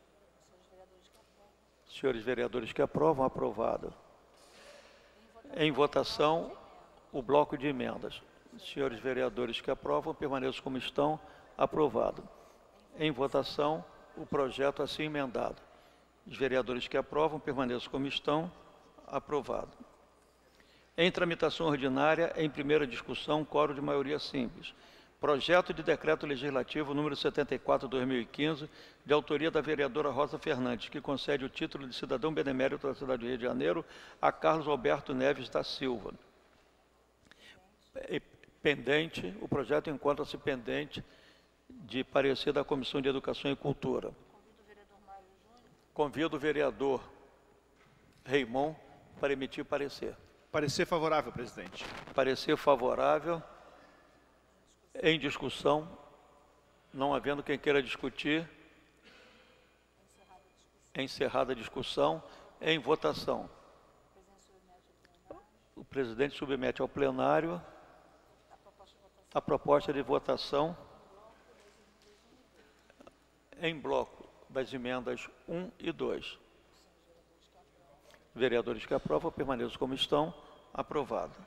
Senhores vereadores que aprovam, aprovado. Em votação, o bloco de emendas. Senhores vereadores que aprovam, permaneçam como estão. Aprovado. Em votação, o projeto assim emendado. Os vereadores que aprovam, permaneçam como estão. Aprovado. Em tramitação ordinária, em primeira discussão, quórum de maioria simples. Projeto de Decreto Legislativo número 74/2015, de autoria da vereadora Rosa Fernandes, que concede o título de cidadão benemérito da cidade do Rio de Janeiro a Carlos Alberto Neves da Silva. Pendente, o projeto encontra-se pendente de parecer da Comissão de Educação e Cultura. Convido o vereador Raimon para emitir parecer. Parecer favorável, presidente. Parecer favorável. Em discussão, não havendo quem queira discutir, encerrada a discussão, em votação. O presidente submete ao plenário a proposta de votação em bloco das emendas 1 e 2. Vereadores que aprovam, permaneçam como estão. Aprovado.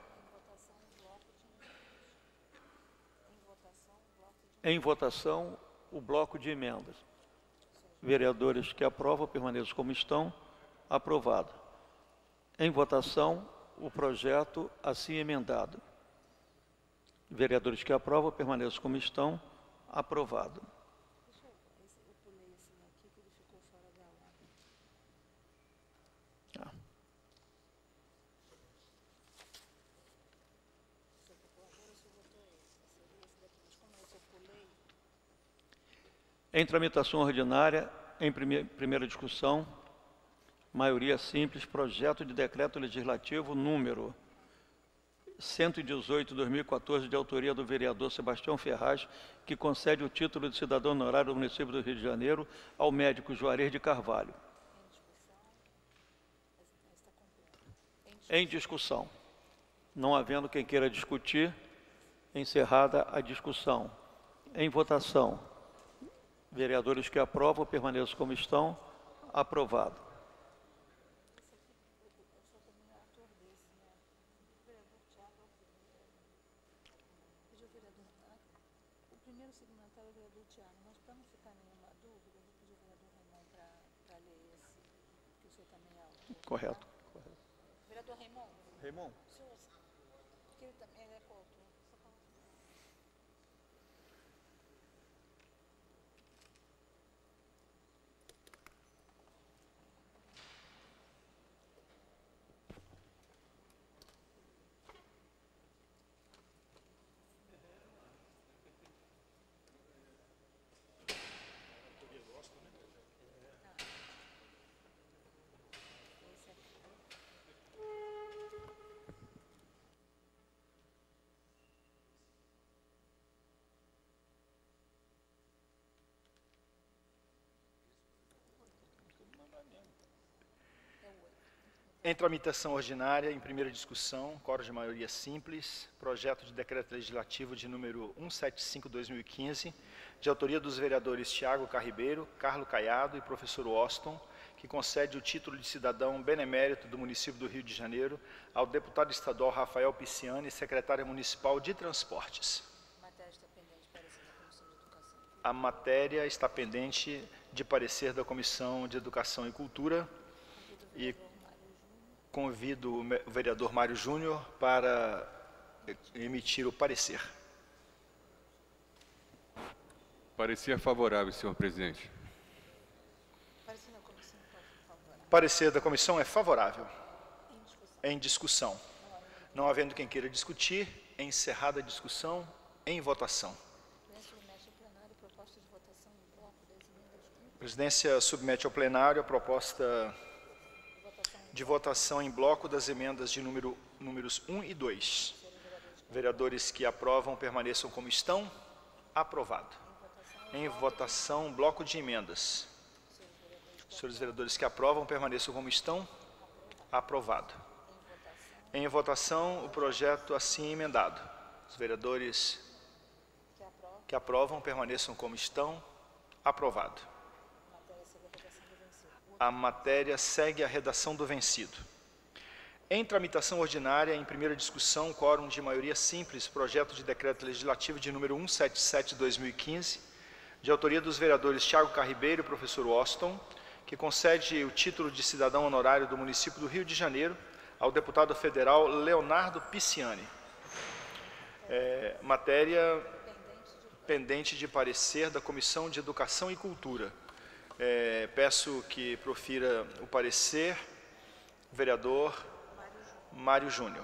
Em votação, o bloco de emendas. Vereadores que aprovam, permaneçam como estão. Aprovado. Em votação, o projeto assim emendado. Vereadores que aprovam, permaneçam como estão. Aprovado. Em tramitação ordinária, em primeira discussão, maioria simples, projeto de decreto legislativo número 118/2014, de autoria do vereador Sebastião Ferraz, que concede o título de cidadão honorário do município do Rio de Janeiro ao médico Juarez de Carvalho. Em discussão. Não havendo quem queira discutir, encerrada a discussão. Em votação. Vereadores que aprovam, permaneçam como estão. Aprovado. O primeiro signatário é o vereador Tiago, mas para não ficar nenhuma dúvida, eu vou pedir ao vereador Raimon para ler esse, que o senhor também é autor. Correto. Vereador Raimon? Raimon. O senhor, que ele também é coautor. Em tramitação ordinária, em primeira discussão, quórum de maioria simples, projeto de decreto legislativo de número 175/2015, de autoria dos vereadores Tiago Carribeiro, Carlo Caiado e professor Austin, que concede o título de cidadão benemérito do município do Rio de Janeiro ao deputado estadual Rafael Pisciani, secretário municipal de Transportes. A matéria está pendente de parecer da Comissão de Educação e Cultura e convido o vereador Mário Júnior para emitir o parecer. Parecer favorável, senhor presidente. Parecer da comissão é favorável. Em discussão. Não havendo quem queira discutir, encerrada a discussão, em votação. A presidência submete ao plenário a proposta de votação em bloco das emendas de números 1 e 2. Vereadores que aprovam permaneçam como estão. Aprovado. Em votação, bloco de emendas. Senhores vereadores que aprovam permaneçam como estão. Aprovado. Em votação, o projeto assim emendado. Os vereadores que aprovam permaneçam como estão. Aprovado. A matéria segue a redação do vencido. Em tramitação ordinária, em primeira discussão, quórum de maioria simples, projeto de decreto legislativo de número 177/2015, de autoria dos vereadores Tiago Carribeiro e professor Austin, que concede o título de cidadão honorário do município do Rio de Janeiro ao deputado federal Leonardo Pisciani. Matéria pendente de parecer da Comissão de Educação e Cultura. Peço que profira o parecer o vereador Mário Júnior.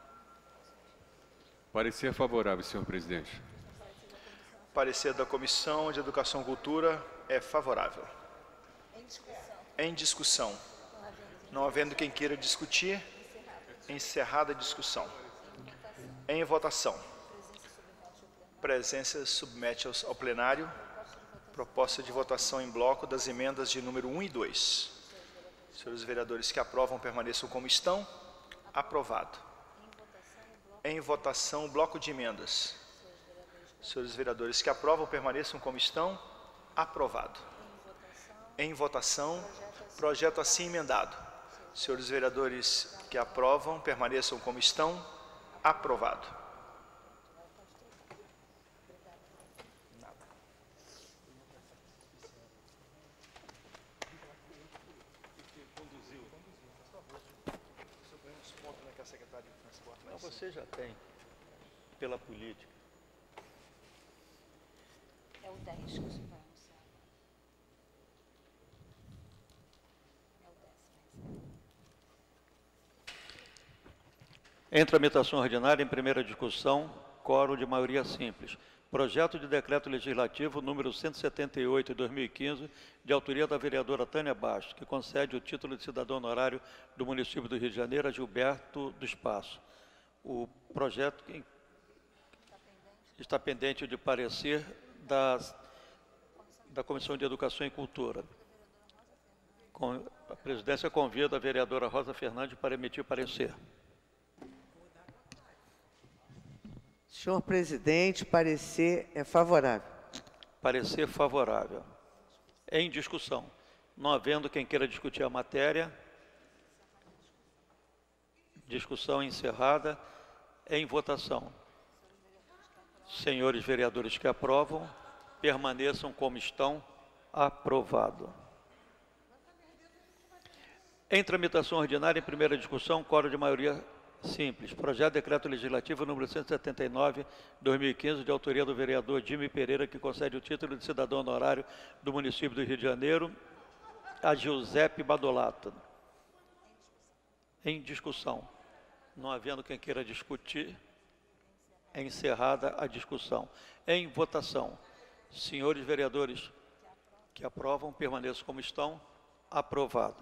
Parecer favorável, senhor presidente. Parecer da Comissão de Educação e Cultura é favorável. Em discussão. Não havendo quem queira discutir, encerrada a discussão. Em votação. Presença submete ao plenário proposta de votação em bloco das emendas de número 1 e 2. Senhores vereadores que aprovam permaneçam como estão. Aprovado. Em votação, bloco de emendas. Senhores vereadores que aprovam permaneçam como estão. Aprovado. Em votação, projeto assim emendado. Senhores vereadores que aprovam permaneçam como estão. Aprovado. Não, você já tem, pela política. É o 10 que o senhor vai anunciar. É o 10. Em tramitação ordinária, em primeira discussão, quórum de maioria simples. Projeto de decreto legislativo número 178 de 2015, de autoria da vereadora Tânia Bastos, que concede o título de cidadão honorário do município do Rio de Janeiro a Gilberto do Espaço. O projeto está pendente de parecer da Comissão de Educação e Cultura. A presidência convida a vereadora Rosa Fernandes para emitir parecer. Senhor presidente, parecer é favorável. Parecer favorável. Em discussão. Não havendo quem queira discutir a matéria. Discussão encerrada. Em votação. Senhores vereadores que aprovam, permaneçam como estão. Aprovado. Em tramitação ordinária, em primeira discussão, quórum de maioria simples. Projeto de decreto legislativo número 179, 2015, de autoria do vereador Jimmy Pereira, que concede o título de cidadão honorário do município do Rio de Janeiro a Giuseppe Badolato. Em discussão. Não havendo quem queira discutir, é encerrada a discussão. Em votação. Senhores vereadores que aprovam, permaneçam como estão. Aprovado.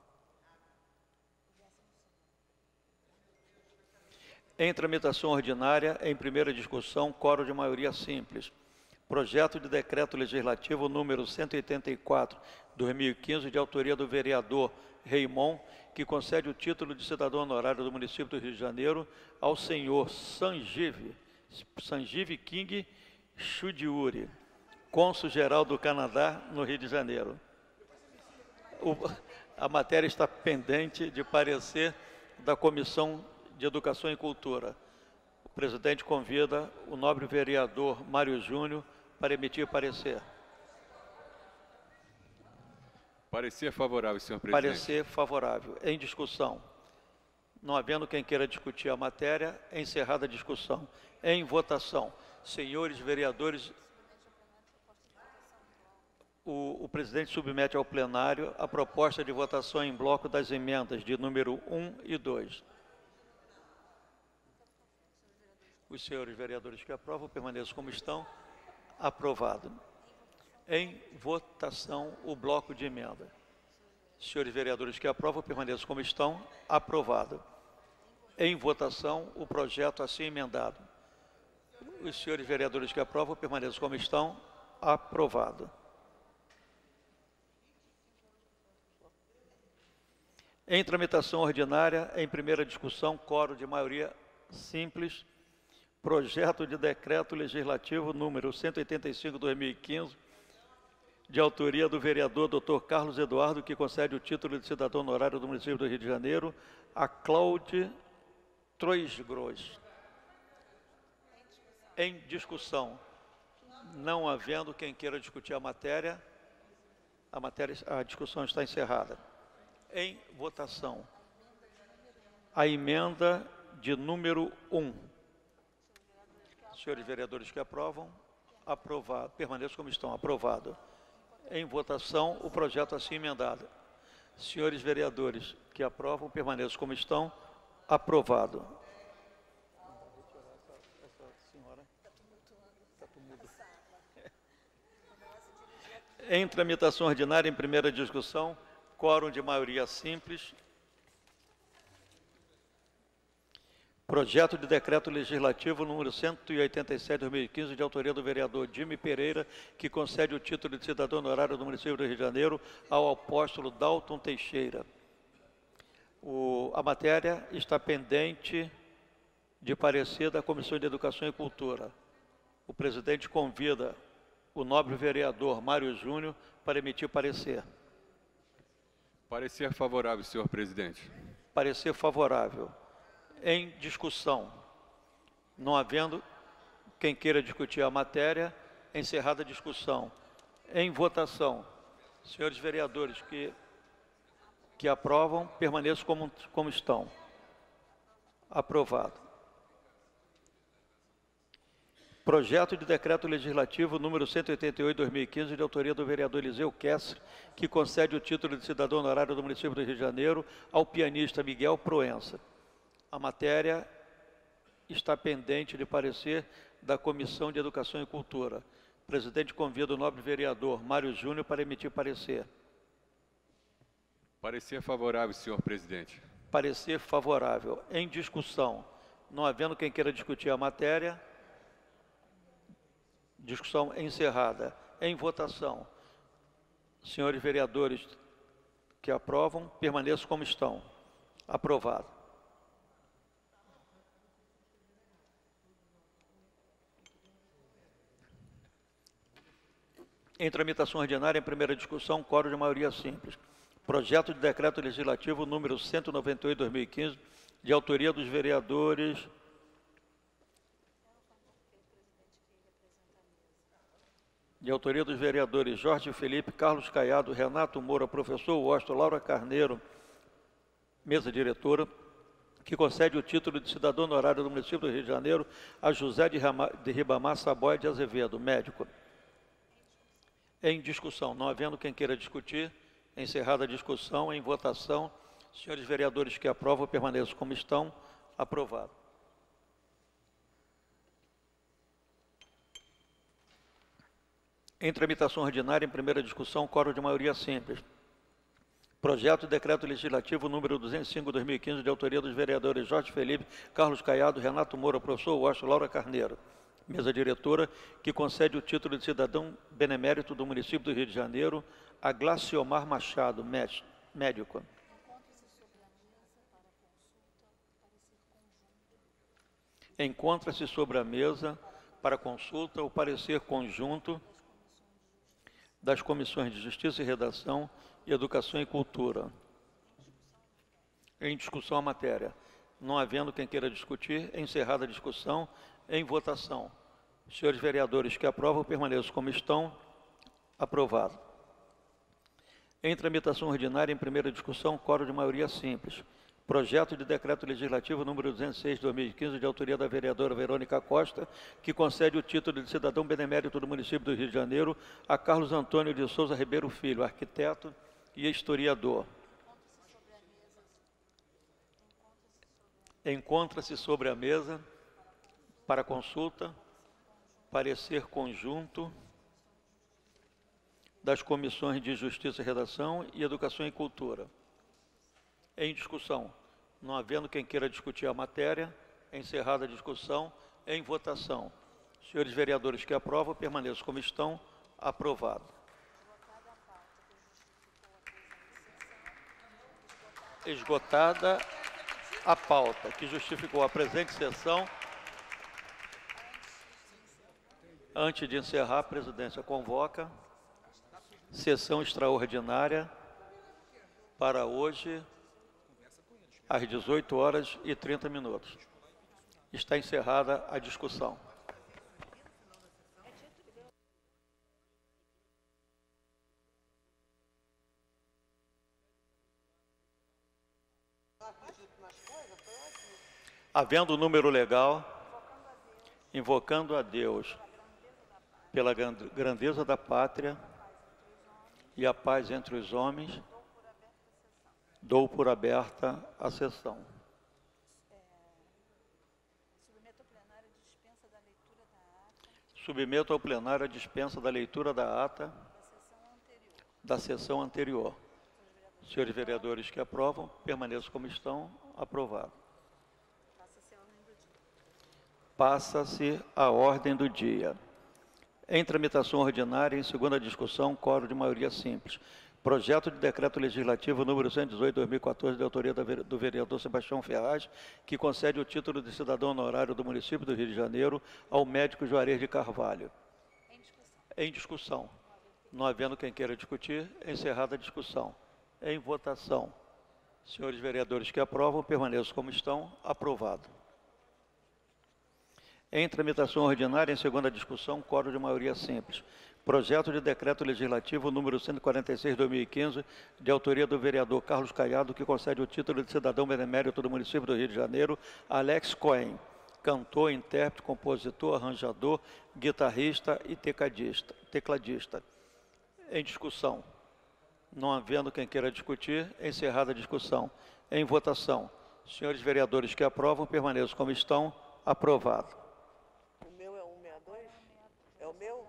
Em tramitação ordinária, em primeira discussão, quórum de maioria simples. Projeto de decreto legislativo número 184, 2015, de autoria do vereador Raimon, que concede o título de cidadão honorário do município do Rio de Janeiro ao senhor Sanjeev King Chudiuri, cônsul-geral do Canadá no Rio de Janeiro. A matéria está pendente de parecer da Comissão de Educação e Cultura. O presidente convida o nobre vereador Mário Júnior para emitir parecer. Parecer favorável, senhor presidente. Parecer favorável. Em discussão. Não havendo quem queira discutir a matéria, encerrada a discussão. Em votação. Senhores vereadores, o presidente submete ao plenário a proposta de votação em bloco das emendas de número 1 e 2. Os senhores vereadores que aprovam, permaneçam como estão. Aprovado. Em votação, o bloco de emenda. Senhores vereadores que aprovam, permaneçam como estão. Aprovado. Em votação, o projeto assim emendado. Os senhores vereadores que aprovam, permaneçam como estão. Aprovado. Em tramitação ordinária, em primeira discussão, quórum de maioria simples. Projeto de decreto legislativo número 185/2015, de autoria do vereador Dr. Carlos Eduardo, que concede o título de cidadão honorário do município do Rio de Janeiro a Cláudia Troisgros. Em discussão. Não havendo quem queira discutir a discussão está encerrada. Em votação. A emenda de número 1. Senhores vereadores que aprovam, aprovado. Permaneçam como estão. Aprovado. Em votação, o projeto assim emendado. Senhores vereadores que aprovam, permaneçam como estão. Aprovado. Em tramitação ordinária, em primeira discussão, quórum de maioria simples. Projeto de decreto legislativo número 187/2015, de autoria do vereador Jimmy Pereira, que concede o título de cidadão honorário do município do Rio de Janeiro ao apóstolo Dalton Teixeira. A matéria está pendente de parecer da Comissão de Educação e Cultura. O presidente convida o nobre vereador Mário Júnior para emitir parecer. Parecer favorável, senhor presidente. Parecer favorável. Em discussão. Não havendo quem queira discutir a matéria, encerrada a discussão. Em votação. Senhores vereadores que aprovam, permaneçam como estão. Aprovado. Projeto de decreto legislativo número 188/2015, de autoria do vereador Eliseu Kessler, que concede o título de cidadão honorário do município do Rio de Janeiro ao pianista Miguel Proença. A matéria está pendente de parecer da Comissão de Educação e Cultura. O presidente convida o nobre vereador Mário Júnior para emitir parecer. Parecer favorável, senhor presidente. Parecer favorável. Em discussão. Não havendo quem queira discutir a matéria, discussão encerrada. Em votação. Senhores vereadores que aprovam, permaneçam como estão. Aprovado. Em tramitação ordinária, em primeira discussão, quórum de maioria simples. Projeto de decreto legislativo número 198/2015, de autoria dos vereadores Jorge Felipe, Carlos Caiado, Renato Moura, professor Washington, Laura Carneiro, mesa diretora, que concede o título de cidadão honorário do município do Rio de Janeiro a José de Ribamar Saboia de Azevedo, médico. Em discussão, não havendo quem queira discutir, encerrada a discussão, em votação, senhores vereadores que aprovam, permaneçam como estão. Aprovado. Em tramitação ordinária, em primeira discussão, quórum de maioria simples. Projeto de decreto legislativo número 205/2015, de autoria dos vereadores Jorge Felipe, Carlos Caiado, Renato Moura, professor Washington, Laura Carneiro, mesa diretora, que concede o título de cidadão benemérito do município do Rio de Janeiro a Glaciomar Machado, médico. Encontra-se sobre a mesa para consulta o parecer conjunto das comissões de Justiça e Redação e Educação e Cultura. Em discussão a matéria. Não havendo quem queira discutir, encerrada a discussão, em votação. Senhores vereadores que aprovam, permaneçam como estão. Aprovado. Em tramitação ordinária, em primeira discussão, quórum de maioria simples. Projeto de decreto legislativo número 206/2015, de autoria da vereadora Verônica Costa, que concede o título de cidadão benemérito do município do Rio de Janeiro a Carlos Antônio de Souza Ribeiro Filho, arquiteto e historiador. Encontra-se sobre a mesa para consulta parecer conjunto das comissões de Justiça e Redação e Educação e Cultura. Em discussão, não havendo quem queira discutir a matéria, encerrada a discussão, em votação. Senhores vereadores que aprovam, permaneçam como estão. Aprovado. Esgotada a pauta que justificou a presente sessão. Antes de encerrar, a presidência convoca sessão extraordinária para hoje, às 18h30. Está encerrada a discussão. Havendo o número legal, invocando a Deus pela grandeza da pátria e a paz entre os homens, dou por aberta a sessão. Submeto ao plenário a dispensa da leitura da ata da sessão anterior. Senhores vereadores que aprovam, permaneçam como estão. Aprovado. Passa-se a ordem do dia. Em tramitação ordinária, em segunda discussão, quórum de maioria simples. Projeto de decreto legislativo número 118/2014, de autoria do vereador Sebastião Ferraz, que concede o título de cidadão honorário do município do Rio de Janeiro ao médico Juarez de Carvalho. Em discussão. Não havendo quem queira discutir, encerrada a discussão. Em votação. Senhores vereadores que aprovam, permaneçam como estão. Aprovado. Em tramitação ordinária, em segunda discussão, quórum de maioria simples. Projeto de decreto legislativo número 146/2015, de autoria do vereador Carlos Caiado, que concede o título de cidadão benemérito do município do Rio de Janeiro a Alex Cohen, cantor, intérprete, compositor, arranjador, guitarrista e tecladista. Em discussão. Não havendo quem queira discutir, encerrada a discussão. Em votação. Senhores vereadores que aprovam, permaneçam como estão. Aprovado. O meu é 162? É o meu?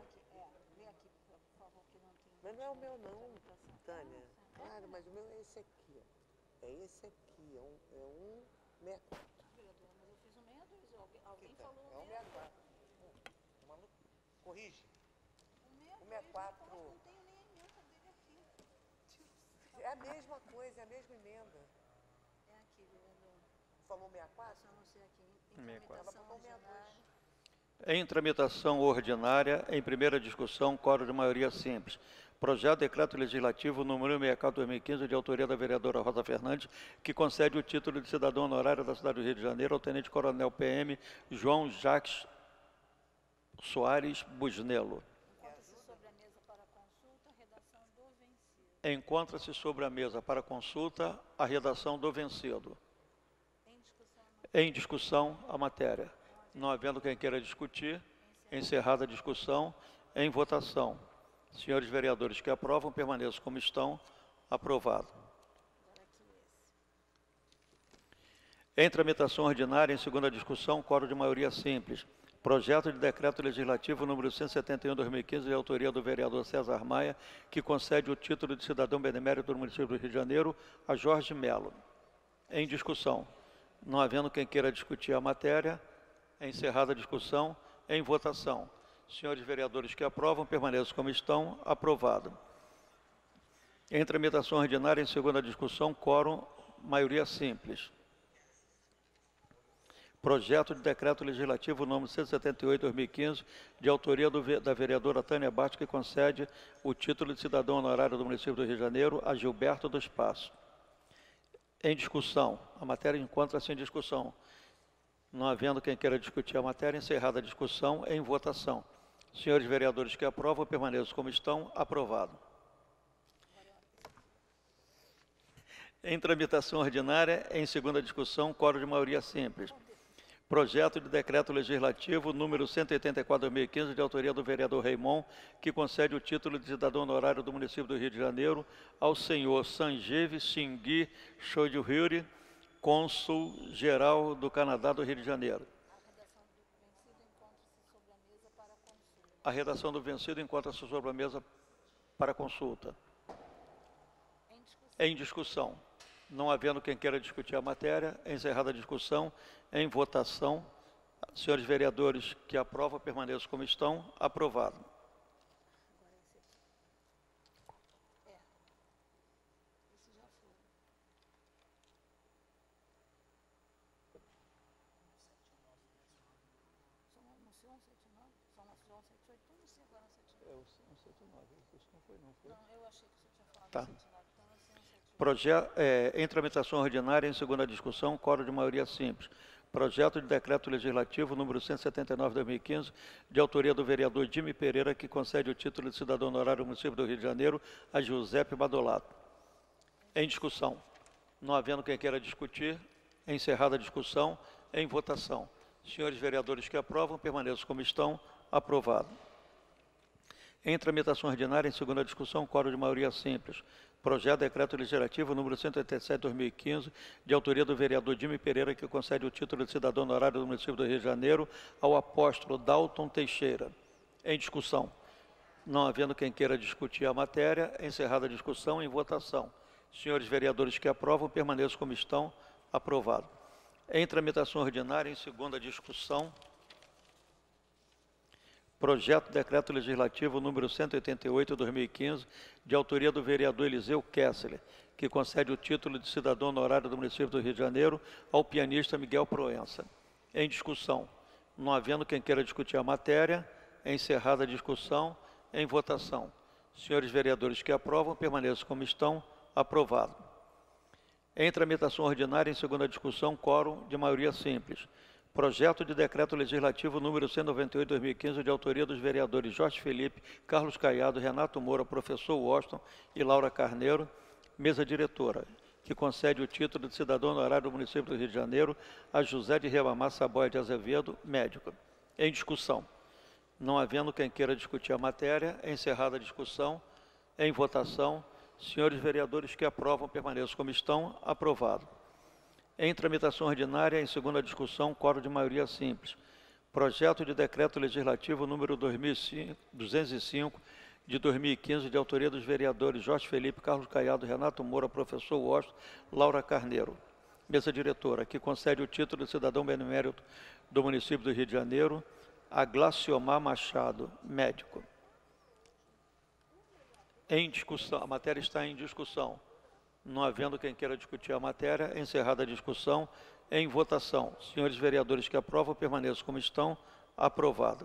Mas não é o meu não, Tânia. Claro, mas o meu é esse aqui, ó. É esse aqui, é 164. Vereadora, mas eu fiz o 62, alguém falou É o 64. Maluco, corrige. O 64. Eu não tenho nem a emenda dele aqui. É a mesma coisa, é a mesma emenda. É aqui, vereador. Falou 64? Só não sei aqui. 64. Ela botou 62. Em tramitação ordinária, em primeira discussão, quórum de maioria simples. Projeto de Decreto Legislativo número 64/2015, de autoria da vereadora Rosa Fernandes, que concede o título de cidadão honorário da cidade do Rio de Janeiro ao tenente-coronel PM João Jacques Soares Busnello. Encontra-se sobre a mesa para consulta a redação do vencido. Encontra-se sobre a mesa para consulta a redação do vencido. Em discussão a matéria. Não havendo quem queira discutir, encerrada a discussão, em votação. Senhores vereadores que aprovam, permaneçam como estão. Aprovado. Em tramitação ordinária, em segunda discussão, quórum de maioria simples. Projeto de Decreto Legislativo número 171/2015, de autoria do vereador César Maia, que concede o título de cidadão benemérito do município do Rio de Janeiro a Jorge Melo. Em discussão. Não havendo quem queira discutir a matéria, encerrada a discussão, em votação. Senhores vereadores que aprovam, permaneçam como estão. Aprovado. Em tramitação ordinária, em segunda discussão, quórum, maioria simples. Projeto de Decreto Legislativo número 178/2015, de autoria da vereadora Tânia Bastos, que concede o título de cidadão honorário do município do Rio de Janeiro a Gilberto do Espaço. Em discussão. A matéria encontra-se em discussão. Não havendo quem queira discutir a matéria, encerrada a discussão, em votação. Senhores vereadores que aprovam, permaneçam como estão. Aprovado. Em tramitação ordinária, em segunda discussão, quórum de maioria simples. Projeto de Decreto Legislativo número 184/2015, de autoria do vereador Raimon, que concede o título de cidadão honorário do município do Rio de Janeiro ao senhor Sanjeev Singh Chodhuri, cônsul-geral do Canadá do Rio de Janeiro. A redação do vencido encontra-se sobre a mesa para consulta. Em discussão. Não havendo quem queira discutir a matéria, encerrada a discussão, em votação. Senhores vereadores que aprovam, permaneçam como estão. Aprovado. Tá. Em tramitação ordinária, em segunda discussão, quórum de maioria simples. Projeto de Decreto Legislativo número 179/2015, de autoria do vereador Jimmy Pereira, que concede o título de cidadão honorário do município do Rio de Janeiro a Giuseppe Badolato. Em discussão. Não havendo quem queira discutir, encerrada a discussão, em votação. Senhores vereadores que aprovam, permaneçam como estão. Aprovado. Em tramitação ordinária, em segunda discussão, quórum de maioria simples. Projeto de Decreto Legislativo número 187/2015, de autoria do vereador Jimmy Pereira, que concede o título de cidadão honorário do município do Rio de Janeiro ao apóstolo Dalton Teixeira. Em discussão. Não havendo quem queira discutir a matéria, encerrada a discussão, em votação. Senhores vereadores que aprovam, permaneçam como estão. Aprovado. Em tramitação ordinária, em segunda discussão, Projeto de Decreto Legislativo número 188/2015, de autoria do vereador Eliseu Kessler, que concede o título de cidadão honorário do município do Rio de Janeiro ao pianista Miguel Proença. Em discussão. Não havendo quem queira discutir a matéria, encerrada a discussão, em votação. Senhores vereadores que aprovam, permaneçam como estão. Aprovado. Em tramitação ordinária, em segunda discussão, quórum de maioria simples. Projeto de Decreto Legislativo número 198/2015, de autoria dos vereadores Jorge Felipe, Carlos Caiado, Renato Moura, professor Washington e Laura Carneiro, mesa diretora. que concede o título de cidadão honorário do município do Rio de Janeiro a José de Ribamar Saboia de Azevedo, médico. Em discussão. Não havendo quem queira discutir a matéria, encerrada a discussão, em votação, senhores vereadores que aprovam permaneçam como estão, aprovado. Em tramitação ordinária, em segunda discussão, quórum de maioria simples. Projeto de decreto legislativo número 205 de 2015, de autoria dos vereadores Jorge Felipe, Carlos Caiado, Renato Moura, professor Washington, Laura Carneiro. Mesa diretora, que concede o título de cidadão benemérito do município do Rio de Janeiro, a Glaciomar Machado, médico. Em discussão, a matéria está em discussão. Não havendo quem queira discutir a matéria, encerrada a discussão, em votação. Senhores vereadores que aprovam, permaneçam como estão, aprovado.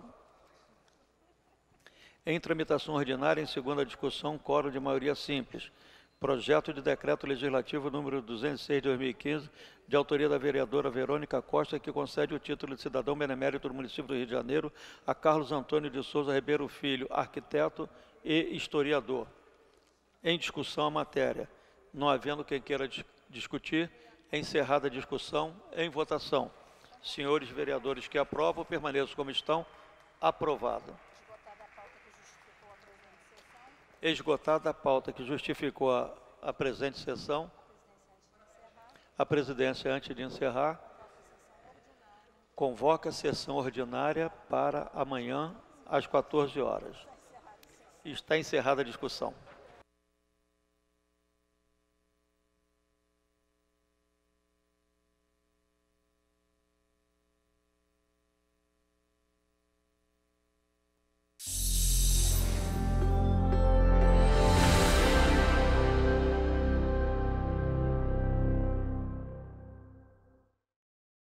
Em tramitação ordinária, em segunda discussão, quórum de maioria simples. Projeto de decreto legislativo número 206 de 2015, de autoria da vereadora Verônica Costa, que concede o título de cidadão benemérito do município do Rio de Janeiro a Carlos Antônio de Souza Ribeiro Filho, arquiteto e historiador. Em discussão a matéria. Não havendo quem queira discutir, encerrada a discussão, em votação. Senhores vereadores que aprovam, permaneçam como estão, aprovado. Esgotada a pauta que justificou a presente sessão, a presidência, antes de encerrar, convoca a sessão ordinária para amanhã, às 14 horas. Está encerrada a discussão.